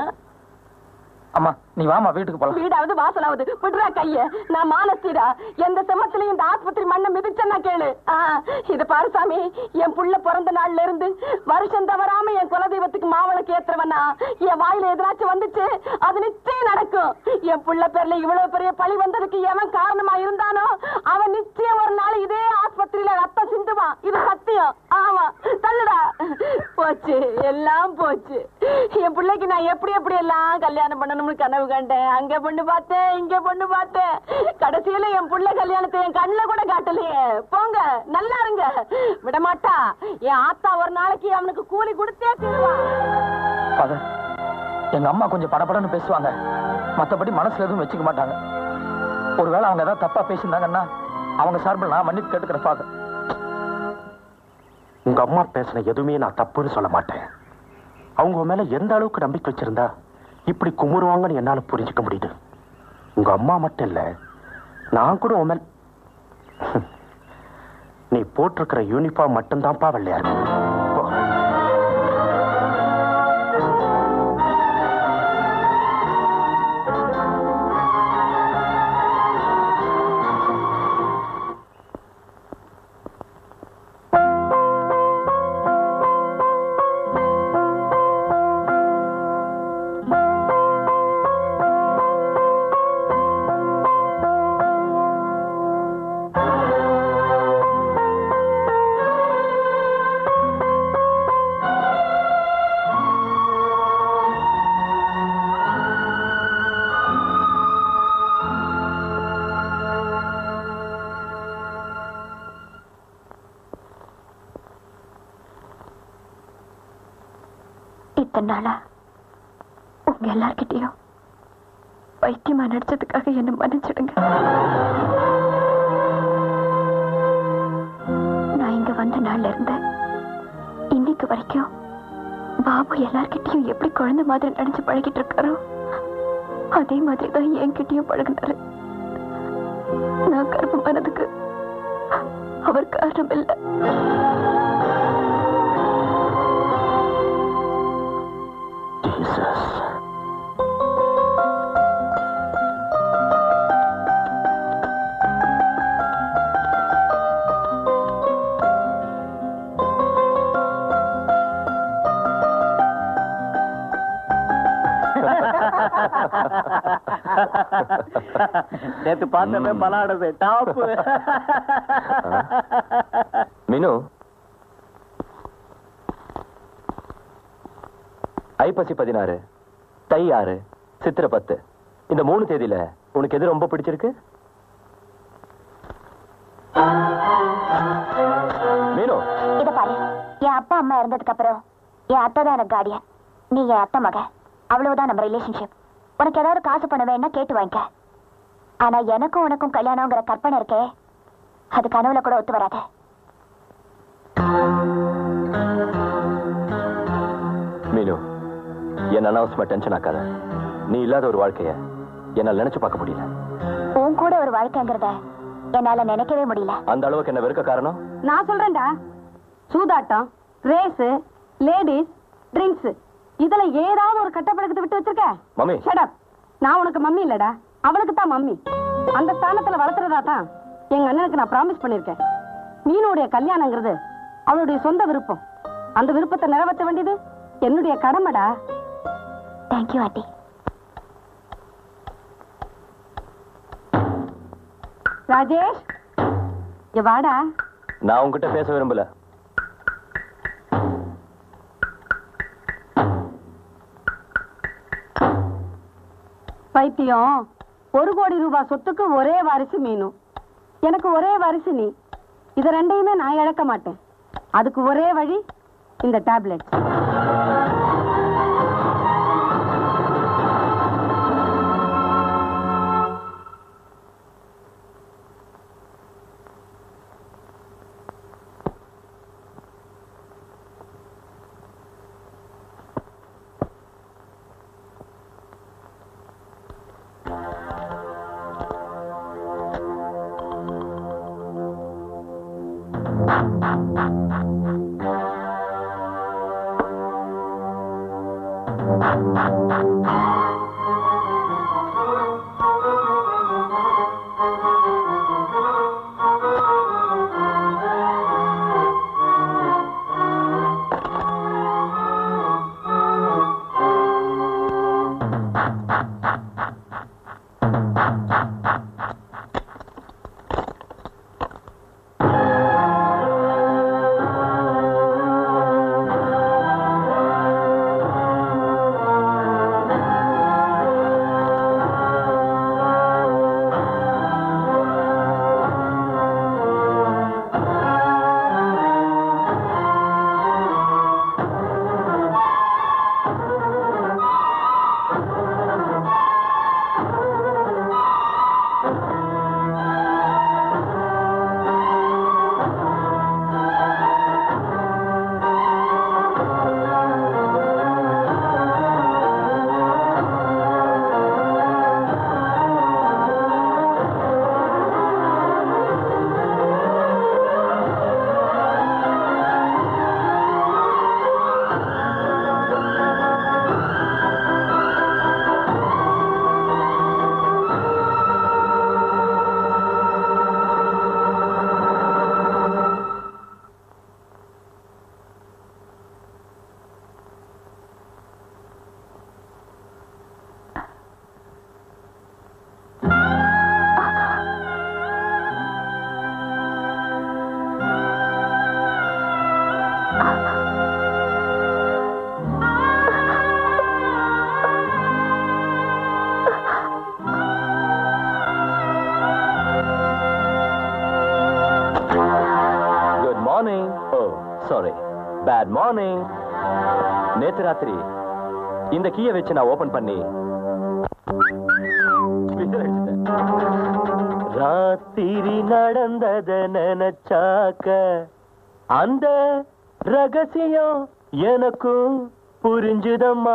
அம்மா நீ வாமா வீட்டுக்கு போலாம். வீடாவது வாசலாவது விடுறா கைய. நான் மானஸ்தீரா. எந்த செமத்திலையும் இந்த ஆஸ்பத்திரி மண்ணை மிதிச்சா கேளு. இது பாரு சாமி, என் புள்ள பிறந்த நாள்ல இருந்து வருஷம் தவறாம என் குலதெய்வத்துக்கு மாவளுக்கு ஏத்துறவனா என் வாயில எதிராச்சும் வந்துச்சு அது நிச்சயம் நடக்கும். என் புள்ள பேர்ல இவ்வளவு பெரிய பழி வந்ததுக்கு எவன் காரணமா இருந்தானோ அவன் நிச்சயம் ஒரு நாள் இதே ஆஸ்பத்திரியில ரத்தம் சிந்துவான். இது சத்தியம். ஆமா தள்ளுடா. போச்சு எல்லாம் போச்சு. என் பிள்ளைக்கு நான் எப்படி எப்படி எல்லாம் கல்யாணம் பண்ணணும் கனவு கண்டேன். அங்க பொண்ணு பார்த்தேன், இங்க பொண்ணு பார்த்தேன். கடைசியில என் புள்ள கல்யாணத்தை என் கண்ணுல கூட காட்டலையே. போங்க நல்லா இருங்க. விடமாட்டா. என் ஆத்தா ஒரு நாளைக்கு அவனுக்கு கூலி கொடுத்தே தீருவான். எங்க அம்மா கொஞ்சம் படபடன்னு பேசுவாங்க, மத்தபடி மனசுல எதுவும் வச்சுக்க மாட்டாங்க. ஒருவேளை அவங்க ஏதாவது தப்பா பேசியிருந்தாங்கன்னா அவங்க சார்பில் நான் மன்னிப்பு கேட்டுக்கிற பாக்க. உங்க அம்மா பேசின எதுவுமே நான் தப்புன்னு சொல்ல மாட்டேன். அவங்க மேல எந்த அளவுக்கு நம்பிக்கை வச்சிருந்தா இப்படி குமுறுவாங்கன்னு என்னால புரிஞ்சுக்க முடியுது. உங்க அம்மா மட்டும் இல்ல, நான் கூட உன் மேல நீ போட்டிருக்கிற யூனிஃபார்ம் மட்டும்தான்ப்பா வெள்ளையா இருக்கு. இத்தனை நாளா உங்க எல்லார்கிட்டயும் வைத்தியமா நடிச்சதுக்காக என்ன மன்னிச்சிடுங்க. நான் இங்க வந்த நாள்ல இருந்து இன்னைக்கு வரைக்கும் பாபு எல்லார்கிட்டயும் எப்படி குழந்தை மாதிரி நடிச்சு பழகிட்டு இருக்காரோ அதே மாதிரிதான் என்கிட்டயும் பழகினாரு. நான் கர்ப்பமானதுக்கு அவர் காரணம் இல்லை. நேத்து பார்த்தமே பலாடுது டாப். மீனு, ஐப்பசி பதினாறு, தை ஆறு, சித்திரை பத்து, இந்த மூணு தேதியில உனக்கு எது ரொம்ப பிடிச்சிருக்கு? மீனு, இத பாரு, என் அப்பா அம்மா இறந்ததுக்கு அப்புறம் என் அத்தை தான் எனக்கு கார்டியன். நீ என் அத்தை மக, அவ்வளவுதான் நம்ம ரிலேஷன்ஷிப். உனக்கு ஏதாவது காசு பண்ண வேணா கேட்டு வாங்கிக்க. ஆனா எனக்கும் உனக்கும் கல்யாணம்ங்கிற கற்பனை இருக்கே, அது கனவுல கூட ஒத்து வராது. மீனு, என் அனாவசியமா டென்ஷன் ஆக்காத. நீ இல்லாத ஒரு வாழ்க்கைய என்னால நினைச்சு பார்க்க முடியல. உன் கூட ஒரு வாழ்க்கைங்கிறத என்னால நினைக்கவே முடியல. அந்த அளவுக்கு என்ன வெறுக்க காரணம்? நான் சொல்றேன்டா, சூதாட்டம், ரேஸ், லேடிஸ், ட்ரிங்க்ஸ், இதுல ஏதாவது ஒரு கட்டப்பழக்கத்தை விட்டு வச்சிருக்க? Mummy, shut up. நான் உனக்கு மம்மி இல்லடா, அவளுக்கு தான் மம்மி. அந்த ஸ்தானத்துல வளர்த்துறதா தான் எங்க அண்ணனுக்கு நான் ப்ராமிஸ் பண்ணிருக்கேன். மீனுடைய கல்யாணங்கிறது அவளுடைய சொந்த விருப்பம். அந்த விருப்பத்தை நிறைவேற்ற வேண்டியது என்னுடைய கடமைடா. Thank you aunty. ராஜேஷ், இங்க வாடா. நான் உன்கிட்ட பேச விரும்பல. பைத்தியம், ஒரு கோடி ரூபாய் சொத்துக்கு ஒரே வாரிசு மீனு, எனக்கு ஒரே வாரிசு நீ. இது ரெண்டையுமே நான் இழக்க மாட்டேன். அதுக்கு ஒரே வழி இந்த டேப்லெட். Sorry, bad morning. நேத்து ராத்திரி இந்த கீயை வச்சு நான் ஓபன் பண்ணி ராத்திரி நடந்தத நினைச்சாக்க அந்த ரகசியம் எனக்கும் புரிஞ்சுதம்மா.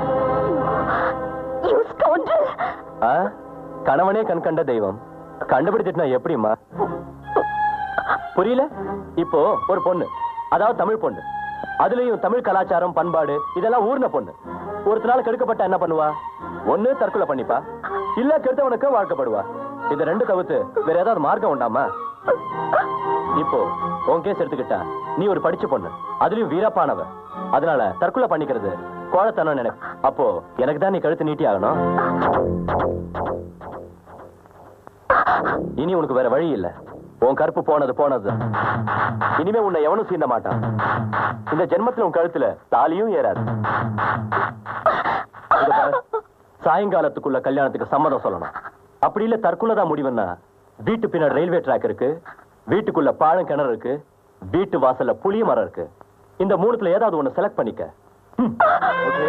கணவனே கண் கண்ட தெய்வம் கண்டுபிடிச்சிட்டுனா எப்படிமா? புரியல? இப்போ ஒரு பொண்ணு, அதாவது தமிழ் பொண்ணு, அதுலயும் தமிழ் கலாச்சாரம் பண்பாடு இதெல்லாம் ஊர்ன பொண்ணு ஒருத்தனால கெடுக்கப்பட்ட என்ன பண்ணுவா? ஒண்ணு தற்கொலை பண்ணிப்பா, இல்ல கெடுத்தவனுக்கு வாழ்க்கப்படுவா. இது ரெண்டு தவிர்த்து வேற ஏதாவது மார்க்கம் உண்டாமா? இப்போ உன் கேஸ் எடுத்துக்கிட்டா நீ ஒரு படிச்ச பொண்ணு, அதுலயும் வீரப்பானவ, அதனால தற்கொலை பண்ணிக்கிறது கோழத்தனம் நினைப்பு. அப்போ எனக்கு தான் நீ கழுத்து நீட்டி ஆகணும். இனி உனக்கு வேற வழி இல்ல. உன் கருப்பு போனது போனது. இனிமே உன்னை எவனும் சீண்ட மாட்டான். இந்த ஜென்மத்துல உன் கழுத்துல தாலியும் ஏறாது. சாயங்காலத்துக்குள்ள கல்யாணத்துக்கு சம்மதம் சொல்லணும். அப்படி இல்ல தற்கொலைதான் முடிவுன்னா வீட்டு பின்னாடி ரயில்வே ட்ராக் இருக்கு, வீட்டுக்குள்ள பாழம் கிணறு இருக்கு, வீட்டு வாசல்ல புளிய மரம் இருக்கு. இந்த மூணுத்துல ஏதாவது ஒண்ணு செலக்ட் பண்ணிக்க. ஓகே?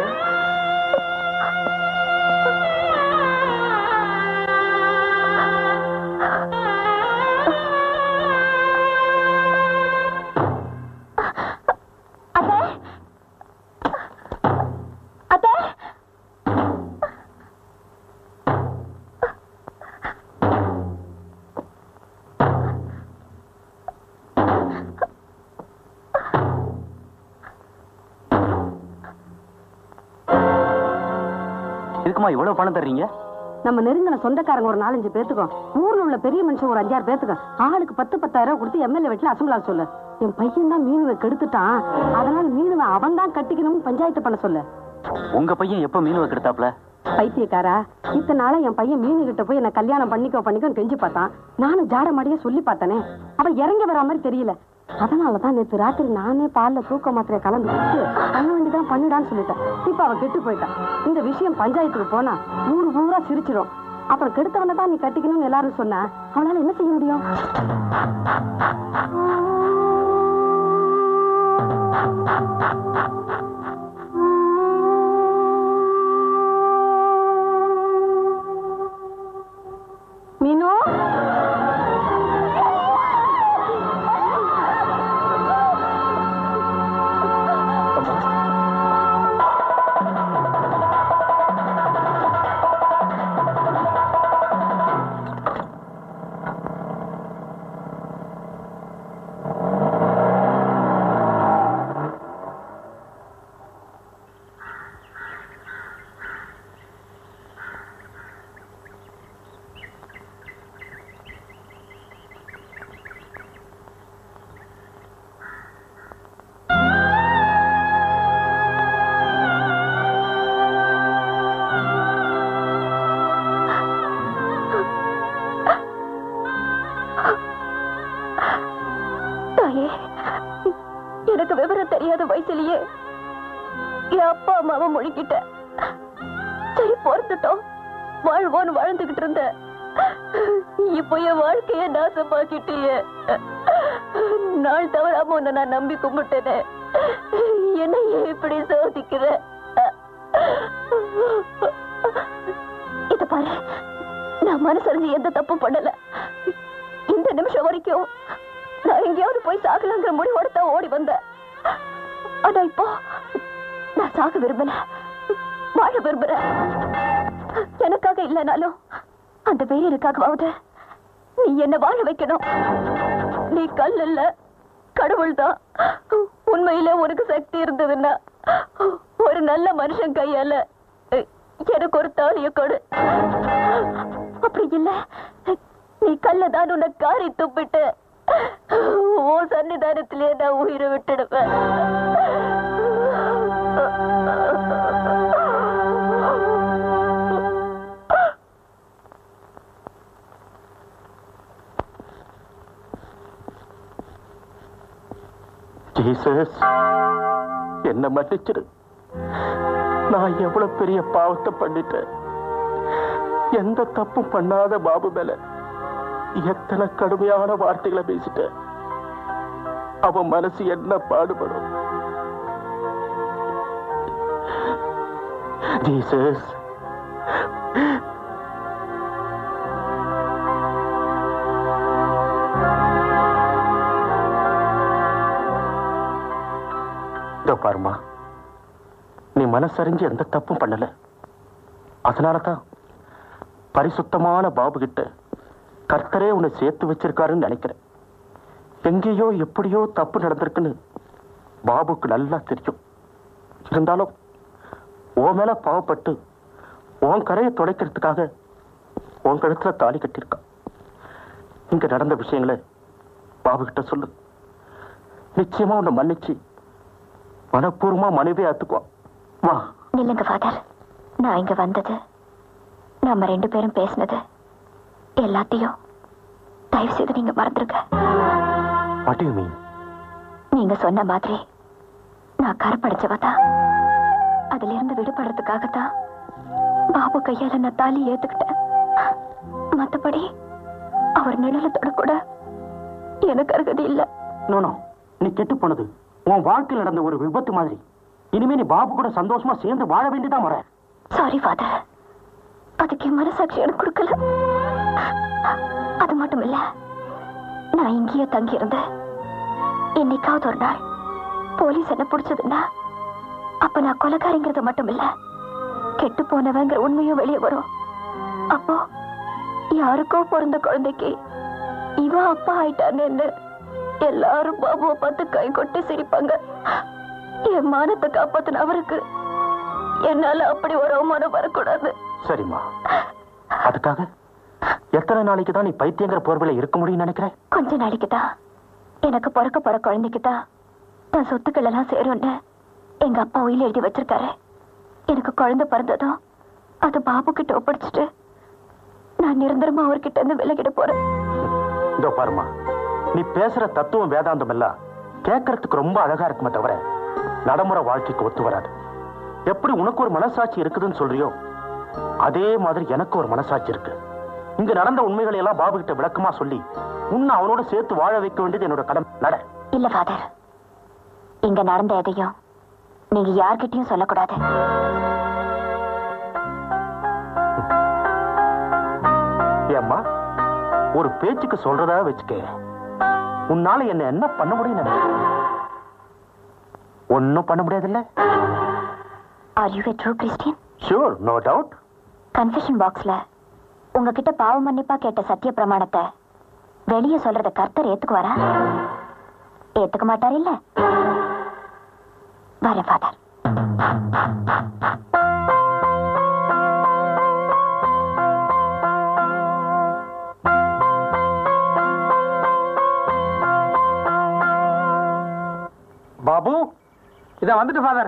இவ்வளவு பணம் தர்றீங்க? நம்ம நெருங்கின சொந்தக்காரங்க ஒரு நாலஞ்சு பேத்துக்கும், ஊர்ல உள்ள பெரிய மனுஷன் ஒரு அஞ்சாறு பேத்துக்கும், ஆளுக்கு பத்து பத்தாயிரம் கொடுத்து எம்எல்ஏ வீட்டுல அசம்பிளா சொல்லு. என் பையன் தான் மீனுவை கெடுத்துட்டான், அதனால மீனுவை அவன் தான் கட்டிக்கணும்னு பஞ்சாயத்து பண்ண சொல்லு. உங்க பையன் எப்ப மீனுவை கெடுத்தாப்ல? பைத்தியக்காரா, இத்தனை நாளா என் பையன் மீனு கிட்ட போய் என்ன கல்யாணம் பண்ணிக்கோ பண்ணிக்கோ கெஞ்சி பார்த்தான். நானும் ஜாட மாடியே சொல்லி பார்த்தனே, அவன் இறங்கி வர மாதிரி தெரியல. அதனாலதான் நேற்று ராத்திரி நானே பால்ல தூக்க மாத்திரையை கலந்து கொடுத்து பண்ண வேண்டியதான் பண்ணுடான்னு சொல்லிட்டேன். இப்ப அவன் கெட்டு போயிட்டான். இந்த விஷயம் பஞ்சாயத்துக்கு போனா ஊரு ஊரா சிரிச்சிடும். அப்புறம் கெடுத்தவனை தான் நீ கட்டிக்கணும்னு எல்லாரும் சொன்னா அவனால என்ன செய்ய முடியும்? மீனு, எனக்கு விவரம் தெரியாத வயசுலயே என் அப்பா அம்மாவை முழுக்கிட்ட. சரி பொறுத்துட்டோம், வாழ்வோன்னு வாழ்ந்துகிட்டு இருந்த. இப்போ என் வாழ்க்கைய நாசமாக்கிட்டே. நாள் தவறாம உன்னை நான் நம்பி கும்பிட்டேனே, என்ன இப்படி சோதிக்கிற? இத பாரு, நான் மனசறிஞ்சு எந்த தப்பும் பண்ணல. இந்த நிமிஷம் வரைக்கும் நான் எங்கேயாவது போய் சாகலாங்கிற முடிவோட தான் ஓடி வந்தேன். ஆனா இப்போ நான் சாக விரும்பல, வாழ விரும்புறேன். எனக்காக இல்லைனாலும் அந்த பேரனுக்காகவாவது நீ என்ன வாழ வைக்கணும். நீ கல் இல்ல, கடவுள் தான். உண்மையில உனக்கு சக்தி இருந்ததுன்னா ஒரு நல்ல மனுஷன் கையால எனக்கு ஒரு தாலிய கொடு. அப்படி இல்ல, நீ கல்லதான் உன்னை காரி துப்பிட்டு ஓ சன்னிதானத்திலே நான் உயிரை விட்டுடுவேன். ஜீசஸ், என்ன மன்னிச்சிடு. நான் எவ்வளவு பெரிய பாவத்தை பண்ணிட்டேன். எந்த தப்பும் பண்ணாத பாபு மேல எத்தனை கடுமையான வார்த்தைகளை பேசிட்டேன். அவன் மனசு என்ன பாடுபடும். ஜீசஸ். பாருமா, நீ மனசறிஞ்சு எந்த தப்பும் பண்ணல. அதனாலதான் பரிசுத்தமான பாபு கிட்ட கர்த்தரே உன்னை சேர்த்து வச்சிருக்காருன்னு நினைக்கிறேன். எங்கேயோ எப்படியோ தப்பு நடந்திருக்குன்னு பாபுக்கு நல்லா தெரியும். இருந்தாலும் உன் மேல பாவப்பட்டு உன் கரையை துடைக்கிறதுக்காக உன் கழுத்துல தாலி கட்டியிருக்கான். இங்க நடந்த விஷயங்களை பாபு கிட்ட சொல்லு. நிச்சயமா உன்னை மன்னிச்சு மனப்பூர்வமா மனைவி ஆத்துக்குவான். வா. இல்லைங்க ஃபாதர், நான் இங்க வந்தது, நம்ம ரெண்டு பேரும் பேசினது எல்லாத்தையும் தயவு செய்து நீங்க மறந்துருங்க. What do you mean? நீங்க சொன்ன மாதிரி நான் கருப்படைச்சவதான். அதுல இருந்து விடுபடுறதுக்காகத்தான் பாபு கையால நான் தாலி ஏத்துக்கிட்டேன். மத்தபடி அவர் நிழலத்தோட கூட எனக்கு அருகதி இல்ல. நோ, நீ கெட்டு போனது உன் வாழ்க்கையில் நடந்த ஒரு விபத்து மாதிரி. இனிமே நீ பாபு கூட சந்தோஷமா சேர்ந்து வாழ வேண்டியதான் வர. சாரி ஃபாதர், அதுக்கு என் மனசாட்சி எனக்கு கொடுக்கல. அது மட்டும் இல்ல, நான் இங்கேயே தங்கி இருந்தேன். என்னைக்காவது ஒரு நாள் போலீஸ் என்ன பிடிச்சதுன்னா அப்ப நான் கொலைகாரிங்கிறது மட்டும் இல்ல, கெட்டு போனவங்கிற உண்மையும் வெளியே வரும். அப்போ யாருக்கோ பிறந்த குழந்தைக்கு இவன் அப்பா ஆயிட்டான்னு எல்லாரும் பாபுவை பார்த்து கை கொட்டி சிரிப்பாங்க. என் மானத்தை காப்பாத்தின அவருக்கு என்னால அப்படி ஒரு அவமானம் வரக்கூடாது. சரிம்மா, அதுக்காக எத்தனை நாளைக்கு தான் நீ பைத்தியங்கிற போர்வையில இருக்க முடியும் நினைக்கிறேன்? கொஞ்ச நாளைக்கு தான். எனக்கு பிறக்க போற குழந்தைக்கு தான் நான் சொத்துக்கள் எல்லாம் சேரும்னு எங்க அப்பா உயில எழுதி வச்சிருக்காரு. எனக்கு குழந்தை பிறந்ததும் அது பாபு கிட்ட ஒப்படைச்சிட்டு நான் நிரந்தரமா அவர்கிட்ட இருந்து விலகிட போறேன். இதோ பாருமா, நீ பேசுற தத்துவம் வேதாந்தம் எல்லாம் கேட்கறதுக்கு ரொம்ப அழகா இருக்குமே தவிர நடைமுறை வாழ்க்கைக்கு ஒத்து வராது. எப்படி உனக்கு ஒரு மனசாட்சி இருக்குதுன்னு சொல்றியோ அதே மாதிரி எனக்கு ஒரு மனசாட்சி இருக்கு. இங்க நடந்த உண்மைகளை எல்லாம் பாபு கிட்ட விளக்கமா சொல்லி உன்னை அவனோட சேர்த்து வாழ வைக்க வேண்டியது என்னோட கடமை. நட. இல்ல ஃபாதர், இங்க நடந்த எதையும் நீங்க யார்கிட்டயும் சொல்லக்கூடாது. ஏம்மா, ஒரு பேச்சுக்கு சொல்றதா வச்சுக்க, உன்னால என்ன என்ன பண்ண முடியும்? ஒன்னும் பண்ண முடியாதுல்ல. Are you a true Christian? Sure, no doubt. Confession பாக்ஸ்ல உங்ககிட்ட பாவ மன்னிப்பா கேட்ட சத்திய பிரமாணத்தை வெளியே சொல்றத கர்த்தர் ஏத்துக்குவாரா? ஏத்துக்க மாட்டார் இல்ல? வரேன் ஃபாதர். பாபு, இத வந்துட்டு ஃபாதர்.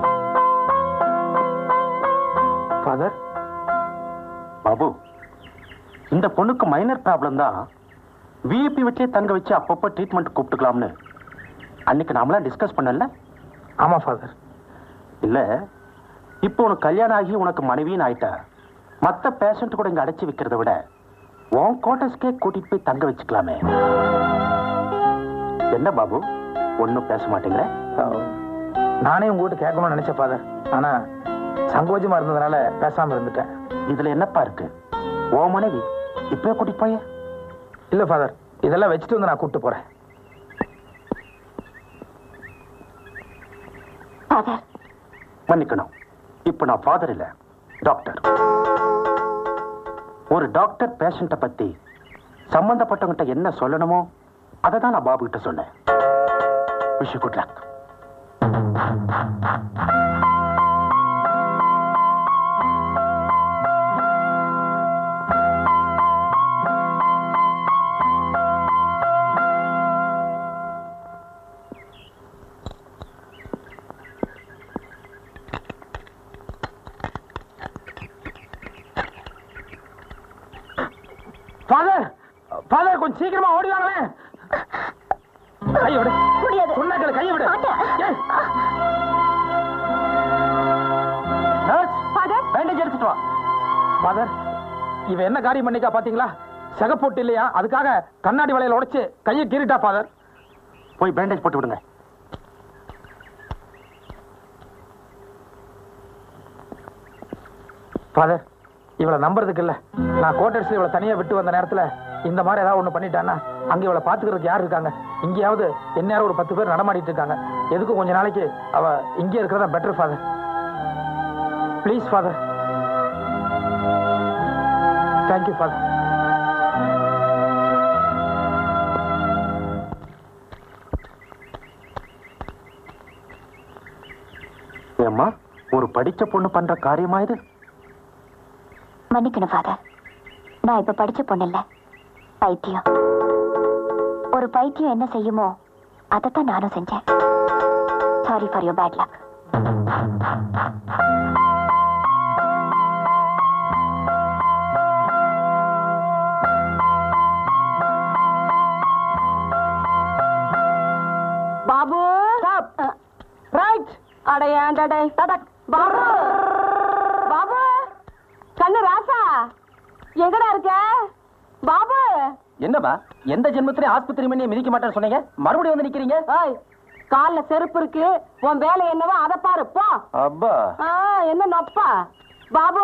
ஃபாதர், பாபு, இந்த பொண்ணுக்கு மைனர் ப்ராப்ளம் தான். விஐபி வச்சே தங்க வச்சு அப்பப்போ ட்ரீட்மெண்ட் கூப்பிட்டுக்கலாம்னு அன்னைக்கு நாமளா டிஸ்கஸ் பண்ணல? ஆமா ஃபாதர். இல்ல, இப்போ உனக்கு கல்யாணம் ஆகி உனக்கு மனைவின்னு ஆயிட்டா மத்த பேஷண்ட் கூட இங்க அடைச்சு வைக்கிறத விட உன் கோட்டர்ஸ்க்கே கூட்டிட்டு போய் தங்க வச்சுக்கலாமே. என்ன பாபு, ஒன்னும் பேச மாட்டேங்கிற? நானே உங்ககிட்ட கேட்கணும்னு நினைச்சேன் ஃபாதர், ஆனா சங்கோஜமா இருந்ததுனால பேசாம இருந்துட்டேன். இதுல என்னப்பா இருக்கு? ஓ மனைவி இப்ப கூட்டிட்டு போய? இல்ல ஃபாதர், இதெல்லாம் வச்சுட்டு வந்து நான் கூப்பிட்டு போறேன். மன்னிக்கணும், இப்ப நான் ஃபாதர் இல்ல, டாக்டர். ஒரு டாக்டர் பேஷண்ட பத்தி சம்பந்தப்பட்டவங்கிட்ட என்ன சொல்லணுமோ அதை தான் நான் பாபு கிட்ட சொன்னேன். Wish you good luck. Father, father கொஞ்சம் சீக்கிரமா ஓடி வாங்களேன். கையை விடு. முடியாது. சொன்னாக்களை கையை விடு. பேண்டேஜ் எடுத்துட்டு வா. ஃபாதர், இவ என்ன காரியம் பண்ணிக்கா பாத்தீங்களா? சக போட்டு இல்லையா, அதுக்காக கண்ணாடி வளையல உடைச்சு கையை கீறிட்டா ஃபாதர். போய் பேண்டேஜ் போட்டு விடுங்க. ஃபாதர், இவளை நம்புறதுக்கு இல்ல. நான் கோட்டர்ஸ்ல இவளை தனியா விட்டு வந்த நேரத்துல இந்த மாதிரி ஏதாவது ஒண்ணு பண்ணிட்டான்னா அங்க இவளை பாத்துக்கிறதுக்கு யார் இருக்காங்க? இங்கேயாவது எந்நேரம் ஒரு பத்து பேர் நடமாடிட்டு இருக்காங்க. எதுக்கும் கொஞ்ச நாளைக்கு அவ இங்கே இருக்கிறதா better father. Please father. Thank you father. ஏம்மா, ஒரு படிச்ச பொண்ணு பண்ற காரியமா இது? மன்னிக்கணும் ஃபாதர், நான் இப்ப படிச்ச பொண்ணு இல்ல, பைத்தியம். ஒரு பைத்தியம் என்ன செய்யுமோ அதைத்தான் நானும் செஞ்சேன். Sorry for your bad luck. Babu right. அடையாண்டடை தடக். பாபு பாபு கண்ணு ராசா எங்கடா இருக்க? பாபு என்னப்பா, எந்த ஜென்மத்திலே ஆஸ்பத்திரி மணியை மிதிக்க மாட்டேன்னு சொன்னீங்க, மறுபடியும் வந்து நிக்கிறீங்க? ஏய், கால்ல செருப்பு இருக்கு, உன் வேலை என்னவோ அதை பாரு போ. அப்பா ஆ, என்ன நொப்பா? பாபு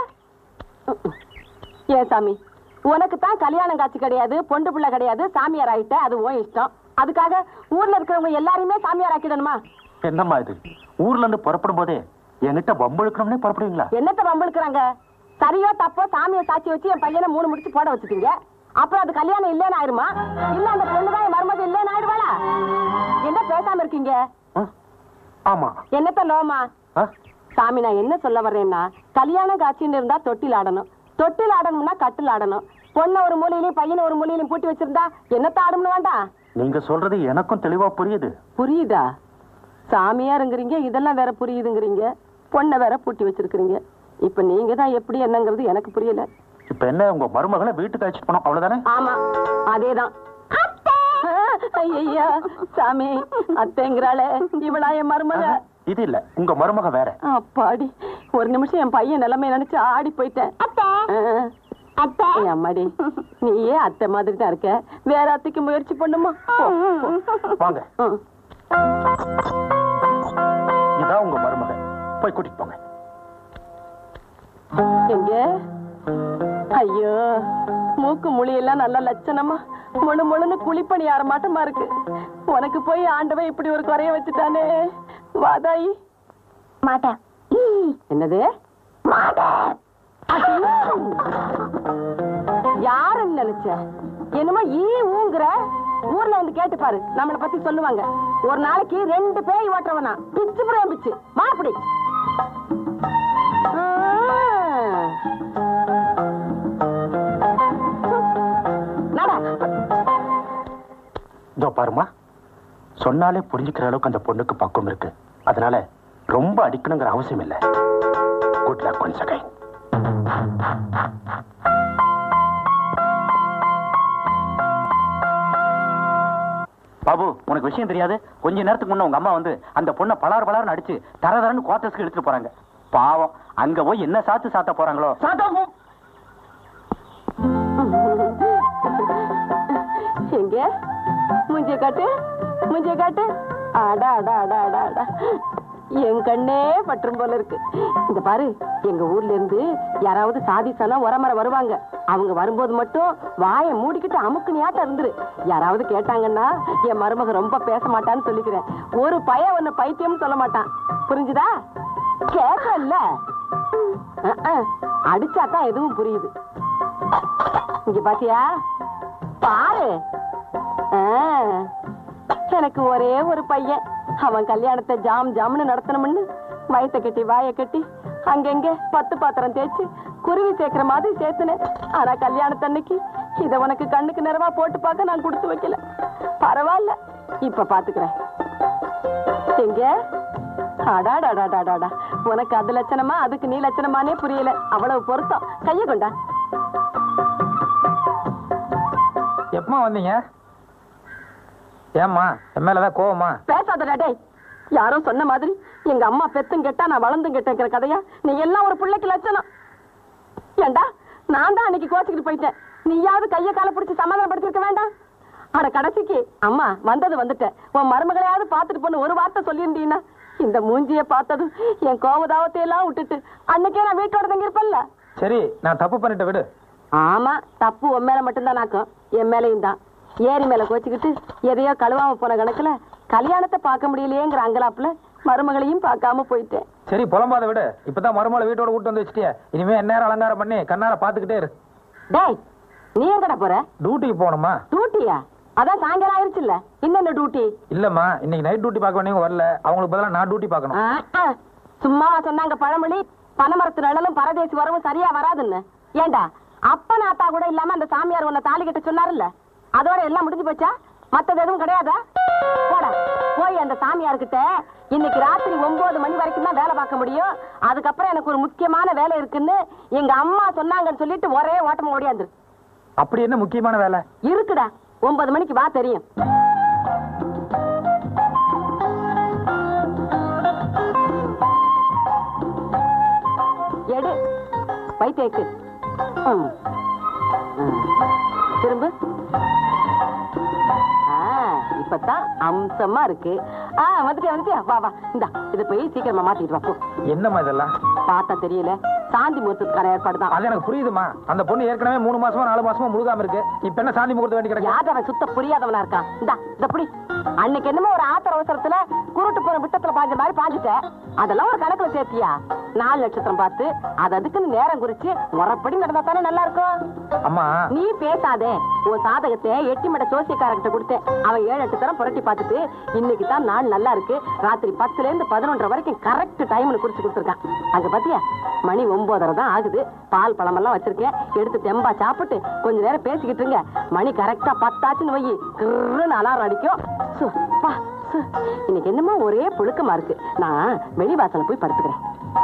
ஏ சாமி, உனக்கு தான் கல்யாணம் காட்சி கிடையாது, பொண்டு பிள்ளை கிடையாது, சாமியார் ஆயிட்ட, அது உன் இஷ்டம். அதுக்காக ஊர்ல இருக்கிறவங்க எல்லாரையுமே சாமியார் ஆக்கிடணுமா? என்னம்மா இது? ஊர்ல இருந்து புறப்படும் போதே என்கிட்ட பம்பளுக்கணும்னே புறப்படுவீங்களா? என்னத்த பம்பளுக்குறாங்க? சரியோ தப்போ சாமியை சாட்சி வச்சு என் பையனை மூணு முடிச்சு போட வச்சுட்டீங்க. அப்புறம் அது கல்யாணம் இல்லைன்னு ஆயிருமா? இல்ல அந்த பொண்ணுதான் என் மருமக இல்லைன்னு ஆயிடுவாளா? என்ன பேசாம இருக்கீங்க? ஆமா. என்னத்த நோமா? சாமி, நான் என்ன சொல்ல வர்றேன்னா, கல்யாணம் காட்சின்னு இருந்தா தொட்டில் ஆடணும், தொட்டில் ஆடணும்னா கட்டில் ஆடணும். பொண்ணு ஒரு மூலையிலையும் பையனை ஒரு மூலையிலையும் பூட்டி வச்சிருந்தா என்னத்த ஆடணும் வேண்டாம்? நீங்க சொல்றது எனக்கும் தெளிவா புரியுது. புரியுதா? சாமியாருங்கிறீங்க, இதெல்லாம் வேற புரியுதுங்கிறீங்க, பொண்ணை வேற பூட்டி வச்சிருக்கிறீங்க. இப்ப நீங்க தான் எப்படி என்னங்கிறது எனக்கு புரியல. இப்ப என்ன, உங்க மருமகளை வீட்டுக்கு அழைச்சிட்டு போனோம், அவ்வளவுதானே? ஆமா, அதேதான். ஐயா சாமி, அத்தைங்கிறாளே, இவளா என் மருமக? இது இல்ல, உங்க மருமக வேற. அப்பாடி, ஒரு நிமிஷம் என் பையன் நிலைமை நினைச்சு ஆடி போயிட்டேன். அம்மாடி, நீ ஏன் அத்தை மாதிரி தான் இருக்க? வேற அத்தைக்கு முயற்சி பண்ணுமா? வாங்க, இதான் உங்க மருமக, போய் கூட்டிட்டு போங்க. எங்க? ஐயோ, மூக்கு மொழியெல்லாம் நல்ல லட்சணமா முழு முழுன்னு குழிப்பணி ஆற மாட்டமா இருக்கு. உனக்கு போய் ஆண்டவன் இப்படி ஒரு குறைய வச்சுட்டானே. வாதாயி. மாட்டேன். என்னது? யாருன்னு நினைச்ச? என்னமோ ஈ ஊங்குற. ஊர்ல வந்து கேட்டு பாரு, நம்மளை பத்தி சொல்லுவாங்க. ஒரு நாளைக்கு ரெண்டு பேய் ஓட்டுறவனா பிச்சு புறம் பிச்சு மாப்பிடி. இதோ பாருமா, சொன்னாலே புரிஞ்சுக்கிற அளவுக்கு அந்த பொண்ணுக்கு பக்குவம் இருக்கு. அதனால ரொம்ப அடிக்கணுங்கிற அவசியம் இல்லை. Good luck once again. Babu, உனக்கு விஷயம் தெரியாது. கொஞ்ச நேரத்துக்கு முன்ன உங்க அம்மா வந்து அந்த பொண்ணை பலார் பலார்னு அடிச்சு தர தரன்னு குவார்டர்ஸ்க்கு எடுத்துட்டு போறாங்க. பாவம், அங்க போய் என்ன சாத்து சாத்த போறாங்களோ. எங்க முஞ்சிய காட்டு, முஞ்சிய காட்டு. அடா அடா அடா அடா அடா, என் கண்ணே பற்றும் போல இருக்கு. இந்த பாரு, எங்க ஊர்ல இருந்து யாராவது சாதிசானா உரமர வருவாங்க. அவங்க வரும்போது மட்டும் வாயை மூடிக்கிட்டு அமுக்கு நியாட்டம் இருந்துரு. யாராவது கேட்டாங்கன்னா என் மருமக ரொம்ப பேச மாட்டான்னு சொல்லிக்கிறேன். ஒரு பய ஒன்னு பைத்தியம்னு சொல்ல மாட்டான். புரிஞ்சுதா? கேட்கல, அடிச்சாதான் எதுவும் புரியுது. இங்க பாத்தியா பாரு. எனக்கு ஒரே ஒரு பையன். அவன் கல்யாணத்தை ஜாம் ஜாம்னு நடத்தணும்னு வயத்தை கட்டி வாயை கட்டி அங்கெங்க பத்து பாத்திரம் தேய்ச்சு குருவி சேர்க்கிற மாதிரி சேர்த்துனேன். ஆனா கல்யாணத்தன்னைக்கு இத உனக்கு கண்ணுக்கு நேரமா போட்டு பார்க்க நான் கொடுத்து வைக்கல. பரவாயில்ல, இப்ப பாத்துக்கிறேன். எங்க? அடாடாடாடாடா, உனக்கு அது லட்சணமா அதுக்கு நீ லட்சணமானே புரியல. அவ்வளவு பொருத்தம். கைய கொண்டா. எப்பமா வந்தீங்க? ஏம்மா, என் மேலதான் கோவமா? பேசாதடா டேய். யாரோ சொன்ன மாதிரி எங்க அம்மா பெத்தும் கெட்டா நான் வளர்ந்தும் கெட்டேங்கிற கதையா? நீ எல்லாம் ஒரு பிள்ளைக்கு லட்சணம். ஏண்டா, நான் தான் அன்னைக்கு கோச்சிக்கிட்டு போயிட்டேன். நீயாவது கைய கால பிடிச்சி சமாதானப்படுத்திருக்க வேண்டாம்? ஆனா கடைசிக்கு அம்மா வந்தது வந்துட்டேன், உன் மருமகளையாவது பாத்துட்டு போன ஒரு வார்த்தை சொல்லியிருந்தீங்கன்னா இந்த மூஞ்சிய பார்த்ததும் என் கோபதாவத்தை எல்லாம் விட்டுட்டு அன்னைக்கே நான் வீட்டோட தங்கி இருப்பேன்ல. சரி, நான் தப்பு பண்ணிட்டு விடு. ஆமா, தப்பு உன் மேல மட்டும்தான் நாக்கும், என் மேலையும் தான். ஏரி மேல கோச்சுக்கிட்டு எதையோ கழுவாம போன கணக்குல கல்யாணத்தை பார்க்க முடியலையேங்கிற அங்கலாப்புல மருமகளையும் பார்க்காம போயிட்டேன். சரி, புலம்பாத விடு. இப்பதான் மருமகளை வீட்டோட கூட்டு வந்து வச்சுட்டிய. இனிமே எந்நேரம் அலங்காரம் பண்ணி கண்ணார பாத்துக்கிட்டே இரு. டேய், நீ எங்கடா போற? டியூட்டிக்கு போகணுமா? டியூட்டியா? அதான் சாயங்காலம் ஆயிடுச்சுல்ல, இன்னும் டியூட்டி? இல்லம்மா, இன்னைக்கு நைட் டியூட்டி பார்க்க வேண்டியவங்க வரல. அவங்களுக்கு பதிலா நான் டியூட்டி பார்க்கணும். சும்மாவா சொன்னாங்க பழமொழி, பனைமரத்து நிழலும் பரதேசி வரவும் சரியா வராதுன்னு? ஏண்டா, அப்ப நாத்தா கூட இல்லாம அந்த சாமியார் உன்னை தாலி கட்ட சொன்னாருல்ல, அதோட எல்லாம் முடிஞ்சு போச்சா? மத்தது எதுவும் கிடையாதா? போடா, போய் அந்த சாமியார்கிட்ட இன்னைக்கு ராத்திரி ஒன்பது மணி வரைக்கும் தான் வேலை பார்க்க முடியும், அதுக்கப்புறம் எனக்கு ஒரு முக்கியமான வேலை இருக்குன்னு எங்க அம்மா சொன்னாங்கன்னு சொல்லிட்டு ஒரே ஓட்டமா ஓடியாந்து. அப்படி என்ன முக்கியமான வேலை இருக்குடா? ஒன்பது மணிக்கு வா, தெரியும். எடு, வைத்தேக்கு. திரும்ப. இப்பதான் அம்சமா இருக்கு. ஆ, வந்துட்டியா வந்துட்டியா? வா வா, இந்தா இதை போய் சீக்கிரமா மாத்திட்டு வா போ. என்னம்மா இதெல்லாம்? பார்த்தா தெரியல, சாந்தி முகூர்த்தத்துக்கான ஏற்பாடு தான். அது எனக்கு புரியுதுமா. அந்த பொண்ணு ஏற்கனவே மூணு மாசமா நாலு மாசமா முழுகாம இருக்கு. இப்ப என்ன சாந்தி முகூர்த்தம் வேண்டி கிடக்கு? யார் அவன் சுத்த புரியாதவனா இருக்கான்? இந்தா இத புடி. அன்னைக்கு என்னமோ ஒரு ஆத்திர அவசரத்துல குருட்டு போற விட்டத்துல பாஞ்ச மாதிரி பாஞ்சிட்ட. அதெல்லாம் ஒரு கணக்குல சேர்த்தியா? நாலு நட்சத்திரம் பார்த்து அது அதுக்குன்னு நேரம் குறிச்சு முறைப்படி நடந்தா தானே நல்லா இருக்கும். அம்மா, நீ பேசாதே. உன் சாதகத்தை எட்டி மட சோசியக்காரர்கிட்ட கொடுத்தேன். அவன் ஏழு எட்டு தரம் புரட்டி பார்த்துட்டு இன்னைக்கு தான் நாள் நல்லா இருக்கு, ராத்திரி பத்துல இருந்து பதினொன்றரை வரைக்கும் கரெக்ட் டைம்னு குறிச்சு கொடுத்துருக்கான். அங்க பாத்தியா, மணி ஒன்பதரை தான் ஆகுது. பால் பழம் எல்லாம் வச்சிருக்கேன், எடுத்து தெம்பா சாப்பிட்டு கொஞ்ச நேரம் பேசிக்கிட்டு இருங்க. மணி கரெக்டா பத்தாச்சுன்னு வை, கிருன்னு அலாரம் அடிக்கும். சு, பா, சு. இன்னைக்கு என்னமோ ஒரே புழுக்கமா இருக்கு. நான் வெளிவாசல போய் படுத்துக்கிறேன்.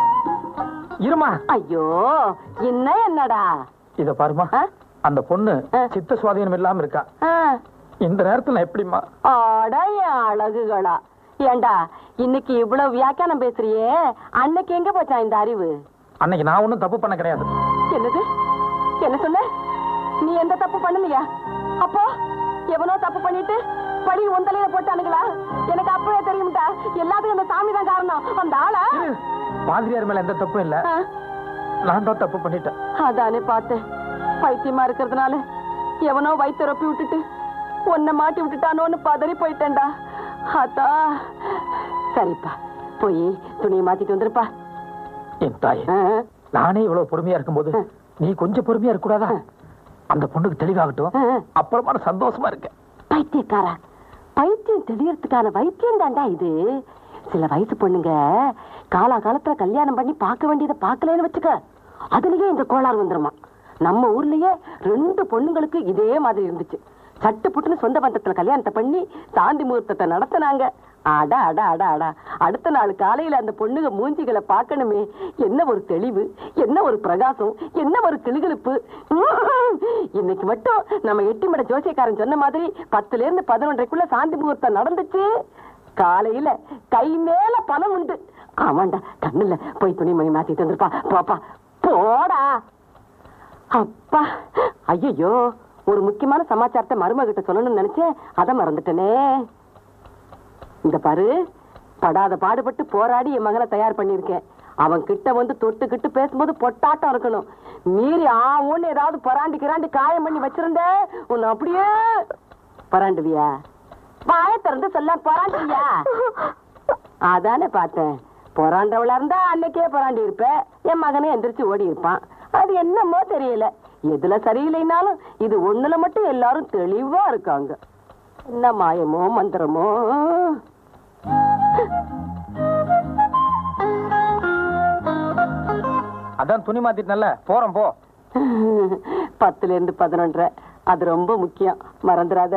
இருமா. ஐயோ, என்ன என்னடா இத பாருமா, அந்த பொண்ணு சித்த சுவாதீனம் இல்லாம இருக்கா. இந்த நேரத்துல எப்படிமா? அடைய அழகுகளா. ஏண்டா, இன்னைக்கு இவ்வளவு வியாக்கியானம் பேசுறியே, அன்னைக்கு எங்க போச்சா இந்த அறிவு? அன்னைக்கு நான் ஒண்ணும் தப்பு பண்ண கிடையாது. என்னது? என்ன சொன்ன? நீ எந்த தப்பு பண்ணலையா? அப்போ எவனோ தப்பு பண்ணிட்டு படி ஒந்தலையில போட்டானுங்களா? எனக்கு அப்பவே தெரியும்டா, எல்லாத்துக்கும் அந்த சாமி தான் காரணம். அந்த ஆளா பாதிரியார் மேல எந்த தப்பும் இல்ல, நான் தான் தப்பு பண்ணிட்டேன். அதானே பார்த்தேன். பைத்தியமா இருக்கிறதுனால எவனோ வயிற்று ரொப்பி விட்டுட்டு உன்னை மாட்டி விட்டுட்டானோன்னு பதறி போயிட்டேன்டா. அதா சரிப்பா, போய் துணியை மாத்திட்டு வந்துருப்பா. என் தாய், நானே இவ்வளவு பொறுமையா இருக்கும்போது நீ கொஞ்சம் பொறுமையா இருக்க கூடாதா? அந்த பொண்ணுக்கு தெளிவாகட்டும், அப்புறமா சந்தோஷமா இருக்க. பைத்தியக்காரா, பைத்தியம் தெளியறதுக்கான வைத்தியம் தாண்டா இது. சில வயசு பொண்ணுங்க காலா காலத்துல கல்யாணம் பண்ணி பார்க்க வேண்டியதை பார்க்கலன்னு வச்சுக்க, அதுலயே இந்த கோளாறு வந்துருமா. நம்ம ஊர்லயே ரெண்டு பொண்ணுங்களுக்கு இதே மாதிரி இருந்துச்சு. சட்டு புட்டுன்னு சொந்த பந்தத்துல கல்யாணத்தை பண்ணி சாந்தி முகூர்த்தத்தை நடத்தினாங்க. அடா அடா அடா அடா அடுத்த நாள் காலையில அந்த பொண்ணுங்க மூஞ்சிகளை பார்க்கணுமே, என்ன ஒரு தெளிவு, என்ன ஒரு பிரகாசம், என்ன ஒரு கிளுகிழுப்பு. இன்னைக்கு மட்டும் நம்ம எட்டிமட ஜோசியக்காரன் சொன்ன மாதிரி பத்துல இருந்து பதினொன்றைக்குள்ள சாந்தி முகூர்த்தம் நடந்துச்சு. காலையில கை மேல பணம் உண்டு. ஆமாண்டா, கண்ணுல போய் துணி மணி மாத்திட்டு வந்துருப்பா. போப்பா போடா. அப்பா, ஐயோ, ஒரு முக்கியமான சமாச்சாரத்தை மருமக கிட்ட சொல்லணும்னு நினைச்சேன், அதை மறந்துட்டனே. இந்த பாரு, படாத பாடுபட்டு போராடி என் மகனை தயார் பண்ணிருக்கேன். அவன் கிட்ட வந்து தொட்டுக்கிட்டு பேசும்போது பொட்டாட்டம் இருக்கணும். மீறி ஆ ஒண்ணு ஏதாவது பராண்டி கிராண்டி காயம் பண்ணி வச்சிருந்த உன்னை அப்படியே பராண்டுவியா? வாய திறந்து சொல்ல பராண்டுவியா? அதானே பார்த்தேன். பொறாண்டவளா இருந்தா அன்னைக்கே பொறாண்டி இருப்ப, என் மகனே எந்திரிச்சு ஓடி இருப்பான். அது என்னமோ தெரியல, எதுல சரியில்லைனாலும் இது ஒண்ணுல மட்டும் எல்லாரும் தெளிவா இருக்காங்க. என்ன மாயமோ மந்திரமோ. அதான் துணி மாத்திட்டல, போறோம் போ. பத்துல இருந்து பதினொன்றரை, அது ரொம்ப முக்கியம், மறந்துடாத.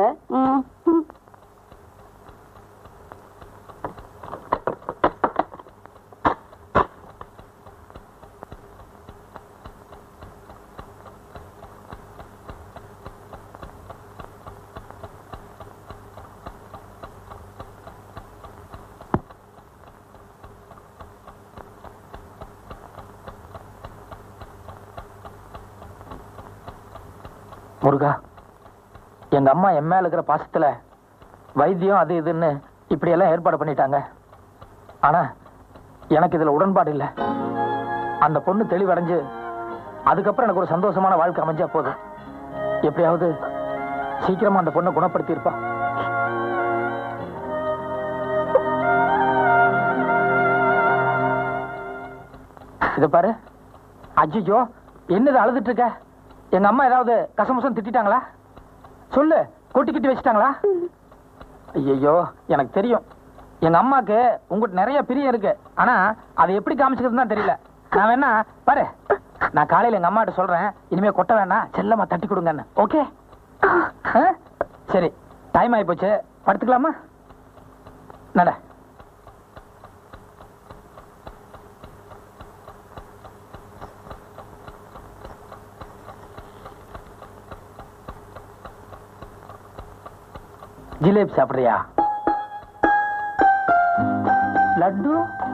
முருகா, எங்க அம்மா என் மேல இருக்கிற பாசத்துல வைத்தியம் அது இதுன்னு இப்படி எல்லாம் ஏற்பாடு பண்ணிட்டாங்க. ஆனா எனக்கு இதுல உடன்பாடு இல்லை. அந்த பொண்ணு தெளிவடைஞ்சு அதுக்கப்புறம் எனக்கு ஒரு சந்தோஷமான வாழ்க்கை அமைஞ்சா போதும். எப்படியாவது சீக்கிரமா அந்த பொண்ணை குணப்படுத்தி இருப்பா. இத பாரு. அஜிஜோ, என்னது அழுதுட்டு இருக்க? எங்க அம்மா ஏதாவது கசமுசம் திட்டாங்களா? சொல்லு, கொட்டி கிட்டி வச்சுட்டாங்களா? ஐயோ, எனக்கு தெரியும் எங்க அம்மாக்கு உங்ககிட்ட நிறைய பிரியம் இருக்கு. ஆனா அதை எப்படி காமிச்சுக்கிறதுன்னு தான் தெரியல. நான் வேணா பாரு, நான் காலையில எங்க அம்மாட்ட சொல்றேன், இனிமே கொட்ட வேணாம், செல்லமா தட்டி கொடுங்கன்னு. ஓகே? சரி, டைம் ஆகி போச்சு, படுத்துக்கலாமா? நட. ஜிலேபி சாப்பிடுறியா? லட்டு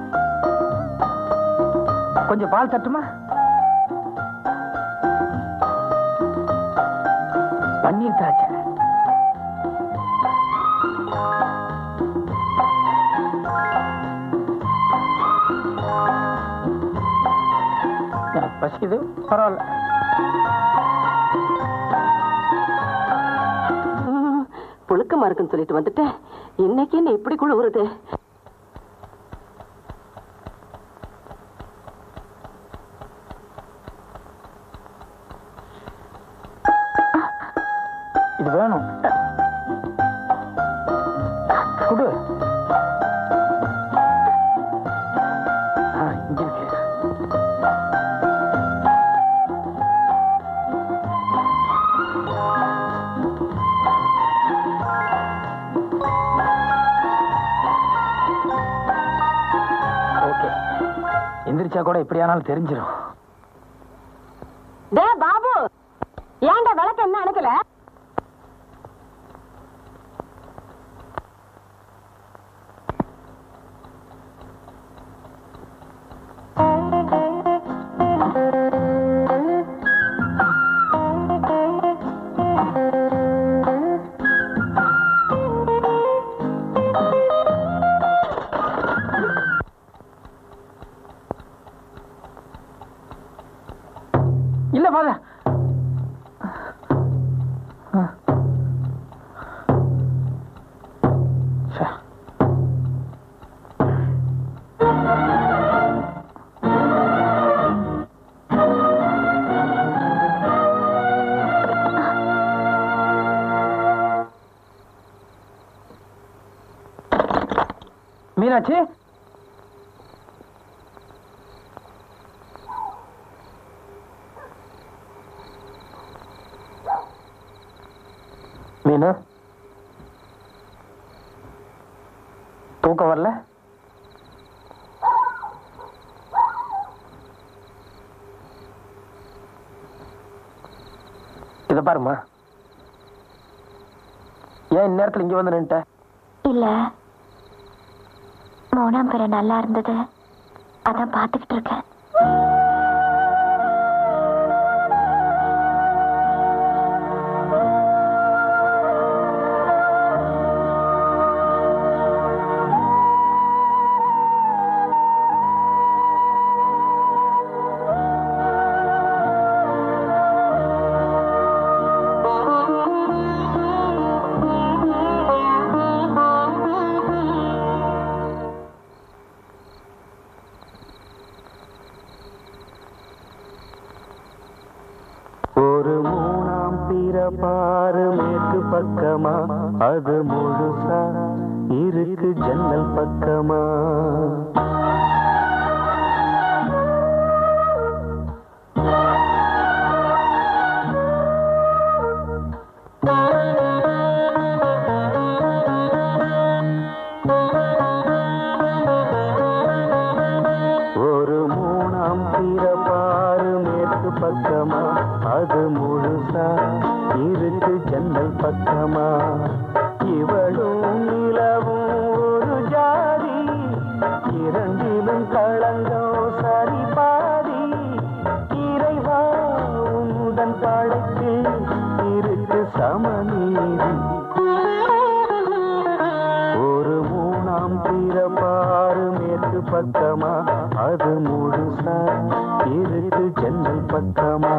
கொஞ்சம் பால் தட்டுமா? பன்னீர் திராட்சை. எனக்கு பசிக்குது, பரவாயில்ல. புழுக்கமா இருக்குன்னு சொல்லிட்டு வந்துட்டேன். இன்னைக்கு என்ன இப்படி குழுவுறது? இது வேணும், குடு. இங்க இருக்கு. எந்திரிச்சா கூட எப்படியானாலும் தெரிஞ்சிடும். டே பாபு, ஏன்டா விளக்கு என்ன அணுக்கல? இல்ல பாரு. மீனாட்சி, மீனு, தூக்கம் வரல? இத பாருமா, ஏன் இந்நேரத்தில் இங்க வந்து நின்ட்ட? இல்ல, மூணாம் பேரை நல்லா இருந்தது, அதான் பாத்துக்கிட்டு இருக்கேன். பாரு மேற்கு பக்கமா, அது முழுசா இருக்கு ஜன்னல் பக்கமா. ஒரு மூணாம் தீர பாரு மேற்கு பக்கமா, அது முழுசா இருக்கு ஜன்னல் பக்கமா. இவளும் நிலவும் ஒரு ஜாதி, இரண்டிலும் களங்கம் சரி பாதி. இறைவா உந்தன் படைப்பில் இருக்கு சமநீதி. ஒரு மூணாம் தீர பாரு மேற்கு பக்கமா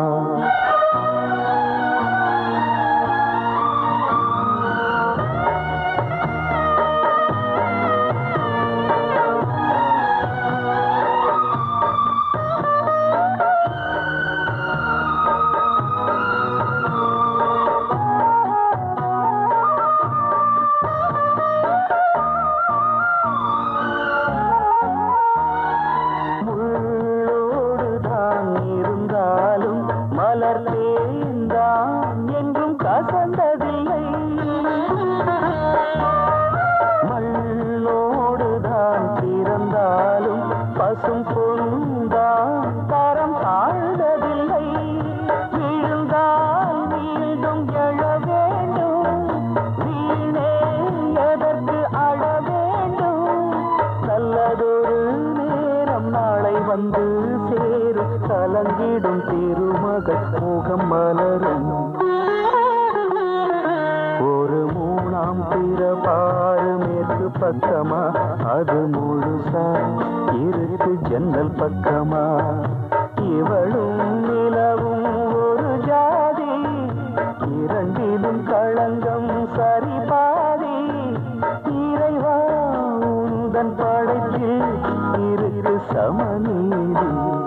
பக்கமா அது முழுசா இருக்கு ஜன்னல் பக்கமா இவளும் நிலவும் ஒரு ஜாதி இரண்டிலும் களங்கம் சரி பாதி இறைவா உந்தன் படைப்பில் இருக்கு சமநீதி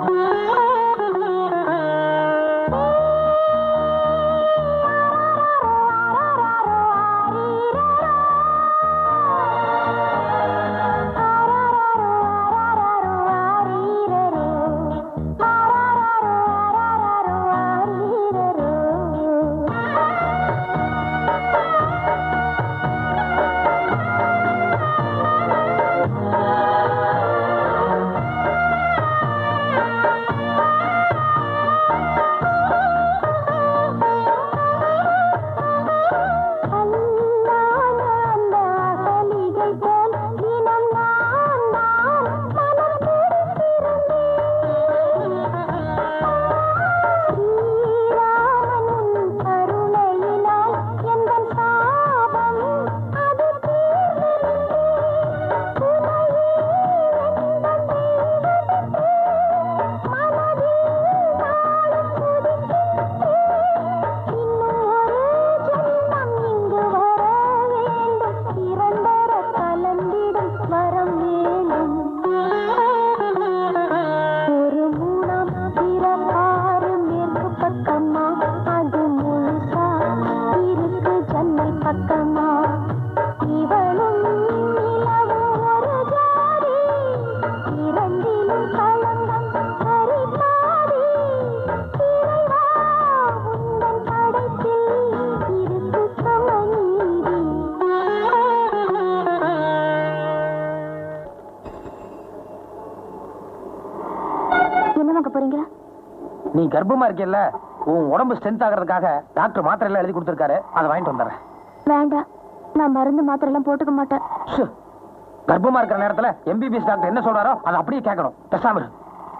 நீ கர்ப்பமா இருக்கல, உன் உடம்பு ஸ்ட்ரென்த் ஆகிறதுக்காக டாக்டர் மாத்திரை எல்லாம் எழுதி கொடுத்திருக்காரு, அதை வாங்கிட்டு வந்துடுறேன். வேண்டாம், நான் மருந்து மாத்திரை எல்லாம் போட்டுக்க மாட்டேன். கர்ப்பமா இருக்கிற நேரத்துல எம்பிபிஎஸ் டாக்டர் என்ன சொல்றாரோ அதை அப்படியே கேட்கணும். பேசாம இரு.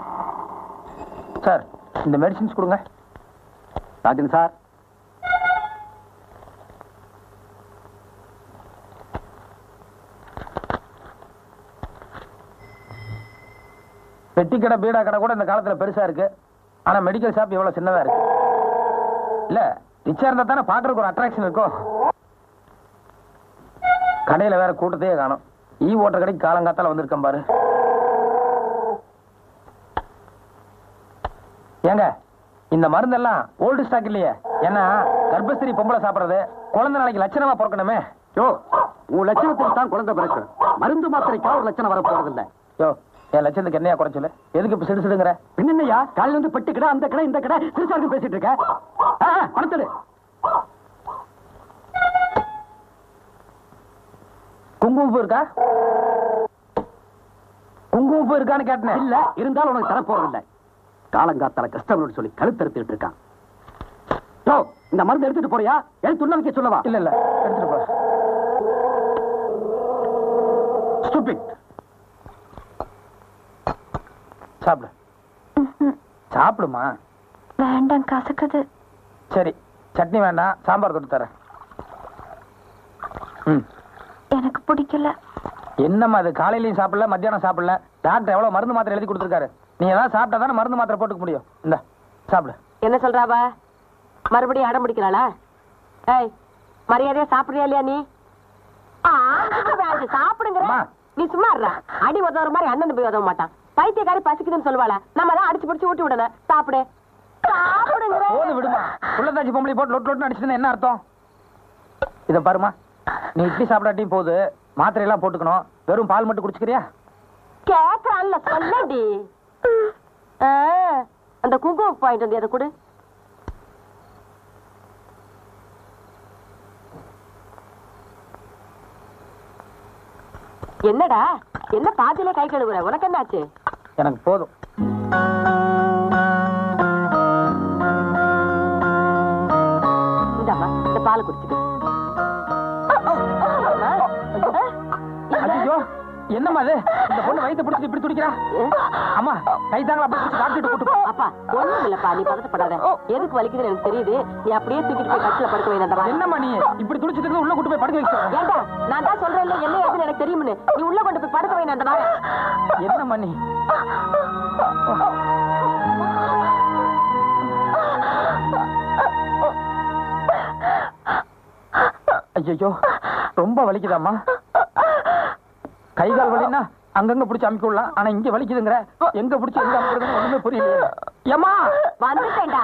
சார், இந்த மெடிசின்ஸ் கொடுங்க. ராஜன் சார், பெட்டி கடை பீடா கடை கூட இந்த காலத்துல பெருசா இருக்கு. ஆனா மெடிக்கல் ஷாப் இவ்வளவு சின்னதா இருக்கு. இல்ல, ரிச்சா இருந்தா தானே பாக்குறதுக்கு ஒரு அட்ராக்ஷன் இருக்கும். கடையில வேற கூட்டத்தையே காணும். ஈ ஓட்டர் கடைக்கு காலங்காத்தால வந்திருக்கேன் பாரு. ஏங்க, இந்த மருந்தெல்லாம் ஓல்டு ஸ்டாக் இல்லையே. ஏன்னா கர்ப்பஸ்திரி பொம்பளை சாப்பிடுறது குழந்தை நாளைக்கு லட்சணமா பிறக்கணுமே. யோ, உன் லட்சணத்துக்கு தான் குழந்தை பிறக்கு. மருந்து மாத்திரைக்கா ஒரு லட்சணம் வர போறது இல்ல. யோ, என் லட்சத்துக்கு என்னையா குறைச்சல? எதுக்கு இப்ப சிடுசிடுங்கிற? பின்னையா காலையில வந்து பெட்டு கடை, அந்த கடை, இந்த கடை சிறுசாருக்கு பேசிட்டு இருக்க. பணத்தடு. குங்குமப்பூ இருக்கா? குங்குமப்பூ இருக்கான்னு கேட்டேன். இல்ல, இருந்தாலும் உனக்கு தர போறது இல்ல. காலங்காத்தால கஸ்டமர் சொல்லி கழுத்தறுத்துட்டு இருக்கான். இந்த மருந்து எடுத்துட்டு போறியா? எடுத்து உள்ள வைக்க சொல்லவா? இல்ல இல்ல, எடுத்துட்டு போ. ஸ்டூபிட். சாப்பிடு. சாப்பிடுமா? வேண்டாம், கசக்குது. சரி, சட்னி வேண்டாம், சாம்பார் தொட்டு தரேன். எனக்கு பிடிக்கல. என்னம்மா அது? காலையிலயும் சாப்பிடல, மத்தியானம் சாப்பிடல. டாக்டர் எவ்வளவு மருந்து மாத்திரை எழுதி கொடுத்திருக்காரு. நீ ஏதாவது சாப்பிட்டா தானே மருந்து மாத்திரை போட்டுக்க முடியும். இந்த சாப்பிடு. என்ன சொல்றாவா? மறுபடியும் அடம் பிடிக்கிறாளா? ஏய், மரியாதையா சாப்பிடுறியா இல்லையா நீ? சாப்பிடுங்க. நீ சும்மா இருடா. அடி உதவுற மாதிரி அண்ணன் போய் உதவ மாட்டான். பைத்தியக்காரி பசிக்குதுன்னு சொல்லுவாளா? நம்ம தான் அடிச்சு பிடிச்சு ஊட்டி விடணும். சாப்பிடு சாப்பிடுங்க. போது விடுமா. உள்ளதாச்சி பொம்பளை போட்டு லொட்டு லொட்டு அடிச்சுட்டு என்ன அர்த்தம்? இத பாருமா, நீ இட்லி சாப்பிடாட்டியும் போது மாத்திரை எல்லாம் போட்டுக்கணும். வெறும் பால் மட்டும் குடிச்சுக்கிறியா? கேக்குறான்ல சொல்லடி. அந்த குங்குமம் பாயிண்ட் வந்து அதை கொடு. என்னடா என்ன பாதியில கை கழுவுற? உனக்கு என்னாச்சு? எனக்கு போதும். இந்தாம்மா, இந்த பாலை குடிச்சுக்க. ஐயோ, என்னம்மா அது? இந்த பொண்ணு வயித்தை பிடிச்சிட்டு இப்படி துடிக்கிறா. அம்மா, கை தாங்களா பிடிச்சி டாக்டர் கூட்டு போ. அப்பா, ஒண்ணும் இல்லப்பா, நீ பதட்டப்படாத. எதுக்கு வலிக்குதுன்னு எனக்கு தெரியுது. நீ அப்படியே தூக்கிட்டு போய் கட்டில படுக்க வைந்தா. என்னம்மா நீ இப்படி துடிச்சிட்டு இருந்து உள்ள கூட்டு போய் படுக்க வைக்க? ஏண்டா, நான் தான் சொல்றேன் இல்ல, என்ன ஏதுன்னு எனக்கு தெரியும்னு. நீ உள்ள கொண்டு போய் படுக்க வைந்தா. என்னம்மா நீ? ஐயோ, ரொம்ப வலிக்குதாம்மா. கைகால் வலின்னா அங்கங்க பிடிச்சி அமுக்கி விடலாம். ஆனா இங்க வலிக்குதுங்கிற. எங்க பிடிச்சி எங்க அமுக்குறதுன்னு ஒண்ணுமே புரியல. ஏம்மா வந்துட்டேன்டா.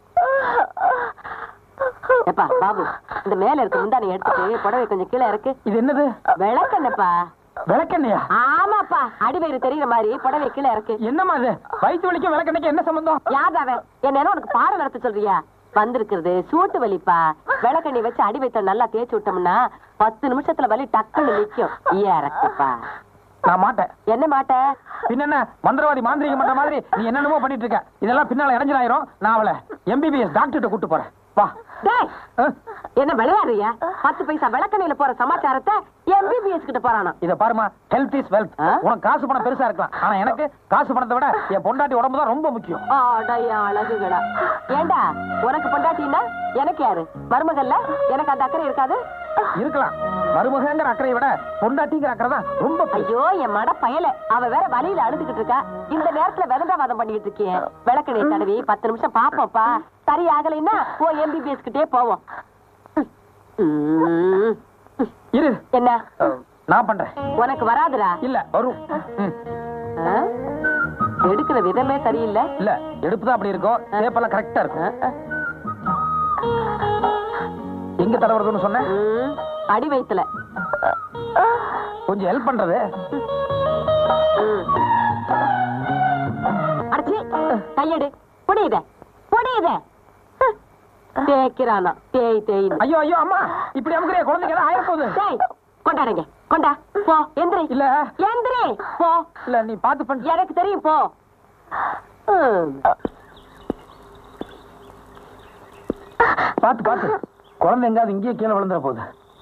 எப்பா பாபு, இந்த மேல இருக்க முந்தானை எடுத்துட்டு புடவை கொஞ்சம் கீழே இருக்கு. இது என்னது? விளக்கெண்ணப்பா. விளக்கெண்ணையா? ஆமாப்பா, அடிவயிறு தெரியுற மாதிரி புடவை கீழே இருக்கு. என்னம்மா இது? வயிற்று வலிக்கும் விளக்கெண்ணைக்கு என்ன சம்பந்தம்? யாதாவே என்ன உனக்கு பாடம் நடத்த சொல்றியா? வந்திருக்கிறது சூட்டு வலிப்பா. விளக்கெண்ணி வச்சு அடி வைத்த நல்லா தேய்ச்சி விட்டோம்னா பத்து நிமிஷத்துல வலி டக்குன்னு நிக்கும். இறக்குப்பா. நான் மாட்டேன். என்ன மாட்ட? பின்ன மந்திரவாதி மாந்திரிக பண்ற மாதிரி நீ என்னென்னமோ பண்ணிட்டு இருக்க. இதெல்லாம் பின்னால இறஞ்சினாயிரும். நான் அவளை எம்பிபிஎஸ் டாக்டர்கிட்ட கூட்டு போறேன். வா. என்ன விளையாடுறியா? பத்து பைசா விளக்கணையில போற சமாச்சாரத்தை எம்பிபிஎஸ் கிட்ட போறானா? இத பாருமா, ஹெல்த் இஸ் வெல்த். உனக்கு காசு பணம் பெருசா இருக்கலாம். ஆனா எனக்கு காசு பணத்தை விட என் பொண்டாட்டி உடம்பு தான் ரொம்ப முக்கியம். அழகுகளா. ஏண்டா, உனக்கு பொண்டாட்டின்னா எனக்கு யாரு? மருமகள்ல எனக்கு அந்த அக்கறை இருக்காது. இருக்கலாம். மருமகங்கிற அக்கறையை விட பொண்டாட்டிங்கிற அக்கறை தான் ரொம்ப. ஐயோ, என் மட பயல. அவ வேற வலியில அழுதுகிட்டு இருக்கா. இந்த நேரத்துல விதண்டாவாதம் பண்ணிட்டு இருக்கேன். விளக்கணை தடவி பத்து நிமிஷம் பாப்போம்ப்பா. சரி ஆகலைன்னா ஓ எம்பிபிஎஸ் கிட்டே போவோம். இரு. என்ன நான் பண்றேன். உனக்கு வராதுடா. இல்ல வரும். எடுக்கிற விதமே சரியில்லை. இல்ல, எடுப்புதான் அப்படி இருக்கும். சேப்பெல்லாம் கரெக்டா இருக்கும். எங்க தடவுறதுன்னு சொன்ன? அடி வயித்துல. கொஞ்சம் ஹெல்ப் பண்றது. அடிச்சு கையெடு. புடியுத புடியுத. தேய்க்கிறானா தேய் தேய். ஐயோ ஐயோ அம்மா, இப்படி அமுக்குறிய குழந்தைங்க ஆயிர போகுது. கொண்டாடுங்க. கொண்டா போ. எந்திரி. இல்ல எந்திரி போ. இல்ல நீ பாத்து பண்ண. எனக்கு தெரியும் போ. பாத்து பாத்து. குழந்தை எங்காவது இங்கேயே கீழே விழுந்துற போகுது.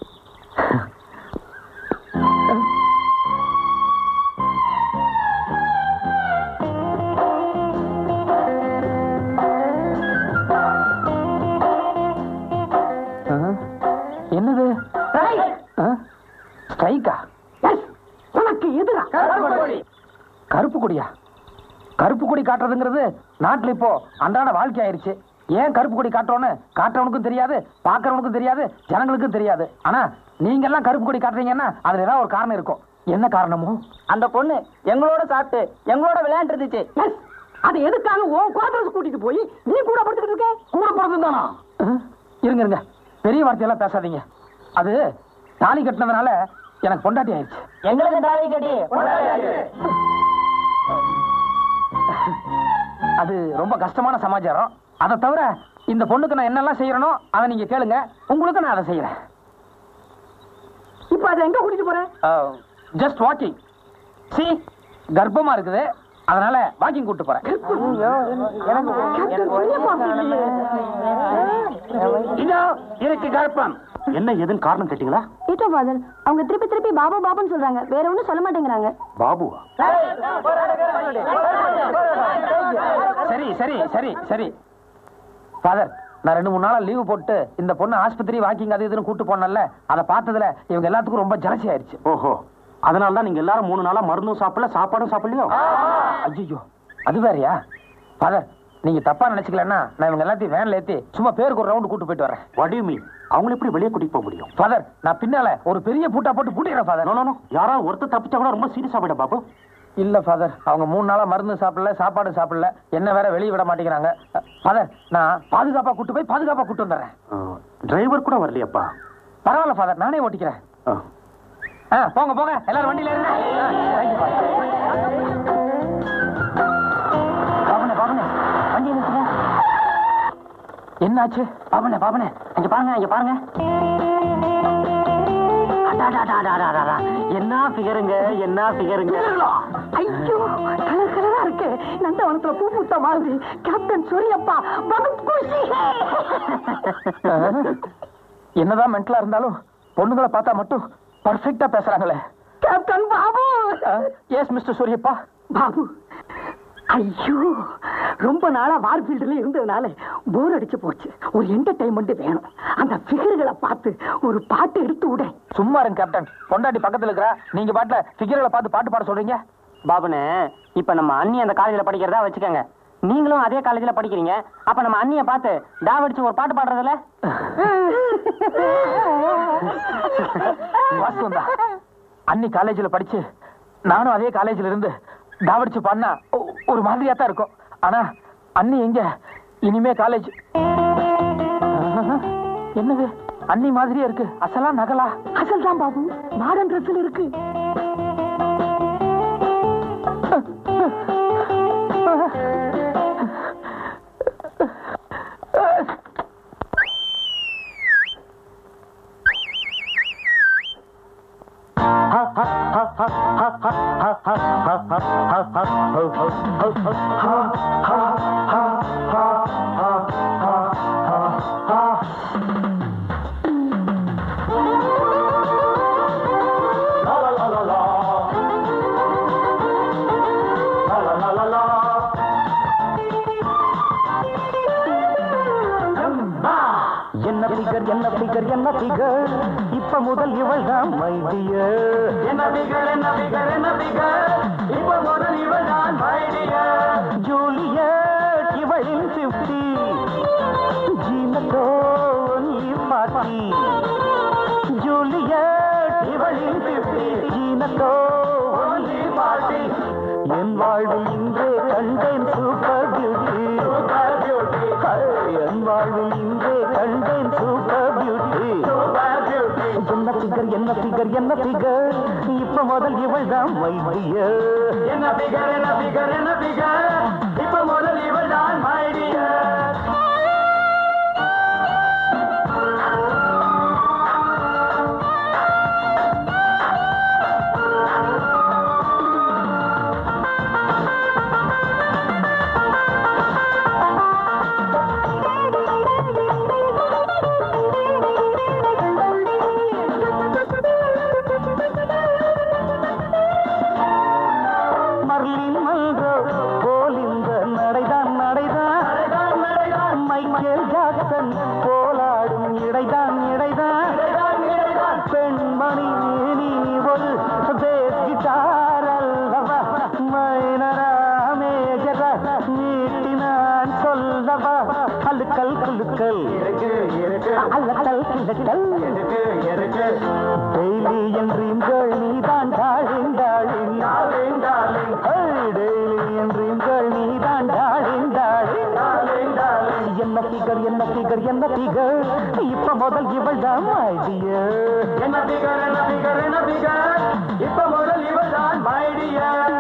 என்னது? ஸ்ட்ரைக்கா? உனக்கு எதிரா கருப்பு கொடியா? கருப்பு கொடி காட்டுறதுங்கிறது நாட்டுல இப்போ அன்றாட வாழ்க்கை ஆயிருச்சு. ஏன் கருப்பு கொடி காட்டுறோன்னு காட்டுறவனுக்கும் தெரியாது, பாக்குறவனுக்கும் தெரியாது, ஜனங்களுக்கும் தெரியாது. ஆனா நீங்க எல்லாம் கருப்பு கொடி காட்டுறீங்கன்னா அதுல ஏதாவது ஒரு காரணம் இருக்கும். என்ன காரணமோ? அந்த பொண்ணு எங்களோட சாப்பிட்டு எங்களோட விளையாண்டு இருந்துச்சு. அது எதுக்காக உன் குவார்டர்ஸ் கூட்டிட்டு போய் நீ கூட படுத்துக்கிட்டு இருக்க? கூட படுத்து தானா? இருங்க இருங்க, பெரிய வார்த்தையெல்லாம் பேசாதீங்க. அது தாலி கட்டினதுனால எனக்கு பொண்டாட்டி ஆயிடுச்சு. எங்களுக்கு தாலி கட்டி அது ரொம்ப கஷ்டமான சமாச்சாரம். அதை தவிர இந்த பொண்ணுக்கு நான் என்னெல்லாம் செய்யறனோ அதை நீங்க கேளுங்க. உங்களுக்கு நான் அதை செய்யறேன். இப்ப அதை எங்க கூட்டிட்டு போறேன்? Just walking. சி, கர்ப்பமா இருக்குது, அதனால வாக்கிங் கூட்டு போறேன். இதோ இருக்கு கர்ப்பம். என்ன எதுன்னு காரணம் கேட்டீங்களா? ஏட்டோ ஃபாதர், அவங்க திருப்பி திருப்பி பாபு பாபுன்னு சொல்றாங்க. வேற ஒண்ணும் சொல்ல மாட்டேங்கிறாங்க. பாபுவா? சரி சரி சரி சரி ஃபாதர், நான் ரெண்டு மூணு நாளா லீவு போட்டு இந்த பொண்ணு ஆஸ்பத்திரி வாக்கிங் அது இதுன்னு கூட்டு போனல, அதை பார்த்ததுல இவங்க எல்லாத்துக்கும் ரொம்ப ஜாஸ்தி ஆயிடுச்சு. ஓஹோ, அதனால தான் நீங்க எல்லாரும் மூணு நாளா மருந்தும் சாப்பிடல, சாப்பாடும் சாப்பிடலையோ? ஐயோ, அது வேறயா? ஃபாதர், நீங்க தப்பா நினைச்சுக்கலன்னா நான் இவங்க எல்லாத்தையும் வேன்ல ஏத்தி சும்மா பேருக்கு ஒரு ரவுண்ட் கூட்டு போயிட்டு வரேன். What do you mean? அவங்கள எப்படி வெளியே கூட்டிட்டு போக முடியும்? ஃபாதர், நான் பின்னால ஒரு பெரிய பூட்டா போட்டு பூட்டிடுறேன் ஃபாதர். நோ நோ நோ, யாராவது ஒருத்தர் தப்பிச்சா கூட ரொம்ப சீரியஸா போயிட பாபு. இல்ல ஃபாதர், அவங்க மூணு நாளா மருந்து சாப்பிடல, சாப்பாடு சாப்பிடல, என்ன வேற வெளியே விட மாட்டேங்கிறாங்க. ஃபாதர், நான் பாதுகாப்பா கூட்டு போய் பாதுகாப்பா கூட்டு வந்துடுறேன். டிரைவர் கூட வரலையாப்பா? பரவாயில்ல ஃபாதர், நானே ஓட்டிக்கிறேன். ஆ, போங்க போங்க எல்லாரும் வண்டியில இருங்க. பாபனே பாபனே வண்டி நிறுத்துங்க. என்னாச்சு? பாபனே பாபனே இங்க பாருங்க, இங்க பாருங்க. என்ன பிகருங்க, என்ன பிகருங்க. ஐயோ, கலர் கலரா இருக்கு. நந்தவனத்துல பூ பூத்த மாதிரி. கேப்டன் சூரியப்பா பகத் குஷி. என்னதான் மென்டலா இருந்தாலும் பொண்ணுங்களை பார்த்தா மட்டும் பர்ஃபெக்ட்டா பேசுறாங்களே. Captain Babu. Yes mister Suriyappa. Babu, ஐயோ, ரொம்ப நாளா வார்ஃபீல்டுல இருந்ததுனால போர் அடிச்சு போச்சு. ஒரு என்டர்டைன்மெண்ட் வேணும். அந்த ஃபிகர்களை பார்த்து ஒரு பாட்டு எடுத்து விட. சும்மா இருங்க கேப்டன், பொண்டாட்டி பக்கத்துல இருக்கா, நீங்க பாட்டுல ஃபிகர்களை பார்த்து பாட்டு பாட சொல்றீங்க. பாபுனே, இப்ப நம்ம அண்ணி அந்த காலேஜ்ல படிக்கிறதா வச்சுக்கோங்க. நீங்களும் அதே காலேஜ்ல படிக்கிறீங்க. அப்ப நம்ம அண்ணிய பார்த்து டாவடிச்சு ஒரு பாட்டு பாடுறதுல வாஸ்தவம் தான். அண்ணி காலேஜ்ல படிச்சு நானும் அதே காலேஜ்ல இருந்து டாவடிச்சு பாடினா ஒரு மாதிரியா தான் இருக்கும். ஆனா அண்ணி எங்க இனிமே காலேஜ். என்னது அண்ணி மாதிரியே இருக்கு? அசலா நகலா? அசல் தான் பாபு, மாடர்ன் ட்ரெஸ்ல இருக்கு. என்ன பிகர் என்ன பிகர் என்ன பிகர் இப்ப முதல் இவள் தான் மை டியர். என்ன பிகர் என்ன பிகர் என்ன பிகர் இப்ப முதல் இவள் தான் மை டியர். ஜூலியட் இவளின் பிப்டி, ஜீனத்தோ ஒன்லி பார்ட்டி. ஜூலியட் இவளின் பிப்டி, ஜீனத்தோ ஒன்லி பார்ட்டி. என் வாழ்வில் இன்றே கண்டேன் சூப்பர் பியூட்டி. என் வாழ்வில் இன்றே கண்டேன் சூப்பர் பியூட்டி. என்ன பிகர் என்ன பிகர் என்ன பிகர் இப்ப முதல் இவள் தான் மை டியர். என்ன பிகர் என்ன பிகர் என்ன பிகர் இப்ப முதல் இவள் தான் மை டியர். டெய்லி என் ட்ரீம் கேர்ள் நீதான் darling darling darling darling. Daily என் ட்ரீம் கேர்ள் நீதான் டார்லிங் டார்லிங் டார்லிங் டார்லிங். என்ன பிகர் என்ன பிகர் என்ன பிகர் இப்ப முதல் இவள் தான் மை டியர். என்ன பிகர் என்ன பிகர் என்ன பிகர் இப்ப முதல் இவள் தான் மை டியர்.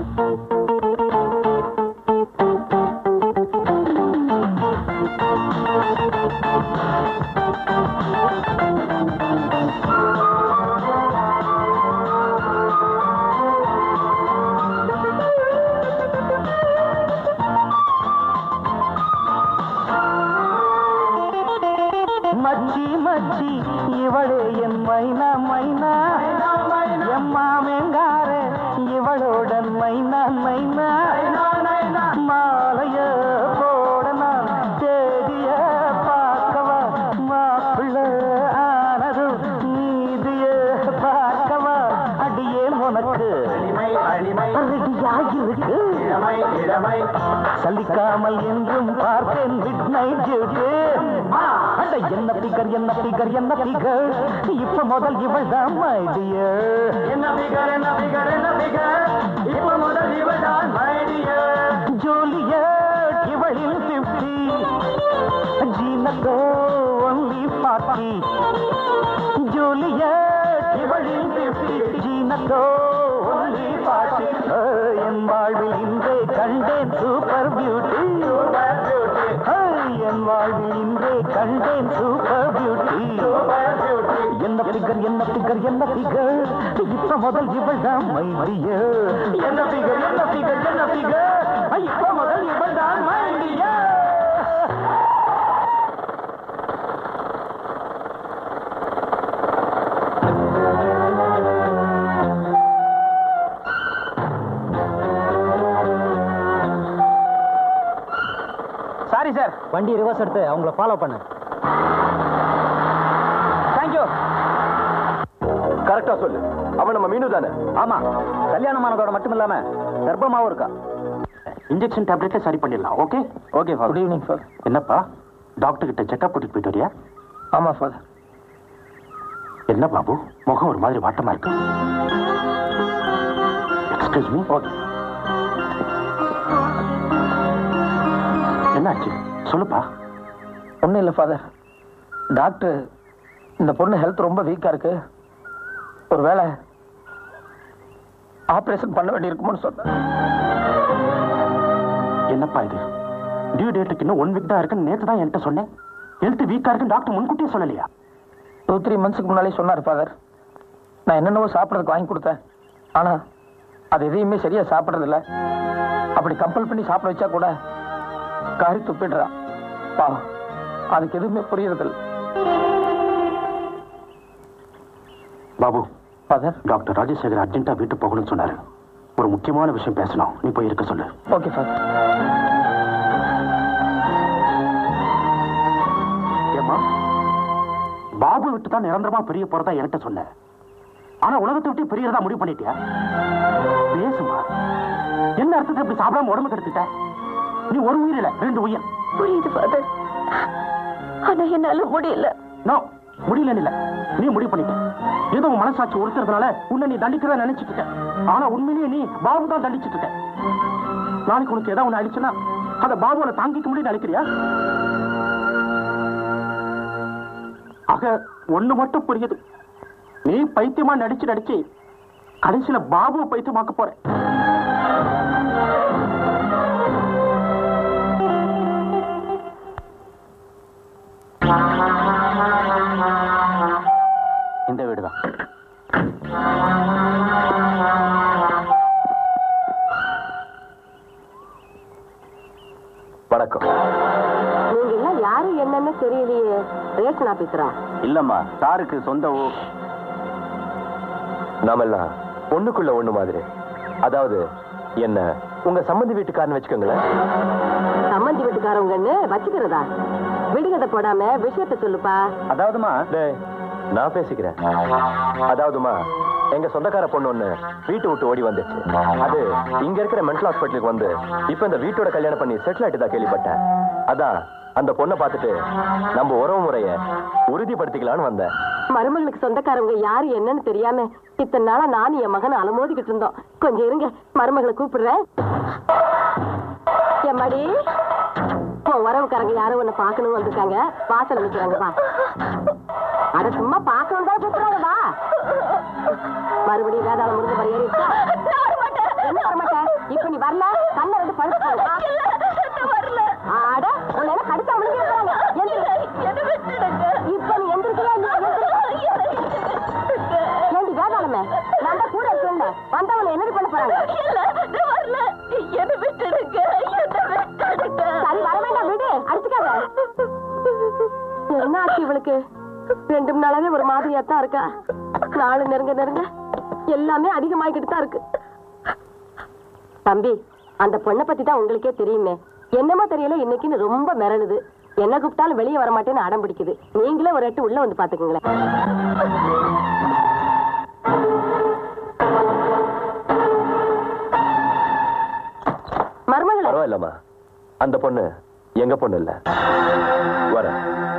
மச்சி மச்சி இவளே என் மைனா மைனா. எம்மா மேங்காரே இவளோடன் மைனா மைனா. மாலைய போட நான் தேதிய பார்க்கவா, மாப்பிள்ள ஆனதும் நீதிய பார்க்கவா. அடியே உனக்கு ரெடியாகிருக்கு சலிக்காமல் என்றும் பார்த்தேன் மிட் நைட் டியூட்டி. அட என்ன பிகர் என்ன பிகர் என்ன பிகர் இப்ப முதல் இவள் தான் மை டியர். என்ன பிகர் என்ன பிகர் என்ன பிகர் இப்ப முதல் இவள் தான் மை டியர். ஜூலியட் இவளில் பிப்டி, ஜீனத்தோ ஒன்லி ஃபார்ட்டி. ஜூலியட் இவளில் பிப்டி, ஜீனத்தோ ஒன்லி ஃபார்ட்டி. என் வாழ்வில் இன்றே கண்டேன் சூப்பர் பியூட்டி. என் வாழ்வில் இன்றே கண்டேன் சூப்பர் பியூட்டி. என்ன பிகர் என்ன பிகர் என்ன பிகர் இப்ப முதல் இவள் தான் மை டியர். என்ன பிகர் என்ன பிகர் என்ன பிகர் இப்ப முதல் இவள் தான் மை டியர். சாரி சார், வண்டி ரிவர்ஸ் எடுத்து அவங்கள ஃபாலோ பண்ணு. தேங்க்யூ. கரெக்டா சொல்லு, அவன் நம்ம மீனு தானே? ஆமா, கல்யாணமானதோட மட்டும் இல்லாம கர்ப்பமாவும் இருக்கா. இன்ஜெக்ஷன் டேப்லெட்ல சரி பண்ணிடலாம். Okay okay father. Good evening sir. என்னப்பா டாக்டர் கிட்ட செக்அப் கூட்டிட்டு போயிட்டு வரியா? ஆமா ஃபாதர். என்ன பாபு முகம் ஒரு மாதிரி வாட்டமா இருக்கு? Excuse me. ஓகே. என்னாச்சு சொல்லுப்பா. ஒன்றும் இல்லை ஃபாதர், டாக்டர் இந்த பொண்ணு ஹெல்த் ரொம்ப வீக்கா இருக்கு, ஒரு வேளை ஆபரேஷன் பண்ண வேண்டி இருக்குமோன்னு சொன்னேன். என்னப்பா இது, டியூ டேட்டுக்கு இன்னும் ஒன் வீக் தான் இருக்குன்னு நேற்று தான் என்கிட்ட சொன்னேன். ஹெல்த் வீக்கா இருக்குன்னு டாக்டர் முன்கூட்டியே சொல்லலையா? டூ த்ரீ மந்த்ஸ்க்கு முன்னாலே சொன்னார் ஃபாதர். நான் என்னென்னவோ சாப்பிட்றதுக்கு வாங்கி கொடுத்தேன், ஆனா அது எதையுமே சரியா சாப்பிட்றதில்ல. அப்படி கம்பல் பண்ணி சாப்பிட வச்சா கூட காரி துப்பிடுறா. பாவம், அதுக்கு எதுவுமே புரியறதில்ல. பாபு ஃபாதர், டாக்டர் ராஜசேகர் அர்ஜென்ட்டா வீட்டுக்கு போகணும்னு சொன்னாரு. ஒரு முக்கியமான விஷயம் பேசணும், நீ போய் இருக்க சொல்லு. Okay father. ஏம்மா, பாபு விட்டு தான் நிரந்தரமா பெரிய போறதா என்கிட்ட சொன்ன, ஆனா உலகத்தை விட்டு பெரியதா முடிவு பண்ணிட்டியா? பேசுமா, என்ன அர்த்தத்தை இப்படி சாப்பிடாம உடம்பு கெடுத்துட்ட? நீ ஒரு உயிர் இல்ல, ரெண்டு உயிர். புரியுது ஃபாதர், ஆனா என்னால முடியல. நோ, முடியல இல்ல, நீ முடிவு பண்ணிட்ட. ஏதோ உன் மனசாட்சி ஒருத்தறதுனால உன்னை நீ தண்டிக்கிறதா நினைச்சிட்டு இருக்க, ஆனா உண்மையிலேயே நீ பாபு தான் தண்டிச்சிட்டு இருக்க. நாளைக்கு உனக்கு ஏதாவது ஒண்ணு ஆயிடுச்சுன்னா அத பாபுவை தாங்கிக்க முடியும் நினைக்கிறியா? ஆக ஒண்ணு மட்டும் புரியுது, நீ பைத்தியமா நடிச்சு நடிச்சு கடைசியில பாபுவை பைத்தியமாக்க போற. இந்த வீடுதான். வணக்கம். நீங்க எல்லாம் யாரு என்னன்னு தெரியலையே. ரேஷன் ஆபீசரா? இல்லம்மா, சாருக்கு சொந்த ஊர். நாமெல்லாம் ஒண்ணுக்குள்ள ஒண்ணு மாதிரி. அதாவது என்ன உங்க சம்பந்தி வீட்டுக்காரன்னு வச்சுக்கோங்களேன். சம்பந்தி வீட்டுக்காரவங்கன்னு வச்சுக்கிறதா? விடுகதை போடாம விஷயத்த சொல்லுப்பா. அதாவதுமா, நான் பேசிக்கிறேன். அதாவதுமா, எங்க சொந்தக்கார பொண்ணு ஒண்ணு வீட்டு விட்டு ஓடி வந்துச்சு. அது இங்க இருக்கிற மென்டல் ஹாஸ்பிட்டலுக்கு வந்து இப்ப இந்த வீட்டோட கல்யாணம் பண்ணி செட்டில் ஆயிட்டு கேள்விப்பட்டேன். அதான் அந்த பொண்ணை பார்த்துட்டு நம்ம உறவு முறைய உறுதிப்படுத்திக்கலான்னு வந்தேன். மருமகளுக்கு சொந்தக்காரவங்க யாரு என்னன்னு தெரியாம இத்தனை நாளா நானும் என் மகன் அலமோதிக்கிட்டு இருந்தோம். கொஞ்சம் இருங்க, மருமகளை கூப்பிடுறேன். எம்மாடி, உன் உறவுக்காரங்க யாரும் உன்னை பாக்கணும் வந்திருக்காங்க, வாசல் நிக்கிறாங்க. வா. அட சும்மா பாக்கணும் தான் கூப்பிடுறாங்க. வா. மறுபடியும் வேதாளம் முடிஞ்ச மாதிரி ஏறி என்ன வரமாட்டேன். இப்ப நீ வரல, கண்ணை வந்து பழுத்து வரல. ஆட உன்ன கடிச்சா முடிஞ்சிருக்காங்க. இப்ப நீ எந்திரிக்கல. ஏண்டி வேதாளமே, நான் தான் கூட இருக்கேன். வந்தவங்களை என்னது பண்ண போறாங்க? சரி, வர வேண்டாம், விடு, அடிச்சுக்காத. என்ன ஆச்சு இவளுக்கு? ரெண்டு மூணு நாளாவே ஒரு மாதிரியா தான் இருக்கா. நாலு நெருங்க நெருங்க எல்லாமே அதிகமாகிக்கிட்டு தான் இருக்கு. தம்பி, அந்த பொண்ணை பத்தி தான் உங்களுக்கே தெரியுமே. என்னமோ தெரியல, இன்னைக்குன்னு ரொம்ப மிரளுது. என்ன கூப்பிட்டாலும் வெளியே வர மாட்டேன்னு அடம் பிடிக்குது. நீங்களே ஒரு எட்டு உள்ள வந்து பாத்துக்கீங்களேன். மருமகளே, பரவாயில்லம்மா, அந்த பொண்ணு எங்க பொண்ணு இல்ல. வர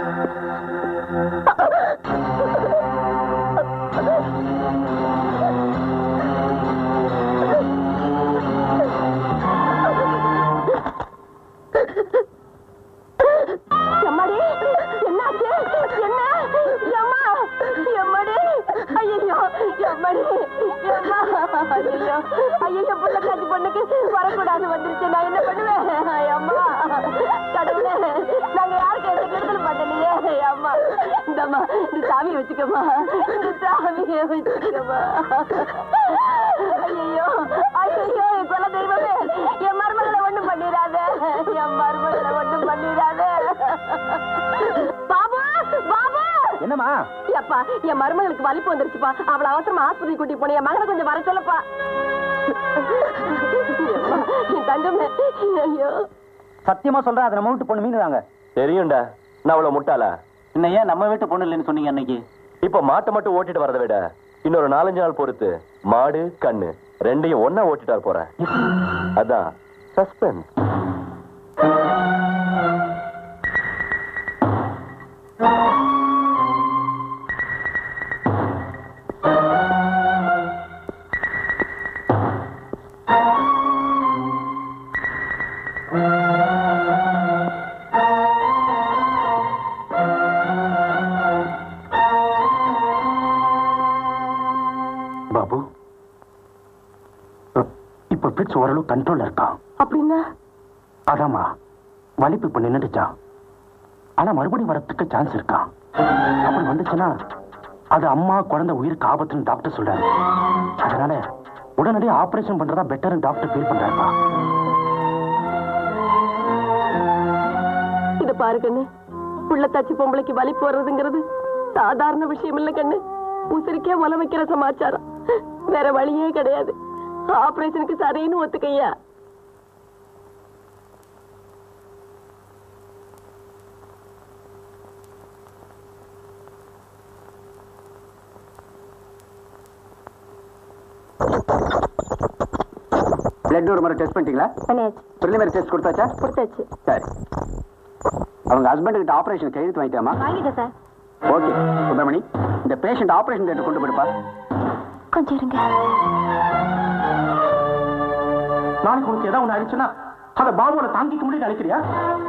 ஐயோ புள்ளக்காட்சி பொண்ணுக்கு வரக்கூடாது வந்துருச்சு. நான் என்ன பண்ணுவேன்? அம்மா கடவுளே, நாங்க யாருக்கு எந்த கெடுதலும் பண்ணலையே. அம்மா இந்தம்மா இந்த சாமியை வச்சுக்கம்மா, இந்த சாமியை வச்சுக்கம்மா. ஐயோ ஐயோ என் குல தெய்வமே, என் மருமகளை ஒண்ணும் பண்ணிடாத, என் மருமகளை ஒண்ணும் பண்ணிடாத. பாபு பாபு. என்னம்மா? அப்பா என் மருமகளுக்கு வலிப்பு வந்துருச்சுப்பா. அவளை அவசரமா ஆஸ்பத்திரி கூட்டி போன. என் மகனை கொஞ்சம் வர சொல்லப்பா. சத்தியமா சொல்றேன், அதை நம்ம வீட்டு பொண்ணு மீன் தாங்க. தெரியும்டா, நான் அவ்வளவு முட்டாளா? இன்னும் ஏன் நம்ம வீட்டு பொண்ணு இல்லைன்னு சொன்னீங்க அன்னைக்கு? இப்ப மாட்டை மட்டும் ஓட்டிட்டு வரதை விட இன்னொரு நாலஞ்சு நாள் பொறுத்து மாடு கண்ணு ரெண்டையும் ஒன்னா ஓட்டிட்டார் போறேன். அதான் சஸ்பென்ஸ். பாபு, இப்ப பிட்ஸ் ஓரளவு கண்ட்ரோல் இருக்கான். அப்படின்னா அதாமா வலிப்பு இப்ப நின்னுடுச்சான். ஆனா மறுபடியும் வரத்துக்கு சான்ஸ் இருக்கான். அப்படி வந்துச்சுன்னா அது அம்மா குழந்தை உயிருக்கு ஆபத்துன்னு டாக்டர் சொல்றாரு. அதனால உடனடியாக ஆபரேஷன் பண்றதா பெட்டர்னு டாக்டர் ஃபீல் பண்றாருப்பா. இத பாரு கண்ணு, புள்ளத்தாச்சி பொம்பளைக்கு வலிப்பு வர்றதுங்கிறது சாதாரண விஷயம் இல்ல கண்ணு. உசிரிக்கே உல வைக்கிற சமாச்சாரம். வேற வழியே கிடையாது. ஆபரேஷனுக்கு சரின்னு ஒத்துக்கையா. பிளட் ஒரு முறை டெஸ்ட் பண்ணிட்டீங்களா? பண்ணியாச்சு. பிரிலிமினரி டெஸ்ட் கொடுத்தாச்சா? கொடுத்தாச்சு. சரி. அவங்க ஹஸ்பண்ட் கிட்ட ஆபரேஷன் கையெழுத்து வாங்கிட்டாமா? வாங்கிட்டேன் சார். ஓகே சுப்பிரமணி, இந்த பேஷண்ட் ஆபரேஷன் தேட்டர் கொண்டு போடுப்பா. கொஞ்சம் இருங்க. நாளைக்கு உனக்கு ஏதாவது ஒண்ணு ஆயிடுச்சுன்னா அதை பாபுவோட தாங்கிக்க முடியும் நினைக்கிறியா?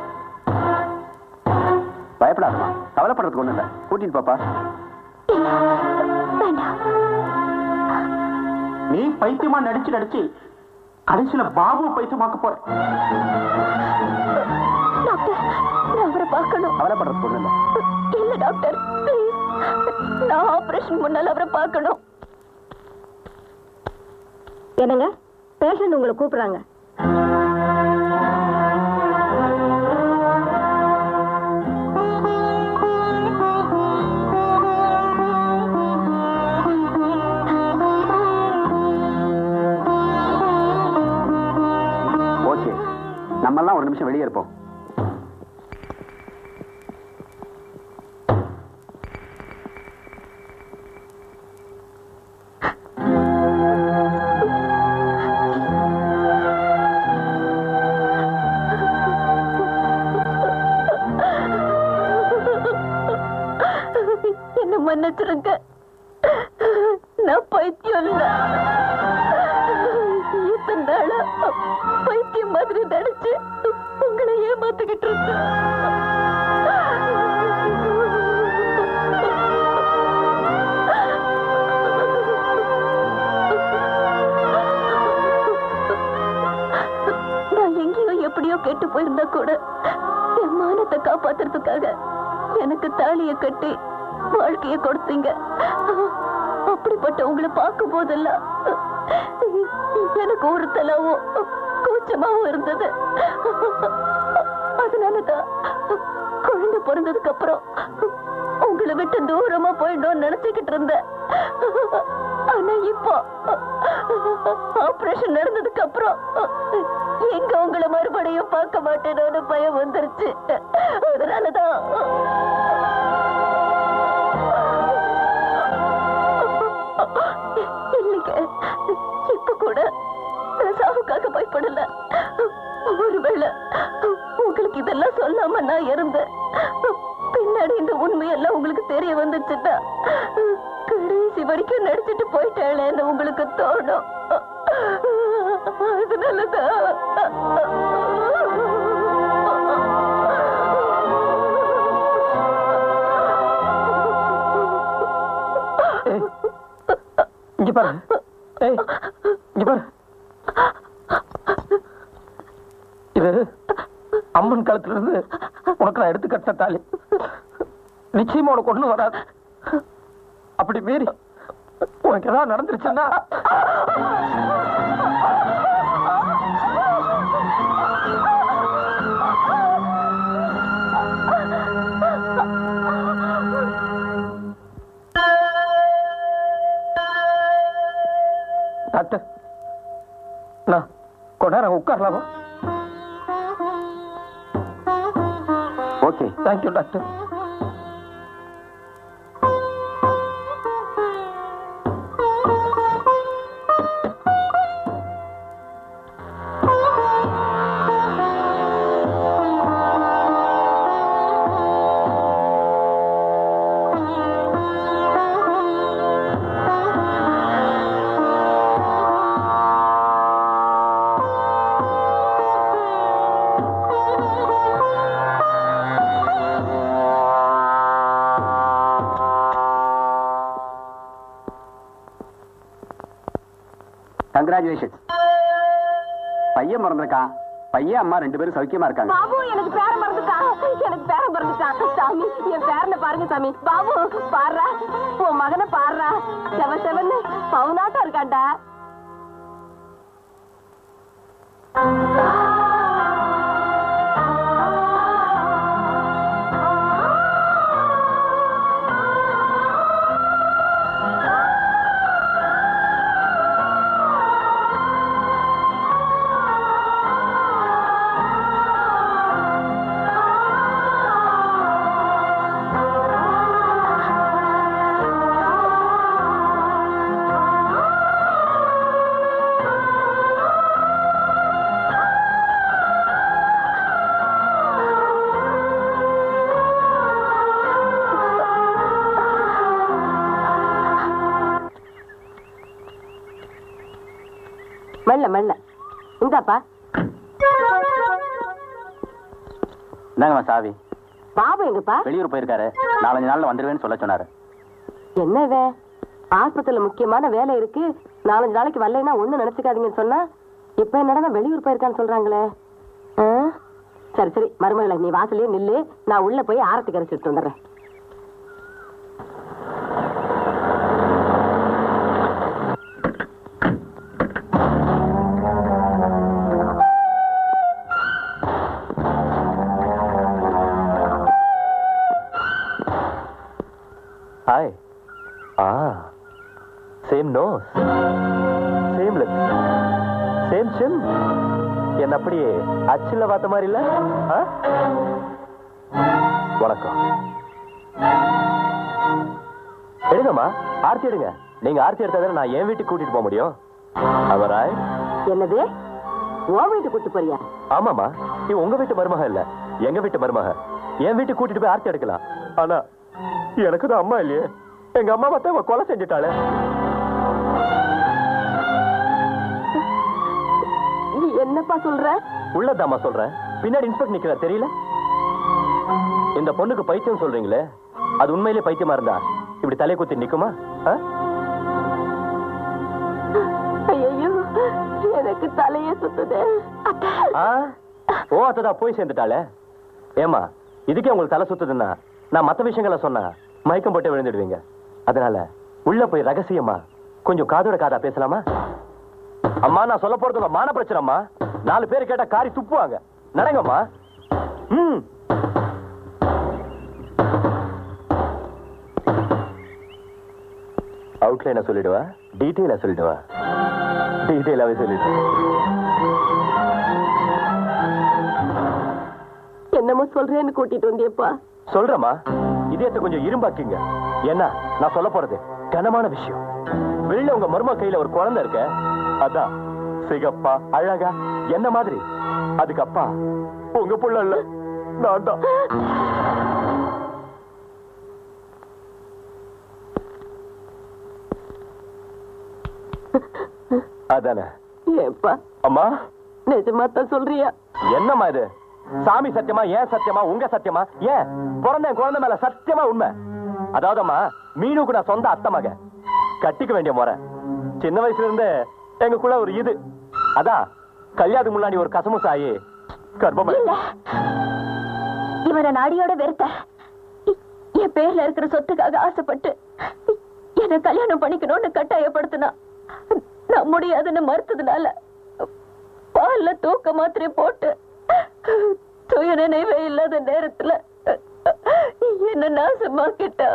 பயப்படாதமா, கவலைப்படுறதுக்கு ஒண்ணு இல்ல. கூட்டிட்டு பாப்பா. நீ பைத்தியமா நடிச்சு நடிச்சு கடைசியில பாபு பைத்தியமாக்க போற. டாக்டர், நான் அவரை பார்க்கணும். கவலைப்படுறதுக்கு ஒண்ணு இல்ல. இல்ல டாக்டர், ப்ளீஸ், நான் ஆபரேஷன் முன்னால அவரை பார்க்கணும். என்னங்க, பேஷண்ட் உங்களை கூப்பிடுறாங்க. ஓகே, நம்ம எல்லாம் ஒரு நிமிஷம் வெளியே இருப்போம். என்ன மன்னிச்சிருங்க, நான் பைத்தியம் இல்ல. இத்தனை நாளா பைத்தியம் மாதிரி நடிச்சு உங்களை ஏமாத்திக்கிட்டு இருக்கேன். நான் எங்கேயோ எப்படியோ கெட்டு போயிருந்தா கூட என் மானத்தை காப்பாத்துறதுக்காக எனக்கு தாலியை கட்டி வாழ்க்கைய கொடுத்தீங்க. அப்படிப்பட்ட உங்களை பார்க்கும் போதெல்லாம் எனக்கு ஒரு தலாவும் கூச்சமாவும் இருந்தது. அதனாலதான் குழந்தை பிறந்ததுக்கு அப்புறம் உங்களை விட்டு தூரமா போயிடும் நினைச்சுக்கிட்டு இருந்தேன். ஆனா இப்போ ஆபரேஷன் நடந்ததுக்கு அப்புறம் எங்க உங்களை மறுபடியும் பார்க்க மாட்டேன்னு பயம் வந்துருச்சு. அதனாலதான் இல்லைங்க, இப்ப கூட நான் சாவுக்காக பயப்படல. ஒருவேளை தெரியாம நான் இருந்தேன். பின்னாடி இந்த உண்மையெல்லாம் உங்களுக்கு தெரிய வந்துச்சுன்னா கடைசி வரைக்கும் நடிச்சிட்டு போயிட்டேன்னு உங்களுக்கு தோணும். அதனாலதான் இங்க பாரு. ஏய், இங்க பாரு. இது அம்மன் காலத்துல இருந்து உனக்கு நான் எடுத்து கட்ட தாலி. நிச்சயமா உனக்கு ஒண்ணு வராது. அப்படி மீறி உனக்கு ஏதாவது நடந்துருச்சுன்னா டாக்டர், நான் கொஞ்ச நேரம் உட்காரலாமா? Okay, thank you doctor. கங்க்ராச்சுலேஷன். பையன் பிறந்திருக்கான். பையன் அம்மா ரெண்டு பேரும் சௌக்கியமா இருக்காங்க. பாபு, எனக்கு பேர மறந்துட்டான். எனக்கு பேர மறந்துட்டான். சாமி, என் பேரனை பாருங்க சாமி. பாபு, பாடுறா, உன் மகனை பாடுறா. செவ செவன்னு பவுனாட்டம் இருக்காண்டா. மெல்ல மெல்ல இந்தாப்பா. என்னங்கம்மா சாவி? பாபு எங்கப்பா? வெளியூர் போயிருக்காரு. நாலஞ்சு நாள்ல வந்துருவேன்னு சொல்ல சொன்னாரு. என்ன வே, ஆஸ்பத்திரியில முக்கியமான வேலை இருக்கு, நாலஞ்சு நாளைக்கு வரலைன்னா ஒண்ணு நினைச்சுக்காதீங்கன்னு சொன்னா இப்ப என்னடா வெளியூர் போயிருக்கான்னு சொல்றாங்களே. சரி சரி மருமகளை, நீ வாசலே நில்லு, நான் உள்ள போய் ஆரத்தி கரைச்சு எடுத்து வந்துடுறேன். ஹாய். ஆ, same nose, same lips, same chin. என்ன அப்படியே அச்சில பார்த்த மாதிரி இல்ல? வணக்கம். எடுங்கம்மா, ஆர்த்தி எடுங்க. நீங்க ஆர்த்தி எடுத்தாதான் நான் என் வீட்டுக்கு கூட்டிட்டு போக முடியும். அவராய் என்னது, உன் வீட்டு கூட்டு போறியா? ஆமாமா, நீ உங்க வீட்டு மருமக இல்ல, எங்க வீட்டு மருமக. என் வீட்டுக்கு கூட்டிட்டு போய் ஆர்த்தி எடுக்கலாம். ஆனா எனக்கு தான் அம்மா இல்லையே. எங்க அம்மா பார்த்தா கொலை செஞ்சுட்டாளே. நீ என்னப்பா சொல்ற? உள்ளதாமா சொல்றேன். பின்னாடி இன்ஸ்பெக்டர் நிக்கிற தெரியல? இந்த பொண்ணுக்கு பைத்தியம் சொல்றீங்களே, அது உண்மையிலே பைத்தியமா இருந்தா இப்படி தலை குத்தி நிக்குமா? ஐயோ, எனக்கு தலையே சுத்துது. ஓ, அத்ததா போய் சேர்ந்துட்டாளே. ஏமா, இதுக்கே உங்களுக்கு தலை சுத்துதுன்னா நான் மத்த விஷயங்களை சொன்னா மயக்கம் போட்டு விழுந்துடுவீங்க. அதனால உள்ள போய் ரகசியமா கொஞ்சம் காதோட காதா பேசலாமா? அம்மா, நான் சொல்ல போறது உங்க மான பிரச்சனைமா. நாலு பேர் கேட்டா காரி துப்புவாங்க. நடங்கம்மா. ம். அவுட்லைன சொல்லிடுவா, டீட்டெயிலா சொல்லிடுவா? டீட்டெயிலாவே சொல்லிடு. என்னமோ சொல்றேன்னு கூட்டிட்டு வந்தியப்பா. சொல்றமா, இதயத்தை கொஞ்சம் இரும்பாக்கிங்க. என்ன நான் சொல்ல போறது கனமான விஷயம். வெளியில உங்க மருமக கையில ஒரு குழந்தை இருக்க, அதான் சிகப்பா அழகா என்ன மாதிரி. அதுக்கு அப்பா உங்க புள்ள இல்ல, நான் தான். அதானே? ஏப்பா அம்மா நிஜமா தான் சொல்றியா? என்னம்மா இது? சாமி சத்தியமா, ஏன் சத்தியமா, உங்க சத்தியமா? ஏன் பிறந்த குழந்தை மேல சத்தியமா உண்மை? அதாவதுமா மீனுக்கு நான் சொந்த அத்தை மக, கட்டிக்க வேண்டிய முறை. சின்ன வயசுல இருந்து எங்களுக்குள்ள ஒரு இது, அதான் கல்யாணத்துக்கு முன்னாடி ஒரு கசமுசாயி கர்ப்பம். இவனை நாடியோட வெறுத்த என் பேர்ல இருக்கிற சொத்துக்காக ஆசைப்பட்டு என்ன கல்யாணம் பண்ணிக்கணும்னு கட்டாயப்படுத்தினா நான் முடியாதுன்னு மறுத்ததுனால பால்ல தூக்க மாத்திரை போட்டு சுய நினைவே இல்லாத நேரத்துல என்ன நாசமாக்கிட்டா.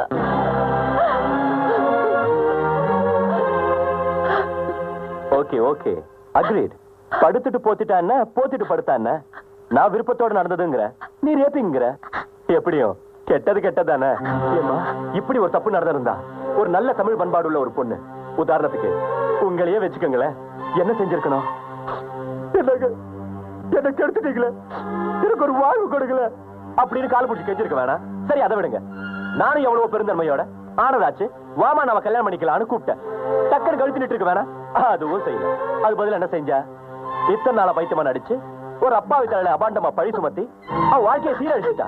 Okay okay agreed. படுத்துட்டு போத்திட்டா என்ன, போத்திட்டு படுத்தா என்ன? நான் விருப்பத்தோட நடந்ததுங்கிற, நீ ரேப்பிங்கிற. எப்படியும் கெட்டது கெட்டதானே. ஏமா இப்படி ஒரு தப்பு நடந்திருந்தா ஒரு நல்ல தமிழ் பண்பாடு உள்ள ஒரு பொண்ணு, உதாரணத்துக்கு உங்களையே வச்சுக்கோங்களேன், என்ன செஞ்சிருக்கணும்? எனக்கு எனக்கு எடுத்துட்டீங்களே, எனக்கு ஒரு வாழ்வு கொடுக்கல அப்படின்னு கால் பிடிச்சி கெஞ்சிருக்க வேணாம். சரி அதை விடுங்க. நானும் எவ்வளவு பெருந்தன்மையோட ஆனதாச்சு வாமா நாம கல்யாணம் பண்ணிக்கலாம்னு கூப்பிட்டேன். டக்குனு கழுத்து நிட்டு இருக்க வேணாம், அதுவும் செய்யல. அது பதில் என்ன செஞ்சா? இத்தனை நாள பைத்தியமா நடிச்சு ஒரு அப்பாவி தலையில அபாண்டமா பழி சுமத்தி அவன் வாழ்க்கையை சீரழிச்சுட்டா.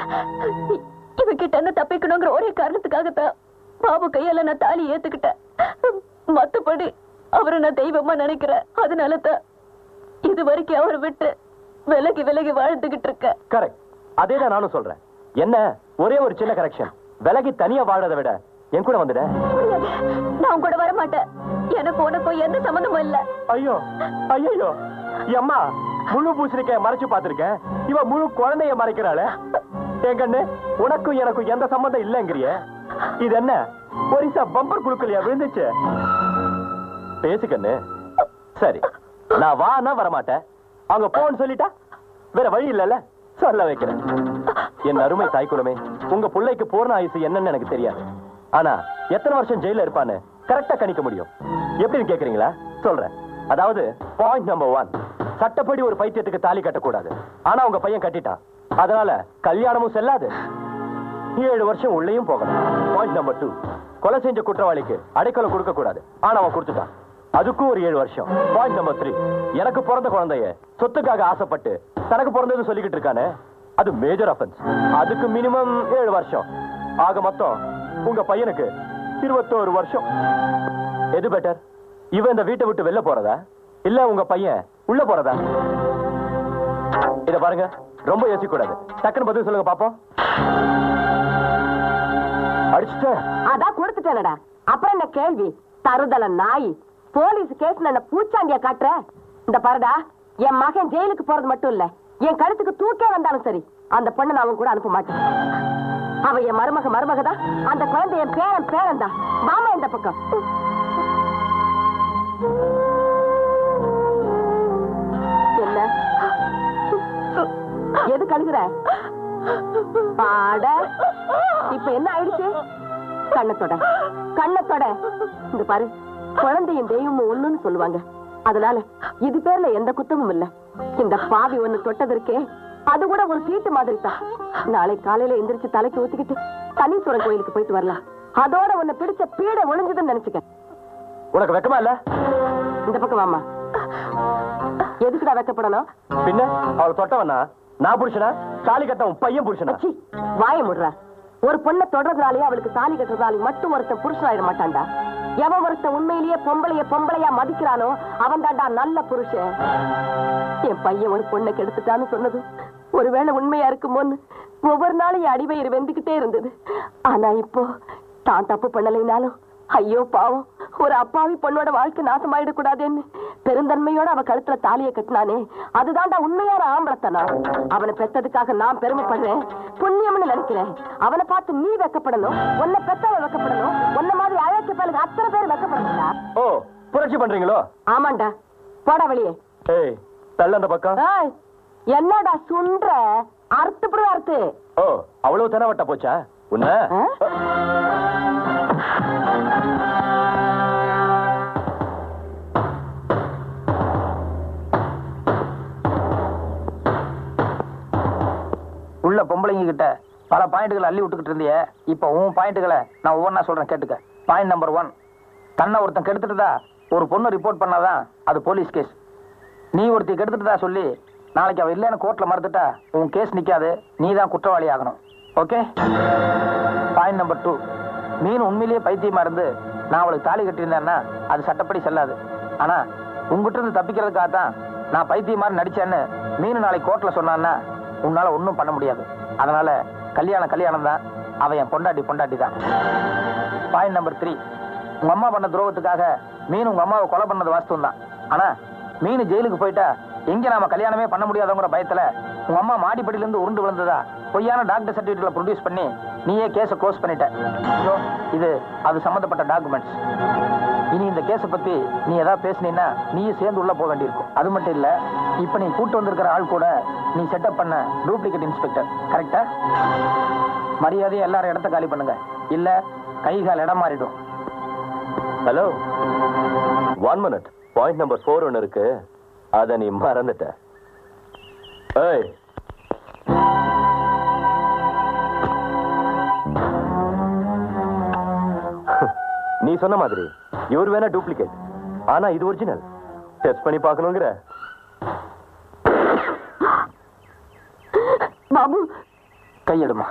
இவகிட்ட என்ன தப்பிக்கணுங்கிற ஒரே காரணத்துக்காகத்தான் பாபு கையால நான் தாலி ஏத்துக்கிட்டேன். மத்தபடி அவரை நான் தெய்வமா நினைக்கிறேன். அதனாலதான் இது வரைக்கும் அவரை விட்டு விலகி விலகி வாழ்ந்துகிட்டு இருக்க. கரெக்ட், அதேதான் நானும் சொல்றேன். என்ன ஒரே ஒரு சின்ன கரெக்ஷன், விலகி தனியா வாழறதை விட என் கூட வந்துட. நான் கூட வர மாட்டேன். எனக்கு உனக்கும் எந்த சம்மந்தமும் இல்ல. ஐயோ ஐயோ அம்மா, முழு பூசணிக்காய மறைச்சு பாத்திருக்கேன், இவ முழு குழந்தைய மறைக்கிறாளே. என் கண்ணு, உனக்கும் எனக்கும் எந்த சம்பந்தம் இல்லங்கிறிய. இது என்ன ஒரிசா பம்பர் குழுக்கலையா விழுந்துச்சு? பேசுக்கண்ணு. சரி, நான் வானா வரமாட்டேன், அவங்க போன்னு சொல்லிட்டா வேற வழி இல்லல்ல, சொல்ல வைக்கிறேன். என் அருமை தாய்க்குலமே, உங்க பிள்ளைக்கு பூர்ண ஆயுசு என்னன்னு எனக்கு தெரியாது. ஆனா எத்தனை வருஷம் ஜெயில இருப்பான்னு கரெக்டா கணிக்க முடியும். எப்படின்னு கேக்குறீங்களா? சொல்றேன். அதாவது பாயிண்ட் நம்பர் ஒன், சட்டப்படி ஒரு பைத்தியத்துக்கு தாலி கட்டக்கூடாது. ஆனா உங்க பையன் கட்டிட்டான், அதனால கல்யாணமும் செல்லாது, ஏழு வருஷம் உள்ளேயும் போகணும். பாயிண்ட் நம்பர் டூ, கொலை செஞ்ச குற்றவாளிக்கு அடைக்கலம் கொடுக்க கூடாது. ஆனா அவன் கொடுத்துட்டான், அதுக்கும் ஒரு ஏழு வருஷம். பாயிண்ட் நம்பர் த்ரீ, எனக்கு பிறந்த குழந்தைய சொத்துக்காக ஆசைப்பட்டு தனக்கு பிறந்தது சொல்லிக்கிட்டு இருக்கானே, அது மேஜர் அஃபென்ஸ். அதுக்கு மினிமம் ஏழு வருஷம். ஆக மொத்தம் உங்க பையனுக்கு இருபத்தோரு வருஷம். எது பெட்டர்? இவன் இந்த வீட்டை விட்டு வெளில போறதா, இல்ல உங்க பையன் உள்ள போறதா? இத பாருங்க, ரொம்ப யோசிக்க கூடாது. டக்குன்னு பதில் சொல்லுங்க பாப்போம். அடிச்சுட்ட? அதான் கொடுத்துட்டேனடா, அப்புறம் என்ன கேள்வி? தருதல நாய், போலீஸ் கேஸ் என்ன பூச்சாண்டியா காட்டுற? இந்த பாருடா, என் மகன் ஜெயிலுக்கு போறது மட்டும் இல்ல, என் கழுத்துக்கு தூக்கே வந்தாலும் சரி, அந்த பொண்ணை நான் அவன் கூட அனுப்ப மாட்டேன். அவ என் மருமக மருமகதான், அந்த குழந்தை என் பேரன் பேரன் தான். மாமா இந்த பக்கம். என்ன எது கழுகுற? பாட இப்ப என்ன ஆயிடுச்சு? கண்ணத்தோட கண்ணத்தோட இந்த பாரு, குழந்தையும் தெய்வமும் ஒண்ணுன்னு சொல்லுவாங்க. அதனால இது பேர்ல எந்த குத்தமும் இல்ல. இந்த பாவி ஒண்ணு தொட்டதற்கே அது கூட ஒரு சீட்டு மாதிரி தான். நாளை காலையில எந்திரிச்சு தலைக்கு ஊத்திக்கிட்டு தனீஸ்வரன் கோயிலுக்கு போயிட்டு வரலாம். அதோட உன்னை பிடிச்ச பீட ஒளிஞ்சதுன்னு நினைச்சுக்க. உனக்கு வெக்கமா இல்ல? இந்த பக்கம் வாமா. எதுக்குடா வெக்கப்படணும்? பின்ன அவளை தொட்டவனா நான் புருஷனா, தாலி கட்டவன் பையன் புருஷனா? வாய முடுற. ஒரு பொண்ணை தொடர்றதுனாலே அவளுக்கு தாலி கட்டுறதாலே மட்டும் ஒருத்தன் புருஷனாயிட மாட்டான்டா. எவன் ஒருத்தன் உண்மையிலேயே பொம்பளைய பொம்பளையா மதிக்கிறானோ அவன் தாண்டா நல்ல புருஷன். என் பையன் ஒரு பொண்ணை கெடுத்துட்டான்னு சொன்னது ஒருவேளை உண்மையா இருக்குமோன்னு ஒவ்வொரு நாளும் என் அடிவயிறு வெந்துகிட்டே இருந்தது. ஆனா இப்போ தான் தப்பு பண்ணலைனாலும் ஐயோ பாவம், ஒரு அப்பாவி பொண்ணோட வாழ்க்கை நாசமாயிட கூடாதுன்னு பெருந்தன்மையோட அவ கழுத்துல தாலியை கட்டினானே, அதுதான்டா உண்மையான ஆம்பளத்தனா. அவனை பெத்ததுக்காக நான் பெருமைப்படுறேன், புண்ணியம்னு நினைக்கிறேன். அவனை பார்த்து நீ வெக்கப்படணும், உன்னை பெத்தவ வெக்கப்படணும், உன்ன மாதிரி அழகு பேருக்கு அத்தனை பேர் வெக்கப்படணும்டா. ஓ, புரட்சி பண்றீங்களோ? ஆமாண்டா, போடா வெளியே. ஏய், தள்ள அந்த பக்கம். என்னடா சுன்ற அறுத்துப்படு அறுத்து. ஓ, அவ்வளவு தெனவட்ட போச்சா உன்ன? உள்ள பொம்பளைங்க கிட்ட பல பாயிண்ட்களை அள்ளி விட்டுக்கிட்டு இருந்தியே, இப்போ உன் பாயிண்ட்களை நான் ஒவ்வொன்றா சொல்றேன் கேட்டுக்க. பாயிண்ட் நம்பர் ஒன், தன்னை ஒருத்தன் கெடுத்துட்டுதா ஒரு பொண்ணு ரிப்போர்ட் பண்ணாதான் அது போலீஸ் கேஸ். நீ ஒருத்தி கெடுத்துட்டுதா சொல்லி நாளைக்கு அவ இல்லைன்னு கோர்ட்ல மறுத்துட்டா உன் கேஸ் நிக்காது, நீ தான் குற்றவாளி ஆகணும். Okay. Point number two, mean உண்மையிலேயே பைத்தியமா இருந்து நான் அவளுக்கு தாலி கட்டியிருந்தேன்னா அது சட்டப்படி செல்லாது. ஆனா உங்ககிட்ட இருந்து தப்பிக்கிறதுக்காக தான் நான் பைத்தியம் மாதிரி நடிச்சேன்னு மீன் நாளைக்கு கோர்ட்ல சொன்னான்னா உன்னால ஒன்றும் பண்ண முடியாது. அதனால கல்யாணம் கல்யாணம் தான், அவன் என் பொண்டாட்டி பொண்டாட்டி தான். பாயிண்ட் நம்பர் த்ரீ, உங்க அம்மா பண்ண துரோகத்துக்காக மீன் உங்க அம்மாவை கொலை பண்ணது வாஸ்தவம் தான். ஆனா மீன் ஜெயிலுக்கு போயிட்டா எங்க நாம கல்யாணமே பண்ண முடியாதவங்கிற பயத்துல உங்க அம்மா மாடிப்படியில இருந்து உருண்டு விழுந்ததா பொய்யான டாக்டர் சர்டிபிகேட்ல ப்ரொடியூஸ் பண்ணி நீயே கேஸை க்ளோஸ் பண்ணிட்ட. இது அது சம்பந்தப்பட்ட டாக்குமெண்ட்ஸ். இனி இந்த கேஸை பத்தி நீ ஏதாவது பேசினீன்னா நீயும் சேர்ந்து உள்ள போக வேண்டியிருக்கும். அது மட்டும் இல்ல, இப்ப நீ கூட்டு வந்திருக்கிற ஆள் கூட நீ செட்டப் பண்ண டூப்ளிகேட் இன்ஸ்பெக்டர். கரெக்டா? மரியாதையை எல்லாரும் இடத்த காலி பண்ணுங்க, இல்ல கை கால் இடம் மாறிடும். Hello, one minute. Point number four ஒன்னு இருக்கு, அத நீ மறந்துட்ட. ஏய், நீ சொன்ன மாதிரி இவர் வேணா டூப்ளிகேட், ஆனா இது ஒரிஜினல். டெஸ்ட் பண்ணி பார்க்கணுங்கிற? பாபு கையெடுமா.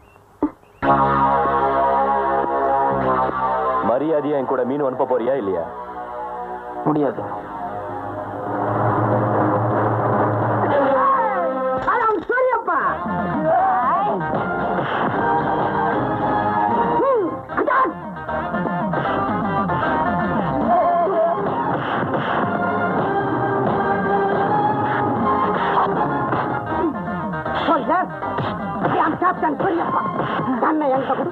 மரியாதையா என் கூட மீன் அனுப்ப போறியா இல்லையா? முடியாது. சரியப்பா, கேப்டன் பெரியப்பா தன்னை எங்க கொடு.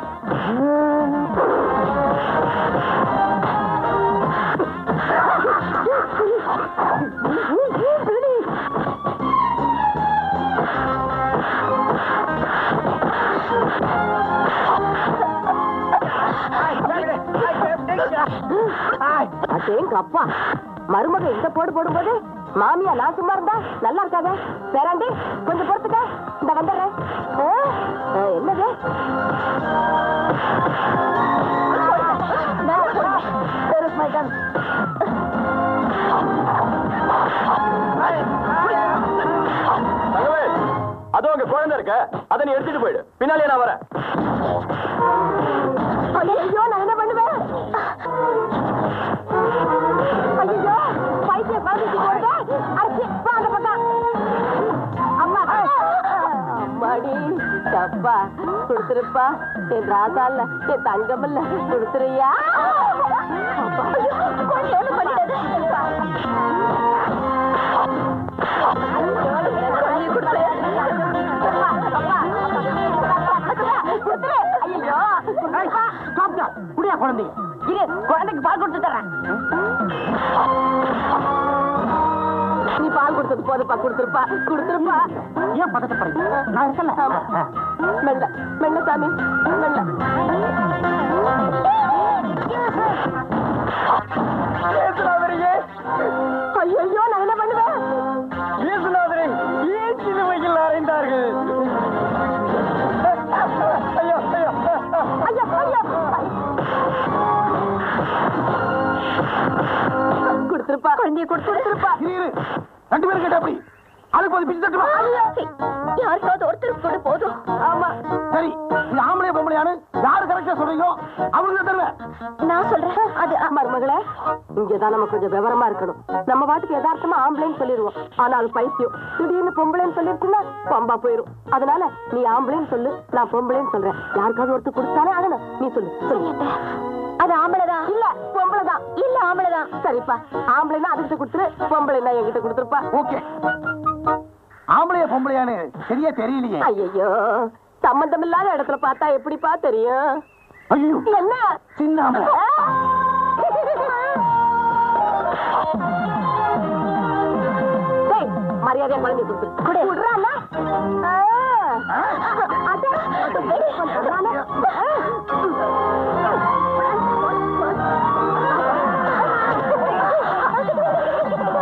அப்பா மருமக இந்த போடு போடும்போது மாமியா நான் சும்மா இருந்தா நல்லா இருக்காங்க. பேராண்டி கொஞ்சம் பொறுத்துக்க, இந்த வந்துடுறேன். என்னது அது உங்க குழந்தை இருக்க, அதை நீ எடுத்துட்டு போயிடு. பின்னாலே நான் வரேன். ஐயோ, நான் என்ன பண்ணுவேன்? ஐயோ, பைத்திய பாதிச்சு போடுங்க. அரைச்சி வா அந்த பக்கம். அம்மா அம்மாடி தப்பா கொடுத்துருப்பா. என் ராசால என் தங்கம் இல்ல கொடுத்துறியா? கொஞ்சம் ஒண்ணு பண்ணிட்டது. குடியா குழந்தை, இரு குழந்தைக்கு பால் கொடுத்து தரேன். நீ பால் கொடுத்தது போதுப்பா, கொடுத்துருப்பா கொடுத்துருப்பா. ஏன் பதட்டப்படுறீங்க? நான் இருக்கல. மெல்ல மெல்ல சாமி மெல்ல. ஐயோ, நான் என்ன பண்ணுவேன்? அறைந்தார்கள். ஐயோ ஐயோ ஐயோ ஐயோ, கொடுத்துருப்பா குழந்தைய கொடுத்துருப்பா. ரெண்டு பேரும் கேட்டா அப்படி அதுக்கு போது பிச்சு தட்டுவா. யாருக்காவது ஒருத்தருக்கு கூட போதும். ஆமா சரி, இது ஆம்பளை பொம்பளையானு யாரு கரெக்டா சொல்றீங்க அவங்களுக்கு தான் தருவேன். நான் சொல்றேன். அது மருமகளே, இங்கதான் நம்ம கொஞ்சம் விவரமா இருக்கணும். நம்ம பாட்டுக்கு யதார்த்தமா ஆம்பளைன்னு சொல்லிடுவோம், ஆனா அது பைத்தியம். திடீர்னு பொம்பளைன்னு சொல்லிருச்சுன்னா பம்பா போயிரும். அதனால நீ ஆம்பளைன்னு சொல்லு, நான் பொம்பளைன்னு சொல்றேன். யாருக்காவது ஒருத்தர் கொடுத்தாலே ஆகணும். நீ சொல்லு சொல்லு. அது ஆம்பளைதான். இல்ல பொம்பளைதான். இல்ல ஆம்பளைதான். சரிப்பா, ஆம்பளைன்னா அதுகிட்ட கொடுத்துரு, பொம்பளைன்னா என்கிட்ட கொடுத்துருப்பா. ஓகே. ஆம்பளைய பொம்பளையானு சரியா தெரியலையே. ஐயோ, சம்பந்தம் இல்லாத இடத்துல பார்த்தா எப்படிப்பா தெரியும்? ஐயோ, என்ன சின்ன ஆம்பளை. மரியாதையா குழந்தை கொடுத்துரு. விடுறானா?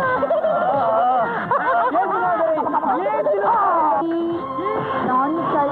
நான்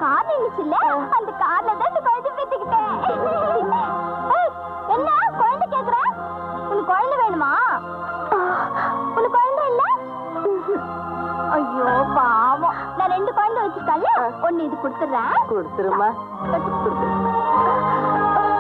கார் நின்னுச்சுல்ல அந்த கார்ல தான் இந்த குழந்தை பெத்துக்கிட்டேன். என்ன குழந்தை கேக்குற? உனக்கு குழந்தை வேணுமா? உனக்கு குழந்தை இல்ல? ஐயோ பாவம், நான் ரெண்டு குழந்தை வச்சிருக்கல, ஒன்னு இது கொடுத்துறேன். கொடுத்துருமா. கொடுத்துரு.